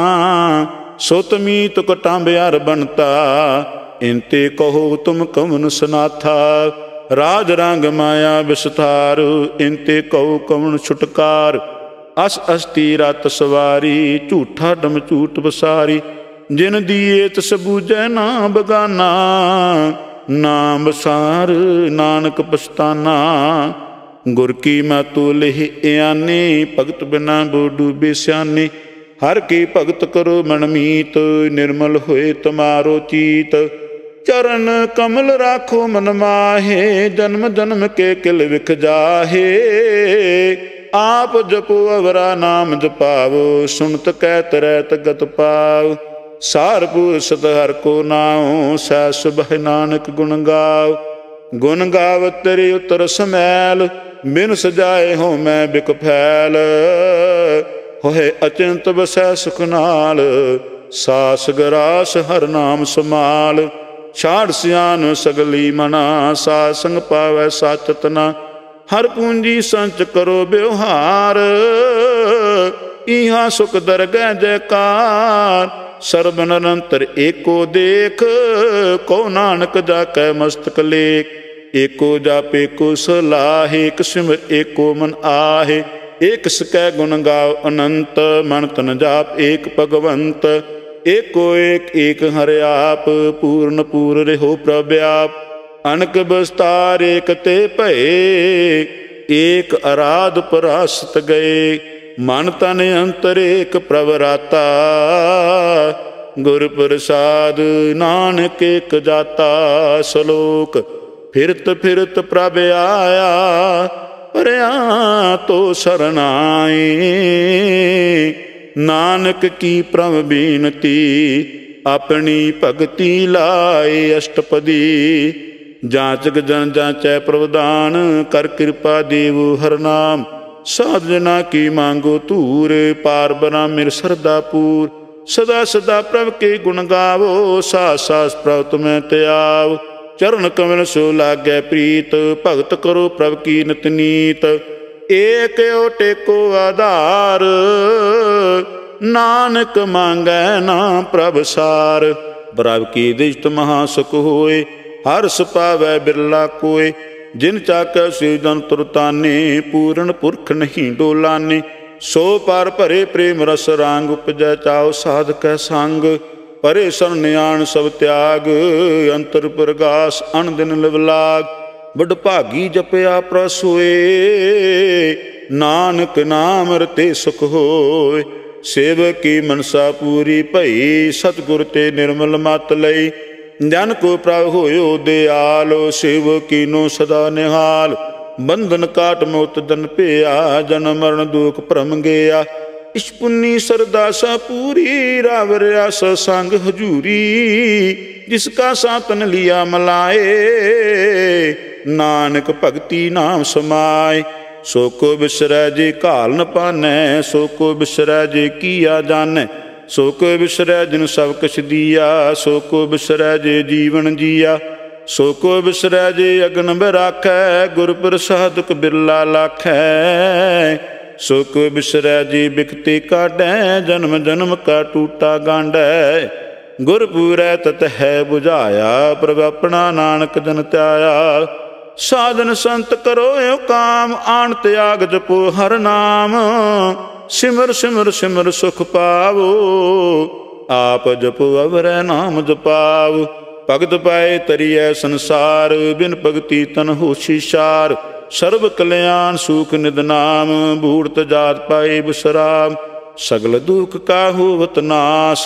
ਸੁਤ ਮੀਤ ਕਟਾਂਬਿਆਰ ਬਣਤਾ, ਇੰਤੇ ਕਹੋ ਤੁਮ ਕਵਨ ਸਨਾਥਾ। ਰਾਜ ਰੰਗ ਮਾਇਆ ਵਿਸਥਾਰ, ਇੰਤੇ ਕਹੋ ਕਵਨ ਛੁਟਕਾਰ। ਅਸ ਅਸਤੀ ਰਤ ਸਵਾਰੀ, ਝੂਠਾ ਡਮ ਝੂਠ ਬਸਾਰੀ। ਜਿਨ ਦੀਏ ਤਿਸ ਬੂਝੈ ਨਾ ਬਗਾਨਾ, ਨਾਮ ਸਾਰ ਨਾਨਕ ਪਛਤਾਨਾ। ਗੁਰ ਕੀ ਮਤੁ ਲਿਹ ਇਆਨੀ, ਭਗਤ ਬਿਨਾ ਬੋ ਡੂਬੇ ਸਿਆਨੇ। ਹਰ ਕੀ ਭਗਤ ਕਰੋ ਮਨ ਮੀਤ, ਨਿਰਮਲ ਹੋਏ ਤੁਮਾਰੋ ਚੀਤ। ਚਰਨ ਕਮਲ ਰਾਖੋ ਮਨ ਮਾਹੇ, ਜਨਮ ਜਨਮ ਕੇ ਕਿਲ ਵਿਖ ਜਾਹੇ। ਆਪ ਜਪੋ ਅਵਰਾ ਨਾਮ ਜਪਾਵੋ, ਸੁਣਤ ਕਹਿਤ ਰਹਿਤ ਗਤ ਪਾਵ। ਸਾਰ ਪੂਰ ਸਤ ਹਰਿ ਕੋ ਨਾਉ, ਸਹਿ ਸੁਭਹਿ ਨਾਨਕ ਗੁਣ ਗਾਵ। ਗੁਣ ਗਾਵਤ ਤੇਰੇ ਉਤਰ ਸਮੈਲ, ਬਿਨ ਸਜਾਏ ਹੋ ਮੈਂ ਬਿਕ ਫੈਲ। ਹੋਏ ਅਚਿੰਤ ਵਸੈ ਸੁਖ ਨਾਲ, ਸਾਸ ਗਰਾਸ ਹਰ ਨਾਮ ਸਮਾਲ। ਛਾੜ ਸਿਆਨ ਸਗਲੀ ਮਨਾ, ਸਾਧ ਸੰਗ ਪਾਵੈ ਸਾਚਤ ਨਾ। ਹਰ ਪੂੰਜੀ ਸੰਚ ਕਰੋ ਬਿਵਹਾਰ, ਇਹਾਂ ਸੁਖ ਦਰਗਹਿ ਜੈਕਾਰ। ਸਰਬ ਨਿਰੰਤਰ ਏਕੋ ਦੇਖ, ਕਉ ਨਾਨਕ ਜਾ ਕੈ ਮਸਤਕ ਲੇਖ। ਏਕੋ ਜਪ ਏਕੋ ਸਲਾਹੇ, ਇਕ ਸਿਮਰ ਏਕੋ ਮਨ ਆਹੇ। ਏਕ ਸਕੈ ਗੁਣ ਗਾਵ ਅਨੰਤ, ਮਨ ਤਨ ਜਾਪ ਏਕ ਭਗਵੰਤ। ਏਕੋ ਏਕ ਏਕ ਹਰਿ ਆਪ, ਪੂਰਨ ਪੂਰ ਰਹਿਓ ਪ੍ਰਭ ਆਪ। ਅਨਕ ਬਸਤਾਰ ਏਕ ਤੇ ਭਏ, ਏਕ ਅਰਾਧ ਪਰਾਸਤ ਗਏ। ਮਨ ਤਨ ਅੰਤਰ ਏਕ ਪ੍ਰਭ ਰਾਤਾ, ਗੁਰ ਪ੍ਰਸਾਦ ਨਾਨਕ ਏਕ ਜਾਤਾ। ਸ਼ਲੋਕ ਫਿਰਤ ਫਿਰਤ ਪ੍ਰਭ ਆਇਆ, ਪਰਿਆ ਤੋ ਸਰਨਾਏ। ਨਾਨਕ ਕੀ ਪ੍ਰਭ ਬੀਨਤੀ, ਆਪਣੀ ਭਗਤੀ ਲਾਏ। ਅਸ਼ਟਪਦੀ ਜਾਂਚਕ ਜਨ ਜਾਂਚੈ ਪ੍ਰਵਦਾਨ, ਕਰ ਕਿਰਪਾ ਦੇਵ ਹਰ ਨਾਮ। ਸਾਧ ਜਨਾ ਕੀ ਮੰਗੋ ਧੂਰ, ਪਾਰ ਬਨਾ ਮਿਰ ਸਰਦਾ ਪੂਰ। ਸਦਾ ਸਦਾ ਪ੍ਰਭ ਕੇ ਗੁਣ ਗਾਵੋ, ਸਾਸ ਸਾਸ ਪ੍ਰਭ ਤੁਮੈ ਧਿਆਵ। ਚਰਨ ਕਮਲ ਸੋ ਲਾਗੈ ਪ੍ਰੀਤ, ਭਗਤ ਕਰੋ ਪ੍ਰਭ ਕੀ ਨਿਤ ਨੀਤ। ਏਕ ਓ ਟੇਕੋ ਆਧਾਰ, ਨਾਨਕ ਮੰਗੈ ਨਾ ਪ੍ਰਭ ਸਾਰ। ਪ੍ਰਭ ਕੀ ਦ੍ਰਿਸ਼ਟ ਮਹਾ ਸੁਖ ਹੋਏ। ਹਰਿ ਸੁਭਾਵੈ ਬਿਰਲਾ ਕੋਇ, ਜਿਨ ਚਾਕੈ ਸੇ ਜਨ ਤੁਰਤਾਨੇ। ਪੂਰਨ ਪੁਰਖ ਨਹੀਂ ਡੋਲਾਨੇ, ਸੋ ਪਰ ਭਰੇ ਪ੍ਰੇਮ ਰਸ ਰਾਂਗ। ਉਪਜੈ ਚਾਉ ਸਾਧਕੈ ਸੰਗ, ਪਰੇ ਸਰਨਿਆਣ ਸਭ ਤਿਆਗ। ਅੰਤਰ ਪ੍ਰਗਾਸ ਅਨ ਦਿਨ ਲਿਵਲਾਗ, ਬਡ ਭਾਗੀ ਜਪਿਆ ਪ੍ਰਸ ਹੋਏ। ਨਾਨਕ ਨਾਮ ਰਤੇ ਸੁਖ ਹੋਏ, ਸੇਵਕ ਕੀ ਮਨਸਾ ਪੂਰੀ ਭਈ। ਸਤਿਗੁਰ ਤੇ ਨਿਰਮਲ ਮਤ ਲਈ, ਜਨ ਕੋ ਪ੍ਰਭ ਹੋਇਓ ਦਿਆਲ। ਸੇਵਕ ਕੀਨੋ ਸਦਾ ਨਿਹਾਲ, ਬੰਧਨ ਕਾਟ ਮੋਤ ਜਨ ਭਇਆ। ਜਨਮ ਮਰਨ ਦੁਖ ਭਰਮ ਗਿਆ, ਇਸ ਪੁੰਨੀ ਸਰਦਾ ਸਾ ਪੂਰੀ। ਰਾਵ ਰਿਆਸ ਸੰਗ ਹਜੂਰੀ, ਜਿਸ ਕਾ ਸਾਤਨ ਲਿਆ ਮਲਾਏ। ਨਾਨਕ ਭਗਤੀ ਨਾਮ ਸਮਾਏ, ਸੋ ਕੋ ਬਿਸਰੈ ਜੇ ਘਾਲ ਨ ਪਾਨੈ। ਸੋ ਕੋ ਬਿਸਰੈ ਜੇ ਕੀਆ ਜਾਣੈ, ਸੋ ਕੋ ਬਿਸਰੈ ਜਿਨ ਸਭ ਕਛ ਦੀਆ। ਸੋ ਕੋ ਬਿਸਰੈ ਜੇ ਜੀਵਨ ਜੀਆ, ਸੋ ਕੋ ਬਿਸਰੈ ਜੇ ਅਗਨ ਬਿਰਾਖੈ। ਗੁਰ ਪ੍ਰਸਾਦਿਕ ਬਿਰਲਾ ਲਾਖੈ, ਸੋ ਕੋ ਬਿਸਰੈ ਜੇ ਬਿਖਤੇ ਕਾਢੈ। ਜਨਮ ਜਨਮ ਕਾ ਟੂਟਾ ਗਾਂਢੈ, ਗੁਰ ਪੂਰੈ ਤਤ ਹੈ ਬੁਝਾਇਆ। ਪ੍ਰਭ ਆਪਣਾ ਨਾਨਕ ਜਨ ਧਿਆਇਆ। ਸਾਧਨ ਸੰਤ ਕਰੋ ਏਉ ਕਾਮ, ਆਣ ਤਿਆਗ ਜਪੋ ਹਰ ਨਾਮ। ਸਿਮਰ ਸਿਮਰ ਸਿਮਰ ਸੁਖ ਪਾਵੋ, ਆਪ ਜਪੋ ਅਵਰੈ ਨਾਮ ਜਪਾਵ। ਭਗਤ ਪਾਏ ਤਰੀਐ ਸੰਸਾਰ, ਬਿਨ ਭਗਤੀ ਤਨ ਹੋਸੀ ਸਾਰ। ਸਰਬ ਕਲਿਆਣ ਸੂਖ ਨਿਦ ਨਾਮ, ਬੂੜਤ ਜਾਤ ਪਾਏ ਬਿਸਰਾਮ। ਸਗਲ ਦੁਖ ਕਾ ਹੋਵਤ ਨਾਸ,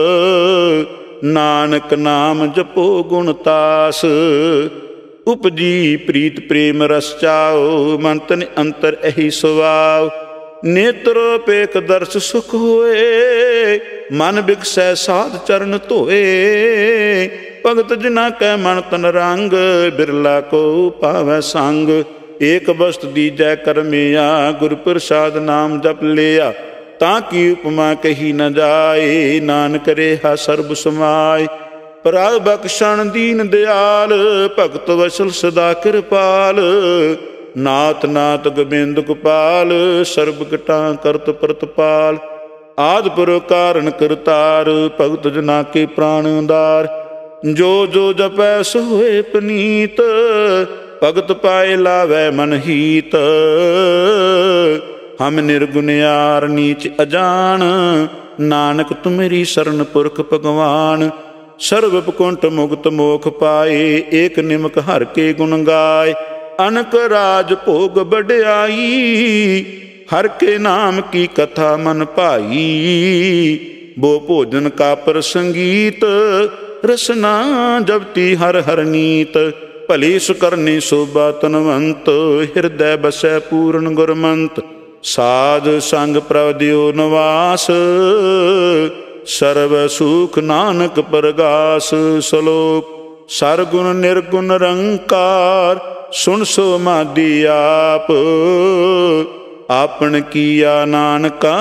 ਨਾਨਕ ਨਾਮ ਜਪੋ ਗੁਣ ਤਾਸ। ਉਪਜੀ ਪ੍ਰੀਤ ਪ੍ਰੇਮ ਰਸ ਚਾਓ, ਮਨ ਤਨ ਅੰਤਰ ਇਹੀ ਸੁਭਾਵ। ਨੇਤਰ ਪੇਖ ਦਰਸ ਸੁਖ ਹੋਏ, ਮਨ ਬਿਕਸੈ ਸਾਧ ਚਰਨ ਧੋਏ। ਭਗਤ ਜਿਨਾ ਕੈ ਮਨ ਤਨ ਰੰਗ, ਬਿਰਲਾ ਕੋ ਪਾਵੈ ਸੰਗ। ਏਕ ਬਸਤ ਦੀਜੈ ਕਰਮਿਆ, ਗੁਰ ਪ੍ਰਸਾਦ ਨਾਮ ਜਪ ਲਿਆ। ਤਾਂ ਕੀ ਉਪਮਾ ਕਹੀ ਨ ਜਾਏ, ਨਾਨਕ ਰੇਹਾ ਸਰਬ ਸਮਾਏ। ਪ੍ਰਭ ਬਖਸ਼ਣ ਦੀਨ ਦਿਆਲ, ਭਗਤ ਵਸਲ ਸਦਾ ਕਿਰਪਾਲ। ਨਾਥ ਨਾਥ ਗੋਬਿੰਦ ਗੋਪਾਲ, ਸਰਬ ਘਟਾਂ ਕਰਤ ਪ੍ਰਤਪਾਲ। ਆਦਿ ਪੁਰਖ ਕਾਰਨ ਕਰਤਾਰ, ਭਗਤ ਜਨਾ ਕੇ ਪ੍ਰਾਣ ਉਦਾਰ। ਜੋ ਜੋ ਜਪੈ ਸੋ ਹੋਏ ਪਨੀਤ, ਭਗਤ ਪਾਏ ਲਾਵੈ ਮਨ ਹੀਤ। ਹਮ ਨਿਰਗੁਣਿਆਰ ਨੀਚ ਅਜਾਨ, ਨਾਨਕ ਤੁਮਰੀ ਸਰਨ ਪੁਰਖ ਭਗਵਾਨ। ਸਰਬ ਬਕੁੰਠ ਮੁਕਤ ਮੋਖ ਪਾਏ, ਏਕ ਨਿਮਕ ਹਰ ਕੇ ਗੁਣ ਗਾਏ। ਅਨਕ ਰਾਜ ਭੋਗ ਵਡਿਆਈ, ਹਰ ਕੇ ਨਾਮ ਕੀ ਕਥਾ ਮਨ ਭਾਈ। ਬੋ ਭੋਜਨ ਕਾ ਪ੍ਰਸੰਗੀਤ, ਰਸਨਾ ਜਪਤੀ ਹਰ ਹਰ ਨੀਤ। ਭਲੀ ਸੁਕਰਨੀ ਸੋਭਾ ਤਨਵੰਤ, ਹਿਰਦੈ ਬਸੈ ਪੂਰਨ ਗੁਰਮੰਤ। ਸਾਧ ਸੰਗ ਪ੍ਰਭ ਦਿਓ ਨਿਵਾਸ, ਸਰਬ ਸੁਖ ਨਾਨਕ ਪਰਗਾਸ। ਸਲੋਕ ਸਰਗੁਣ ਨਿਰਗੁਣ ਨਿਰੰਕਾਰ, ਸੁਣ ਸੋ ਮਾਦੀ ਆਪ। ਆਪਨ ਕੀਆ ਨਾਨਕਾ,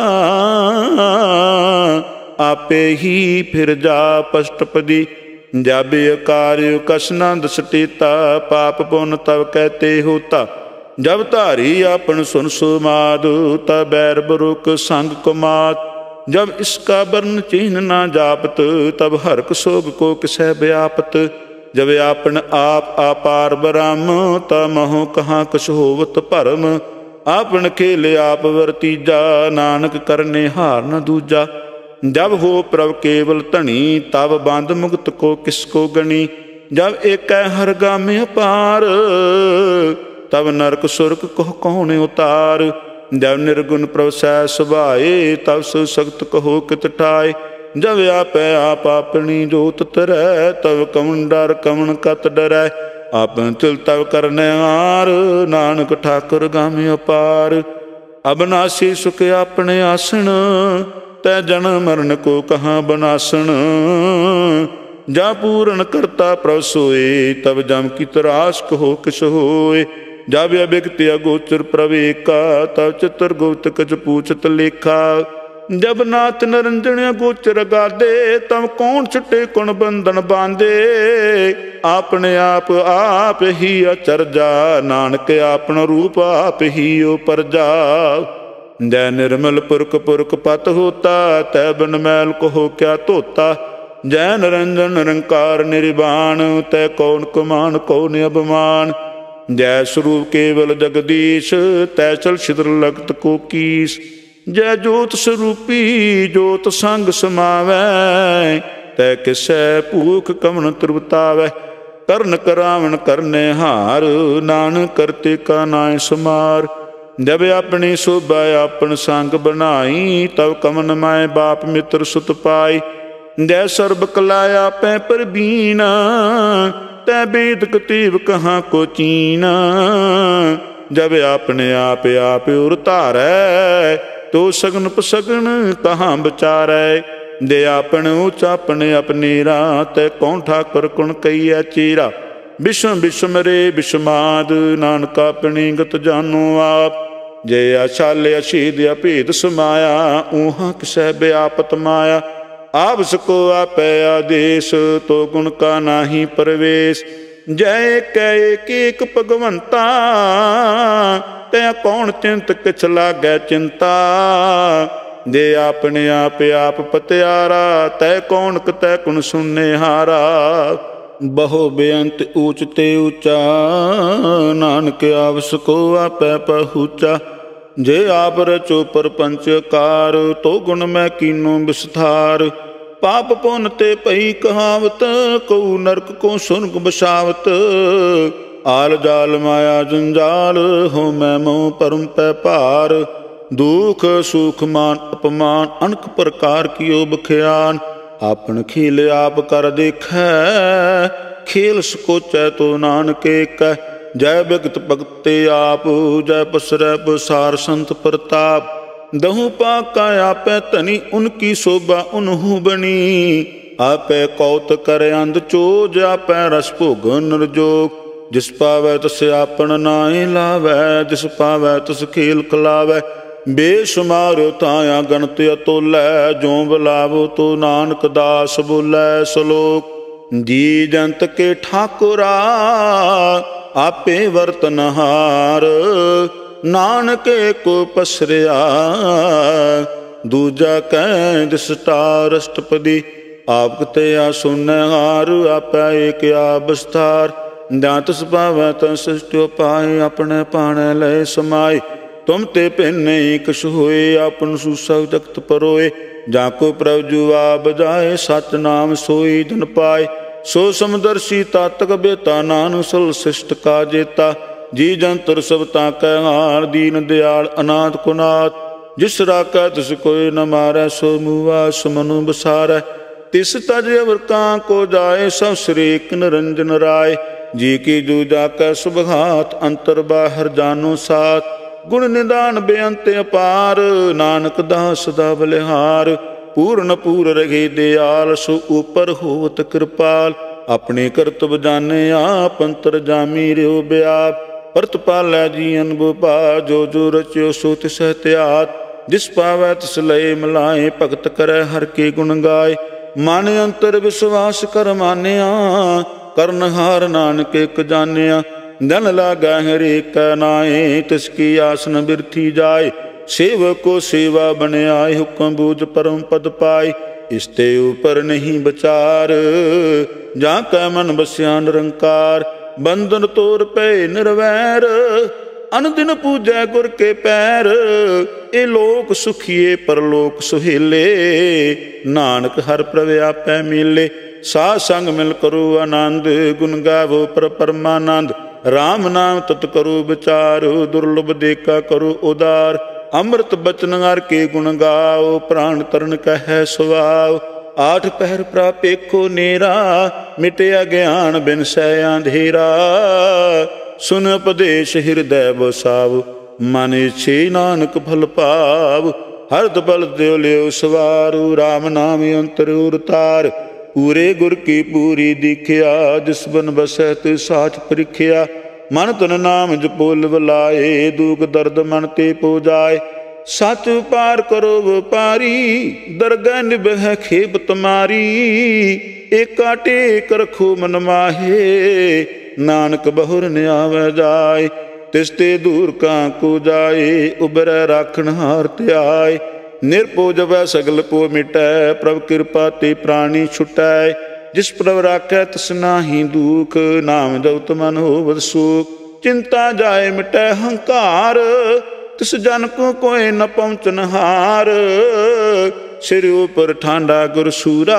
ਆਪੇ ਹੀ ਫਿਰ ਜਾ ਪਸ਼ਟਪਦੀ। ਜਬ ਅਕਾਰਿ ਕਛ ਨ ਦਸਟੇਤਾ, ਪਾਪ ਪੁਨ ਤਬ ਕਹਤੇ ਹੋਤਾ। ਜਬ ਧਾਰੀ ਆਪਨ ਸੁਨ ਸੁਮਾਦ, ਤਬ ਬੈਰ ਬਰੁਕ ਸੰਗ ਕੁਮਾਤ। जब इसका वर्ण चिन्ह ना जापत, तब हरक सोग को किसै व्यापत। जब आपन आप आपार ब्रह्म, तब महो कहाँ कछ होवत भरम। आपन खेल आप वरतीजा, नानक करने हार न दूजा। जब हो प्रभ केवल धनी, तब बंद मुक्त को किसको गणी। जब एक हर गामे अपार, तब नरक सुरक को कौन उतार। जब निर्गुण प्रभ सह सुभाए, तब सु सख्त कहो कित ठाए। जब आपै आप अपनी जोत तरै, तब कवन डर कवन कत डरै। आपन तिल तब करने हार, नानक ठाकुर गामी अपार। अबनासी सुख अपने आसन, तै जन्म मरण को कहाँ बनासन। जा पूरन करता प्रभ सोए, तब जम की तरास कहो किस होए। जब अभिगति अगोचर प्रवेका, तब चित्र गुप्त कछ पूछत लेखा। जब नाथ निरंजन अगोचर गादे, तब कौन छुटे कुण बंधन बांधे। आपने आप आप ही अचरजा, नानक आपन रूप आप ही उपरजा। जय निर्मल पुरख पुरख पत होता, तै बिन मैल कहो क्या धोता। ਜੈ ਨਿਰੰਜਨ ਨਿਰੰਕਾਰ ਨਿਰਵਾਣ, ਤੈ ਕੌਣ ਕਮਾਨ ਕੌਣ ਅਭਿਮਾਨ। ਜੈ ਸਰੂਪ ਕੇਵਲ ਜਗਦੀਸ਼, ਤੈ ਚਲ ਛਿਦਰ ਲਗਤ ਕੋ ਕੀਸ। ਜੈ ਜੋਤ ਸਰੂਪੀ ਜੋਤ ਸੰਗ ਸਮਾਵੈ, ਤੈ ਕਿਸੈ ਭੂਖ ਕਵਣ ਤ੍ਰਿਵਤਾਵੈ। ਕਰਨ ਕਰਾਵਣ ਕਰਨੇ ਹਾਰ, ਨਾਨਕ ਕਰਤੇ ਕਾ ਨਾਇ ਸਮਾਰ। ਜਬ ਆਪਣੀ ਸੋਭਾ ਆਪਨ ਸੰਗ ਬਣਾਈ, ਤਬ ਕਮਨ ਮਾਏ ਬਾਪ ਮਿੱਤਰ ਸੁਤ ਪਾਈ। ਜੈ ਸਰਬ ਕਲਾ ਆਪੈ ਪਰਬੀਨ, ਤੈ ਬੇਦ ਕਤੀਬ ਕਹਾਂ ਕੋ ਚੀਨ। ਜਬ ਆਪਣੇ ਆਪ ਆਪ ਉਰ ਧਾਰੈ, ਤੋ ਸਗਨ ਪਸਗਨ ਕਹਾਂ ਵਿਚਾਰੈ। ਦੇ ਆਪਨ ਉਚ ਆਪਣੇ ਆਪਨੀਰਾ, ਤੈ ਕੌਣ ਠਾਕੁਰ ਕੁਣ ਕਈਐ ਚੀਰਾ। ਵਿਸ਼ਮ ਵਿਸ਼ਮ ਰੇ ਵਿਸ਼ਮਾਦ, ਨਾਨਕ ਆਪਣੀ ਗਤ ਜਾਨੋ ਆਪ। ਜੇ ਆਛਾਲਿਆ ਸ਼ੀਦ ਅਭੇਦ ਸਮਾਇਆ, ਊਹਾਂ ਕਿਸੈ ਵਿਆਪਤ ਮਾਇਆ। ਆਪ ਸਕੋ ਆਪੈ ਆਦੇਸ਼, ਤੋ ਗੁਣ ਕਾ ਨਾਹੀ ਪਰਵੇਸ਼। ਜੈ ਏਕੈ ਏਕ ਏਕ ਭਗਵੰਤਾ, ਤੈ ਕੌਣ ਚਿੰਤ ਕਿਛ ਲਾਗੈ ਚਿੰਤਾ। ਜੇ ਆਪਣੇ ਆਪ ਆਪ ਪਤਿਆਰਾ, ਤੈ ਕੌਣ ਕਤੈ ਕੁਣ ਸੁਨੇ ਹਾਰਾ। ਬਹੁ ਬੇਅੰਤ ਊਚ ਤੇ ਊਚਾ, ਨਾਨਕ ਆਵਸ ਕੋ ਆਪੈ ਪਹੁੰਚਾ। ਜੇ ਆਪ ਰਚੋ ਪਰਪੰਚ ਕਾਰ, ਤੋ ਗੁਣ ਮੈਂ ਕੀਨੋ ਵਿਸਥਾਰ। ਪਾਪ ਪੁੰਨ ਤੇ ਪਈ ਕਹਾਵਤ, ਕਉ ਨਰਕ ਕੋ ਸੁਰਗ ਬਸਾਵਤ। ਆਲ ਜਾਲ ਮਾਇਆ ਜੰਜਾਲ, ਹੋ ਮੈਂ ਮੋਹ ਪਰਮ ਪੈ ਭਾਰ। ਦੁਖ ਸੁਖ ਮਾਨ ਅਪਮਾਨ, ਅਨਕ ਪ੍ਰਕਾਰ ਕੀਓ ਬਖਿਆਨ। ਆਪਨ ਖੇਲ ਆਪ ਕਰ ਦੇਖੈ, ਖੇਲ ਸਕੋਚੈ ਤੋ ਨਾਨਕ ਏਕੈ। ਜੈ ਭਗਤ ਭਗਤ ਤੇ ਆਪ, ਜੈ ਪਸਰੈ ਪਸਾਰ ਸੰਤ ਪ੍ਰਤਾਪ। ਦਹੂ ਪਾਕਾ ਆਪੈ ਧਨੀ, ਉਨਕੀ ਸੋਭਾ ਉਨਹੂ ਬਣੀ। ਆਪੈ ਕੌਤ ਕਰ ਅੰਧ ਚੋਜ, ਆਪੈ ਰਸ ਭੋਗ ਨਿਰਜੋਗ। ਜਿਸ ਪਾਵੈ ਤਿਸ ਆਪਨ ਨਾਇ ਲਾਵੈ, ਜਿਸ ਪਾਵੈ ਤਿਸ ਖੇਲ ਖਿਲਾਵੈ। ਬੇਸ਼ੁਮਾਰ ਤਾਇਆ ਗਣਤ ਅਤੁਲੈ, ਜੋ ਬੁਲਾਵੋ ਤੋ ਨਾਨਕ ਦਾਸ ਬੋਲੇ। ਸ਼ਲੋਕ। ਜੀ ਜੰਤ ਕੇ ਠਾਕੁਰਾ, ਆਪੇ ਵਰਤਨਹਾਰ। ਨਾਨਕ ਏਕੋ ਪਸਰਿਆ, ਦੂਜਾ ਕਹਿ ਦਿਸਟਾਰ। ਅਸ਼ਟਪਦੀ। ਆਪ ਕਤੇ ਆ ਸੁਨੈ ਹਾਰ, ਆਪੈ ਏਕ ਆਬਸਥਾਰ। ਜਾਂ ਤਿਸ ਪਾਵੈ ਤਾਂ ਸ੍ਰਿਸ਼ਟਿ ਪਾਏ, ਆਪਣੇ ਭਾਣੇ ਲਏ ਸਮਾਏ। ਤੁਮ ਤੇ ਭਿੰਨ ਕਛ ਹੋਏ, ਆਪਨ ਸੁਸਭ ਜਗਤ ਪਰੋਏ। ਜਾਂ ਕੋ ਪ੍ਰਭ ਜੁਆ ਬਜਾਏ, ਸਚ ਨਾਮ ਸੋਈ ਜਨ ਪਾਏ। ਸੋ ਸਮਦਰਸ਼ੀ ਤਾਤਕ ਬੇਤਾ, ਨਾਨਕ ਸਲ ਸਿਸ਼ਟ ਕਾ ਜੇਤਾ। ਜੀ ਜੰਤਰ ਸਭ ਤਾਂ ਕੈ ਹਾਰ, ਦੀਨ ਦਿਆਲ ਅਨਾਥ ਕੁਨਾਥ। ਜਿਸ ਰਾਖੈ ਤਿਸ ਕੋਇ ਨ ਮਾਰੈ, ਸੋ ਮੂਆ ਸੁਮਨੁ ਬਸਾਰੈ। ਤਿਸ ਤਜ ਅਵਰ ਕਾਂ ਕੋ ਜਾਏ, ਸਭ ਸ੍ਰੀ ਏਕ ਨਿਰੰਜਨ ਰਾਏ। ਜੀ ਕੀ ਜੂਜਾ ਕੈ ਸੁਭਾਤ, ਅੰਤਰ ਬਾਹਰ ਜਾਨੋ ਸਾਥ। ਗੁਣ ਨਿਦਾਨ ਬੇਅੰਤ ਅਪਾਰ, ਨਾਨਕ ਦਾਸ ਦਾ ਬਲਿਹਾਰ। ਪੂਰਨ ਪੂਰ ਰਹੇ ਦਿਆਲ, ਸੋ ਉਪਰ ਹੋਵਤ ਕਿਰਪਾਲ। ਆਪਣੇ ਕਰਤਬ ਜਾਣੇ ਆਪ, ਅੰਤਰ ਜਾਮੀ ਰਿਓ ਬਿਆਪ। ਪਰਤ ਪਾਲੈ ਜੀ ਅਨਬੁ ਪਾ, ਜੋ ਜੋ ਰਚਿਓ ਸੋ ਤਿਸੈ ਧਿਆਤ। ਜਿਸ ਪਾਵੈ ਤਿਸ ਲਏ ਮਿਲਾਏ, ਭਗਤ ਕਰੈ ਹਰ ਕੇ ਗੁਣ ਗਾਏ। ਮਨ ਅੰਤਰ ਵਿਸ਼ਵਾਸ ਕਰ ਮਾਨਿਆ, ਕਰਨਹਾਰ ਨਾਨਕ ਇਕ ਜਾਣਿਆ। ਜਨ ਲਾਗੈ ਹਰੇਕ ਨਾਏ, ਤਿਸ ਕੀ ਆਸਨ ਬਿਰਥੀ ਜਾਏ। ਸੇਵਕ ਕੋ ਸੇਵਾ ਬਣਿਆਏ, ਹੁਕਮ ਬੂਝ ਪਰਮ ਪਦ ਪਾਏ। ਇਸ ਤੇ ਉਪਰ ਨਹੀਂ ਵਿਚਾਰ, ਜਾਂ ਕੈ ਮਨ ਬਸਿਆ ਨਿਰੰਕਾਰ। ਬੰਧਨ ਤੋਰ ਪਏ ਨਿਰਵੈਰ, ਅਨ ਦਿਨ ਪੂਜੈ ਗੁਰ ਕੇ ਪੈਰ। ਇਹ ਲੋਕ ਸੁਖੀਏ ਪਰਲੋਕ ਸੁਹੇਲੇ, ਨਾਨਕ ਹਰ ਪ੍ਰਭ ਆਪੈ ਮੇਲੇ। ਸਾਧ ਸੰਗ ਮਿਲ ਕਰੋ ਆਨੰਦ, ਗੁਣ ਗਾਵੋ ਪਰ ਪਰਮਾਨੰਦ। ਰਾਮ ਨਾਮ ਤਤ ਕਰੋ ਵਿਚਾਰ, ਦੁਰਲਭ ਦੇਖਾ ਕਰੋ ਉਦਾਰ। ਅੰਮ੍ਰਿਤ ਬਚਨ ਹਰਿ ਕੇ ਗੁਣ ਗਾਓ, ਪ੍ਰਾਣ ਤਰਨ ਕਹੈ ਸੁਆਓ। ਆਠ ਪਹਿਰ ਪ੍ਰਾਪੇਖੋ ਨੇਰਾ, ਮਿਟਿਆ ਗਿਆਨ ਬਿਨ ਸੈ ਅੰਧੇਰਾ। ਸੁਨ ਉਪਦੇਸ਼ ਹਿਰਦੈ ਬਸਾਵ, ਮਨ ਇਛੇ ਨਾਨਕ ਫਲ ਪਾਵ। ਹਰਦ ਬਲ ਦਿਓ ਲਿਓ ਸਵਾਰੂ, ਰਾਮ ਨਾਮ ਅੰਤਰ ਉਰਤਾਰ। ਪੂਰੇ ਗੁਰ ਕੀ ਪੂਰੀ ਦੀਖਿਆ, ਜਿਸ ਬਨ ਬਸੈ ਤੇ ਸਾਚ ਪ੍ਰੀਖਿਆ। ਮਨ ਤਨ ਨਾਮ ਜਪੋ ਲਿਵਲਾਏ, ਦੁਖ ਦਰਦ ਮਨ ਤੇ ਪੋ ਜਾਏ। ਸਚ ਪਾਰ ਕਰੋ ਵਪਾਰੀ, ਦਰਗਹਿ ਨਿਭੈ ਖੇਪ ਤੁਮਾਰੀ। ਏਕਾ ਟੇਕ ਰਖੋ ਮਨ ਮਾਹੇ, ਨਾਨਕ ਬਹੁਰ ਨ ਆਵੈ ਜਾਏ। ਤਿਸ ਤੇ ਦੂਰ ਕਾਂ ਕੋ ਜਾਏ, ਉਬਰੈ ਰਾਖਣ ਹਾਰ ਧਿਆਏ। ਨਿਰਭਉ ਜਪੈ ਸਗਲ ਭਉ ਮਿਟੈ, ਪ੍ਰਭ ਕਿਰਪਾ ਤੇ ਪ੍ਰਾਣੀ ਛੁਟੈ। ਜਿਸ ਪ੍ਰਭ ਰਾਖੈ ਤਿਸ ਨਾਹੀ ਦੁਖ, ਨਾਮ ਜਪਤ ਮਨ ਹੋਵਤ ਸੁਖ। ਚਿੰਤਾ ਜਾਏ ਮਿਟੈ ਹੰਕਾਰ, ਤਿਸ ਜਨ ਕੋ ਕੋਇ ਨ ਪਹੁੰਚਨ ਹਾਰ। ਸਿਰ ਉਪਰ ਠਾਂਡਾ ਗੁਰ ਸੂਰਾ,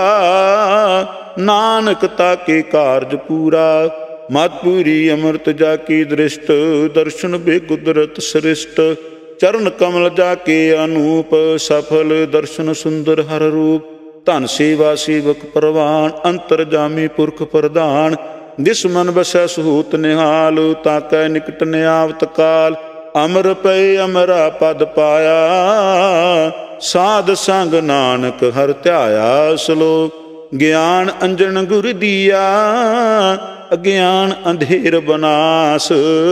ਨਾਨਕ ਤਾਕੇ ਕਾਰਜ ਪੂਰਾ। ਮਤ ਪੂਰੀ ਅੰਮ੍ਰਿਤ ਜਾ ਕੀ ਦ੍ਰਿਸ਼ਟ, ਦਰਸ਼ਨ ਬੇਕੁਦਰਤ ਸ੍ਰਿਸ਼ਟ। ਚਰਨ ਕਮਲ ਜਾ ਕੇ ਅਨੂਪ, ਸਫਲ ਦਰਸ਼ਨ ਸੁੰਦਰ ਹਰ ਰੂਪ। ਧਨ ਸੇਵਾ ਸੇਵਕ ਪ੍ਰਵਾਨ, ਅੰਤਰ ਜਾਮੀ ਪੁਰਖ ਪ੍ਰਧਾਨ। ਜਿਸ ਮਨ ਬਸੈ ਸਹੂਤ ਨਿਹਾਲ, ਤਾਕੈ ਨਿਕਟ ਨਿਆਵਤ ਕਾਲ। ਅਮਰ ਪਏ ਅਮਰਾ ਪਦ ਪਾਇਆ, ਸਾਧ ਸੰਗ ਨਾਨਕ ਹਰਿ ਧਿਆਇਆ। ਸਲੋਕ ਗਿਆਨ ਅੰਜਨ ਗੁਰ ਦੀਆ, ਅਗਿਆਨ ਅੰਧੇਰ ਬਨਾਸ।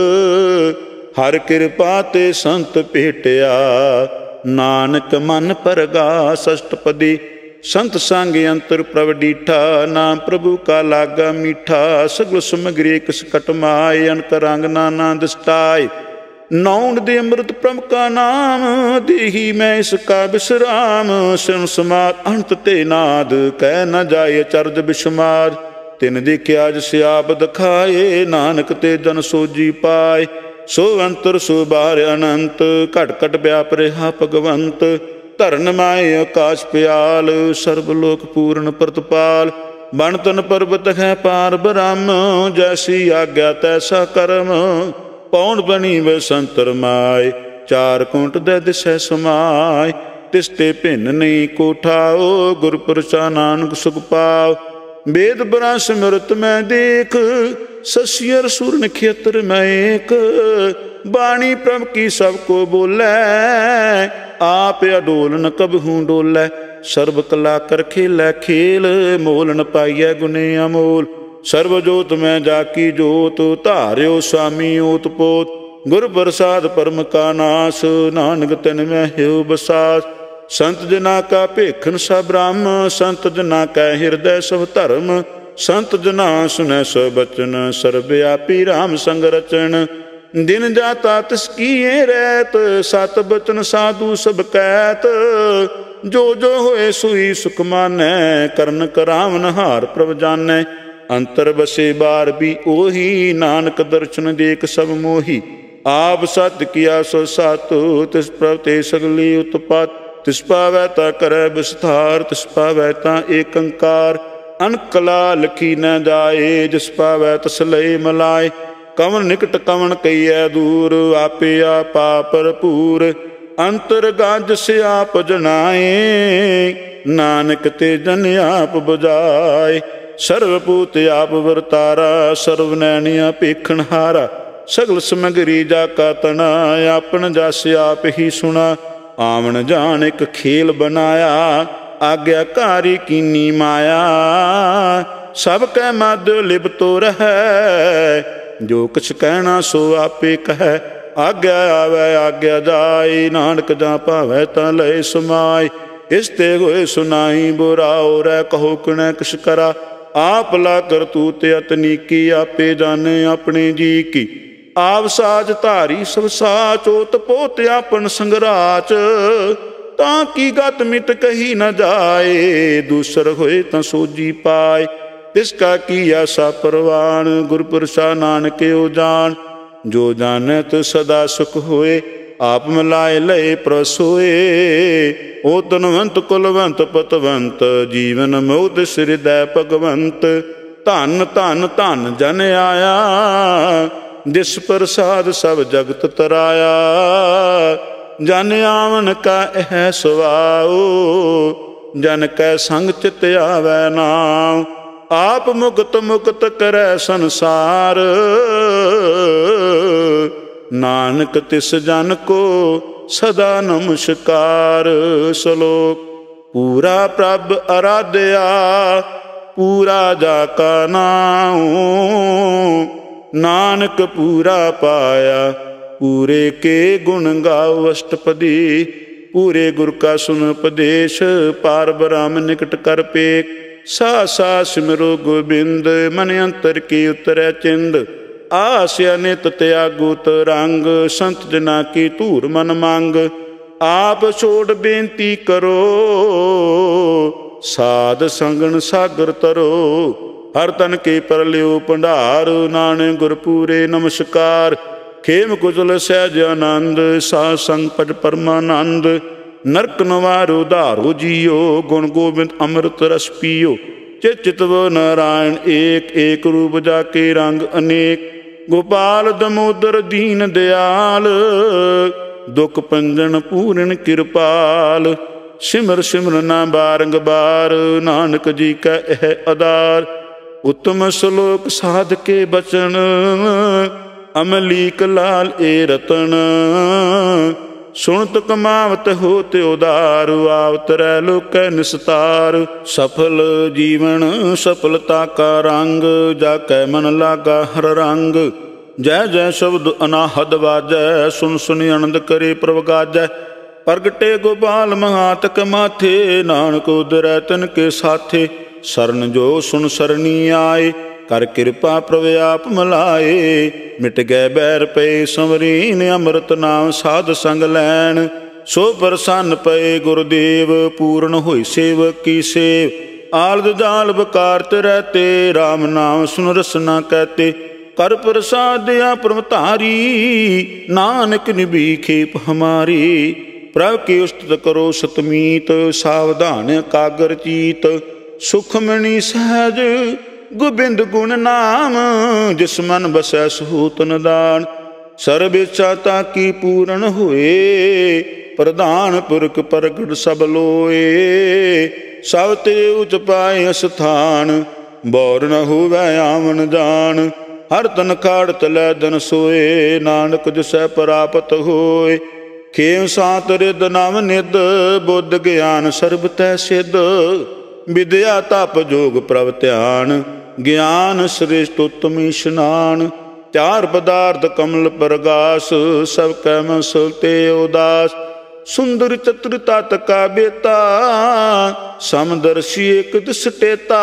ਹਰ ਕਿਰਪਾ ਤੇ ਸੰਤ ਭੇਟਿਆ, ਨਾਨਕ ਮਨ ਪਰਗਾਸ। ਅਸ਼ਟਪਦੀ ਸੰਤ ਸੰਗ ਅੰਤਰ ਪ੍ਰਭ ਡੀਠਾ, ਨਾਮ ਪ੍ਰਭੂ ਕਾ ਲਾਗਾ ਮੀਠਾ। ਸਗਲ ਸਮਗਰੀ ਕਿਸ ਕਟਮਾਏ, ਅਨਕ ਰੰਗ ਨਾਨਾ ਦਸਤਾਏ। ਨੌਣ ਦੇ ਅੰਮ੍ਰਿਤ ਪ੍ਰਭ ਕਾ ਨਾਮ, ਦੇਹੀ ਮੈਂ ਇਸ ਕਾ ਬਿਸਰਾਮ। ਸਿਰ ਸਮਾਦ ਅੰਤ ਤੇ ਨਾਦ, ਕਹਿ ਨ ਜਾਏ ਚਰਜ ਬਿਸ਼ਮਾਦ। ਤਿਨ ਦੇਖਿਆ ਜਿਸ ਆਪ ਦਿਖਾਏ, ਨਾਨਕ ਤੇ ਜਨ ਸੋਜੀ ਪਾਏ। ਸੋ ਅੰਤਰ ਸੋ ਬਾਹਰ ਅਨੰਤ, ਘਟ ਘਟ ਵਿਆਪ ਰਿਹਾ ਭਗਵੰਤ। ਧਰਨ ਮਾਏ ਆਕਾਸ਼ ਪਿਆਲ, ਸਰਬ ਲੋਕ ਪੂਰਨ ਪ੍ਰਤਪਾਲ। ਬਣ ਤਨ ਪਰਬਤ ਹੈ ਪਾਰ ਬ੍ਰਹਮ, ਜੈਸੀ ਆਗਿਆ ਤੈਸਾ ਕਰਮ। ਪੌਣ ਬਣੀ ਬਸੰਤਰ ਮਾਏ, ਚਾਰ ਕੋਟ ਦੇ ਦਿਸੈ ਸਮਾਏ। ਤਿਸ ਤੇ ਭਿੰਨ ਨਹੀਂ ਕੋਠਾਓ, ਗੁਰ ਪ੍ਰਸਾਦ ਨਾਨਕ ਸੁਖ ਪਾਓ। ਵੇਦ ਬਰਾ ਸਿਮਰਤ ਮੈਂ ਦੇਖ, ਸਸੀਅਰ ਸੁਰ ਨਖੇਤਰ ਮੈਂ ਏਕ। ਬਾਣੀ ਪ੍ਰਭ ਕੀ ਸਭ ਕੋ ਬੋਲੇ, ਆਪ ਅਡੋਲ ਨ ਕਬਹੂ ਡੋਲੇ। ਸਰਬ ਕਲਾ ਕਰ ਖੇਲੇ ਖੇਲ, ਮੋਲ ਨ ਪਾਈਐ ਗੁਨੇ ਅਮੋਲ। ਸਰਬ ਜੋਤ ਮੈਂ ਜਾ ਕੀ ਜੋਤ, ਧਾਰਿਓ ਸੁਆਮੀ ਓਤ ਪੋਤ। ਗੁਰ ਪ੍ਰਸਾਦ ਪਰਮ ਕਾ ਨਾਸ, ਨਾਨਕ ਤਿਨ ਮੈਂ ਹਿਉ ਬਸਾਸ। ਸੰਤ ਜਨਾ ਕਾ ਭੇਖਨ ਸਭ ਬ੍ਰਹਮ, ਸੰਤ ਜਨਾ ਕੈ ਹਿਰਦੈ ਸਭ ਧਰਮ। ਸੰਤ ਜਨਾ ਸੁਨੈ ਸੋ ਬਚਨ, ਸਰਬ ਵਿਆਪੀ ਰਾਮ ਸੰਗ ਰਚਨ। ਦਿਨ ਜਾਤਾ ਤਿਸ ਕੀਏ ਰਹਿਤ, ਸਤ ਬਚਨ ਸਾਧੂ ਸਭ ਕਹਿਤ। ਜੋ ਜੋ ਹੋਏ ਸੋਈ ਸੁਖ ਮਾਨੈ, ਕਰਨ ਕਰਾਵਨ ਹਾਰ ਪ੍ਰਭ ਜਾਨੈ। ਅੰਤਰ ਬਸੇ ਬਾਰ ਵੀ ਉਹੀ, ਨਾਨਕ ਦਰਸ਼ਨ ਦੇਖ ਸਭ ਮੋਹੀ। ਆਪ ਸਤ ਕੀਆ ਸੋ ਸਤ, ਤਿਸ ਪ੍ਰਭ ਤੇ ਸਗਲੀ ਉਤਪਾਤ। ਤਿਸ ਪਾਵੈ ਤਾ ਕਰੈ ਵਿਸਥਾਰ, ਤਿਸ ਪਾਵੈ ਤਾ ਏਕ ਓੰਕਾਰ। ਅਨਕਲਾ ਲਖੀ ਨ ਜਾਏ, ਜਿਸ ਪਾਵੈ ਤਿਸ ਲਏ ਮਲਾਏ। ਕਵਣ ਨਿਕਟ ਕਵਣ ਕਈਐ ਦੂਰ, ਆਪੇ ਆਪਾ ਭਰਪੂਰ। ਅੰਤਰ ਗਜ ਸਿਆਪ ਜਨਾਏ, ਨਾਨਕ ਤੇ ਜਨ ਆਪ ਬੁਝਾਏ। ਸਰਬ ਭੂਤ ਆਪ ਵਰਤਾਰਾ, ਸਰਬ ਨੈਣੀਆਂ ਭੇਖਣ ਹਾਰਾ। ਸਗਲ ਸਮਗਰੀ ਜਾ ਕਾ ਤਣਾ, ਆਪਨ ਜਸ ਆਪ ਹੀ ਸੁਣਾ। ਆਵਣ ਜਾਣ ਇੱਕ ਖੇਲ ਬਨਾਇਆ, ਆਗਿਆਕਾਰੀ ਕੀਨੀ ਮਾਇਆ। ਸਭ ਕੈ ਮਦ ਲਿਪਤੋ ਰਹੈ, ਜੋ ਕੁਛ ਕਹਿਣਾ ਸੋ ਆਪੇ ਕਹੈ। ਆਗਿਆ ਆਵੈ ਆਗਿਆ ਜਾਏ, ਨਾਨਕ ਜਾਂ ਭਾਵੈ ਤਾਂ ਲਏ ਸਮਾਏ। ਇਸ ਤੇ ਹੋਏ ਸੁਨਾਈ ਬੁਰਾ ਹੋਰੈ, ਕਹੋ ਕਿਣੈ ਕਿਛ ਕਰਾ। ਆਪ ਲਾ ਕਰਤੂਤ ਅਤਨੀਕੀ, ਆਪੇ ਜਾਣੇ ਆਪਣੇ ਜੀ ਕੀ। ਆਪ ਸਾਜ ਧਾਰੀ ਸਭ ਸਾਚ, ਓਤ ਪੋਤ ਆਪਨ ਸੰਗਰਾਚ। ਤਾਂ ਕੀ ਗਤ ਮਿਟ ਕਹੀ ਨ ਜਾਏ, ਦੂਸਰ ਹੋਏ ਤਾਂ ਸੋਜੀ ਪਾਏ। ਤਿਸ ਕਾ ਕੀ ਆਸਾ ਪ੍ਰਵਾਨ, ਗੁਰ ਪ੍ਰਸਾਦ ਨਾਨਕਿਓ ਜਾਣ। ਜੋ ਜਾਣੈ ਤਿ ਸਦਾ ਸੁਖ ਹੋਏ, ਆਪ ਮਿਲਾਏ ਲਏ ਪ੍ਰਸੋਏ। ਓ ਧਨਵੰਤ ਕੁਲਵੰਤ ਪਤਵੰਤ, ਜੀਵਨ ਮੋਦ ਸਿਰਦੈ ਭਗਵੰਤ। ਧਨ ਧਨ ਧਨ ਜਨ ਆਇਆ, ਜਿਸ ਪ੍ਰਸਾਦ ਸਭ ਜਗਤ ਤਰਾਇਆ। ਜਨ ਆਵਨ ਕਾ ਇਹ ਸੁਭਾਉ, ਜਨ ਕੈ ਸੰਗ ਚਿਤ ਆਵੈ ਨਾਮ। ਆਪ ਮੁਕਤ ਮੁਕਤ ਕਰੈ ਸੰਸਾਰ, ਨਾਨਕ ਤਿਸ ਜਨ ਕੋ ਸਦਾ ਨਮਸਕਾਰ। ਸਲੋਕ ਪੂਰਾ ਪ੍ਰਭ ਅਰਾਧਿਆ, ਪੂਰਾ ਜਾ ਕਾ ਨਾਉ। ਨਾਨਕ ਪੂਰਾ ਪਾਇਆ, ਪੂਰੇ ਕੇ ਗੁਣ ਗਾਉ। ਅਸ਼ਟਪਦੀ ਪੂਰੇ ਗੁਰ ਕਾ ਸੁਨ ਉਪਦੇਸ਼, ਪਾਰ ਬ੍ਰਹਮ ਨਿਕਟ ਕਰ ਪੇਖ। ਸਾ ਸਾ ਸਿਮਰੋ ਗੋਬਿੰਦ, ਮਨ ਅੰਤਰ ਕੀ ਉਤਰੈ ਚਿੰਦ। ਆਸਿਆ ਨਿਤ ਤਿਆਗੂ ਤਰੰਗ, ਸੰਤ ਜਨਾ ਕੀ ਧੂਰ ਮਨ ਮੰਗ। ਆਪ ਛੋੜ ਬੇਨਤੀ ਕਰੋ, ਸਾਧ ਸੰਗਣ ਸਾਗਰ ਤਰੋ। ਹਰ ਤਨ ਕੇ ਪਰ ਲਿਓ ਭੰਡਾਰ, ਨਾਨਕ ਗੁਰ ਪੂਰੇ ਨਮਸਕਾਰ। ਖੇਮ ਕੁਚਲ ਸਹਿਜ ਆਨੰਦ, ਸਾਧ ਸੰਗ ਭਜ ਪਰਮਾਨੰਦ। ਨਰਕ ਨਵਾਰੋ ਧਾਰੋ ਜੀਓ, ਗੁਣ ਗੋਬਿੰਦ ਅੰਮ੍ਰਿਤ ਰਸ ਪੀਓ। ਚਿਤ ਚਿਤਵ ਨਾਰਾਇਣ ਏਕ, ਏਕ ਰੂਪ ਜਾ ਕੇ ਰੰਗ ਅਨੇਕ। ਗੋਪਾਲ ਦਮੋਦਰ ਦੀਨ ਦਿਆਲ, ਦੁਖ ਭੰਜਨ ਪੂਰਨ ਕਿਰਪਾਲ। ਸਿਮਰ ਸਿਮਰ ਨਾ ਬਾਰੰਗਬਾਰ, ਨਾਨਕ ਜੀ ਕਾ ਇਹ ਆਧਾਰ। ਉਤਮ ਸ਼ਲੋਕ ਸਾਧ ਕੇ ਬਚਨ, ਅਮਲੀਕ ਲਾਲ ਏ ਰਤਨ। ਸੁਣਤ ਕਮਾਵਤ ਹੋਤ ਉਦਾਰ, ਆਵਤ ਰਹਿ ਲੋਕੈ ਨਿਸਤਾਰ। ਸਫਲ ਜੀਵਨ ਸਫਲਤਾ ਕਾ ਰੰਗ, ਜਾ ਕੈ ਮਨ ਲਾਗਾ ਹਰ ਰੰਗ। ਜੈ ਜੈ ਸ਼ਬਦ ਅਨਾਹਦ ਵਾਜੈ, ਸੁਨ ਸੁਨ ਆਨੰਦ ਕਰੇ ਪ੍ਰਭ ਗਾਜੈ। ਪ੍ਰਗਟੇ ਗੋਪਾਲ ਮਹਾਤਕ ਮਾਥੇ, ਨਾਨਕ ਉਦਰੈ ਤਿਨ ਕੇ ਸਾਥੇ। ਸਰਨ ਜੋ ਸੁਨ ਸਰਣੀ ਆਏ, ਕਰ ਕਿਰਪਾ ਪ੍ਰਭ ਆਪ ਮਿਲਾਏ। ਮਿਟ ਗਏ ਬੈਰ ਪਏ ਸੰਵਰੀਨ, ਅੰਮ੍ਰਿਤ ਨਾਮ ਸਾਧ ਸੰਗ ਲੈਣ। ਸੋ ਪ੍ਰਸੰਨ ਪਏ ਗੁਰਦੇਵ, ਪੂਰਨ ਹੋਈ ਸੇਵਕ ਕੀ ਸੇਵ। ਆਲਦ ਜਾਲ ਬਕਾਰਤ ਰਹਤੇ, ਰਾਮ ਨਾਮ ਸੁਨ ਰਸਨਾ ਕਹਤੇ। ਕਰ ਪ੍ਰਸਾਦ ਆਪਰਮ ਧਾਰੀ, ਨਾਨਕ ਨਿਭੀ ਖੇਪ ਹਮਾਰੀ। ਪ੍ਰਭ ਕੀ ਉਸਤਤ ਕਰੋ ਸਤਮੀਤ, ਸਾਵਧਾਨ ਇਕਾਗਰ ਚੀਤ। ਸੁਖਮਣੀ ਸਹਿਜ ਗੋਬਿੰਦ ਗੁਣ ਨਾਮ, ਜਿਸ ਮਨ ਬਸੈ ਸਹੂਤ ਨਿਦਾਨ। ਸਰਬ ਇੱਛਾ ਤਾ ਕੀ ਪੂਰਨ ਹੋਏ, ਪ੍ਰਧਾਨ ਪੁਰਖ ਪ੍ਰਗਟ ਸਭ ਲੋਏ। ਸਭ ਤੇ ਉਚ ਪਾਏ ਅਸਥਾਨ, ਬੌਰ ਨ ਹੋਵੈ ਆਵਣ ਜਾਣ। ਹਰ ਤਨ ਖਾੜਤ ਲੈ ਦਨ ਸੋਏ, ਨਾਨਕ ਜਿਸੈ ਪ੍ਰਾਪਤ ਹੋਏ। ਖੇਮ ਸਾਤ ਰਿਦ ਨਵ ਨਿਦ, ਬੁੱਧ ਗਿਆਨ ਸਰਬ ਤੈ ਸਿੱਧ। ਵਿਦਿਆ ਤਪ ਜੋਗ ਪ੍ਰਭ ਧਿਆਨ, ਗਿਆਨ ਸ੍ਰੇਸ਼ਟ ਉਤਮ ਇਸ਼ਨਾਨ। ਚਾਰ ਪਦਾਰਥ ਕਮਲ ਪ੍ਰਗਾਸ, ਸਭ ਕੈ ਮਸਲ ਤੇ ਉਦਾਸ। ਸੁੰਦਰ ਚਤੁਰ ਤਤ ਕਾ ਬੇਤਾ, ਸਮਦਰਸ਼ੀ ਇਕ ਦਿਸ ਟੇਤਾ।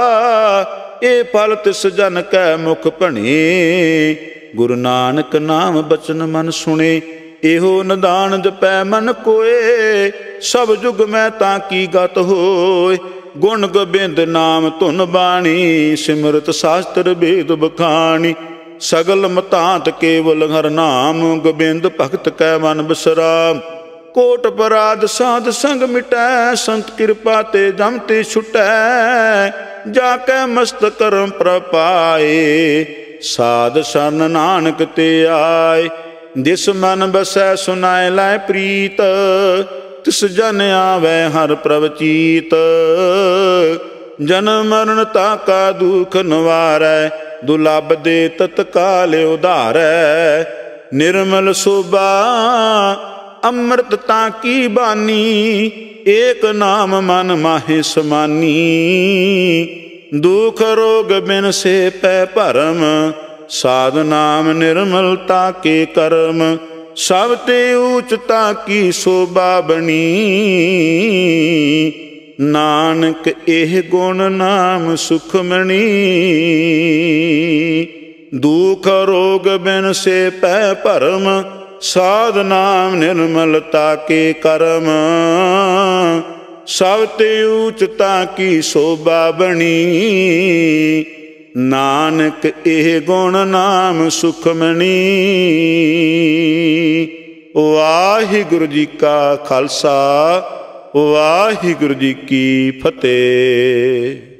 ਇਹ ਫਲ ਤਿਸ ਜਨ ਕੈ ਮੁਖ ਭਣੇ, ਗੁਰੂ ਨਾਨਕ ਨਾਮ ਬਚਨ ਮਨ ਸੁਣੇ। ਇਹੋ ਨਿਦਾਨ ਜਪੈ ਮਨ ਕੋਏ, ਸਭ ਜੁਗ ਮੈਂ ਤਾਂ ਕੀ ਗਤ ਹੋਏ। ਗੁਣ ਗੋਬਿੰਦ ਨਾਮ ਧੁਨ ਬਾਣੀ, ਸਿਮਰਤ ਸ਼ਾਸਤਰ ਵੇਦ ਬਖਾਣੀ। ਸਗਲ ਮਤਾਂਤ ਕੇਵਲ ਹਰ ਨਾਮ, ਗੋਬਿੰਦ ਭਗਤ ਕੈ ਮਨ ਬਿਸਰਾਮ। ਕੋਟ ਅਪਰਾਧ ਸਾਧ ਸੰਗ ਮਿਟੈ, ਸੰਤ ਕਿਰਪਾ ਤੇ ਜਮ ਤੇ ਛੁਟੈ। ਜਾ ਕੈ ਮਸਤ ਕਰਮ ਪ੍ਰਪਾਏ, ਸਾਧ ਸਰਨ ਨਾਨਕ ਤੇ ਆਏ। ਜਿਸ ਮਨ ਬਸੈ ਸੁਨਾਏ ਲੈ ਪ੍ਰੀਤ, ਤਿਸ ਜਨ ਆਵੈ ਹਰ ਪ੍ਰਭ ਚੀਤ। ਜਨਮ ਮਰਨ ਤਾ ਕਾ ਦੁਖ ਨਿਵਾਰੈ, ਦੁਲੱਭ ਦੇ ਤਤਕਾਲ ਉਧਾਰੈ। ਨਿਰਮਲ ਸੋਭਾ ਅੰਮ੍ਰਿਤ ਤਾ ਕੀ ਬਾਨੀ, ਏਕ ਨਾਮ ਮਨ ਮਾਹੇ ਸਮਾਨੀ। ਦੁਖ ਰੋਗ ਬਿਨ ਸੇ ਪੈ ਭਰਮ, ਸਾਧ ਨਾਮ ਨਿਰਮਲਤਾ ਕੇ ਕਰਮ। ਸਭ ਤੇ ਊਚਤਾ ਕੀ ਸੋਭਾ ਬਣੀ, ਨਾਨਕ ਇਹ ਗੁਣ ਨਾਮ ਸੁਖਮਣੀ। ਦੁਖ ਰੋਗ ਬਿਨ ਸੇ ਪੈ ਭਰਮ, ਸਾਧ ਨਾਮ ਨਿਰਮਲਤਾ ਕੇ ਕਰਮ। ਸਭ ਤੇ ਊਚਤਾ ਕੀ ਸੋਭਾ ਬਣੀ, ਨਾਨਕ ਇਹ ਗੁਣ ਨਾਮ ਸੁਖਮਣੀ। ਵਾਹਿਗੁਰੂ ਜੀ ਕਾ ਖਾਲਸਾ, ਵਾਹਿਗੁਰੂ ਜੀ ਕੀ ਫਤਿਹ।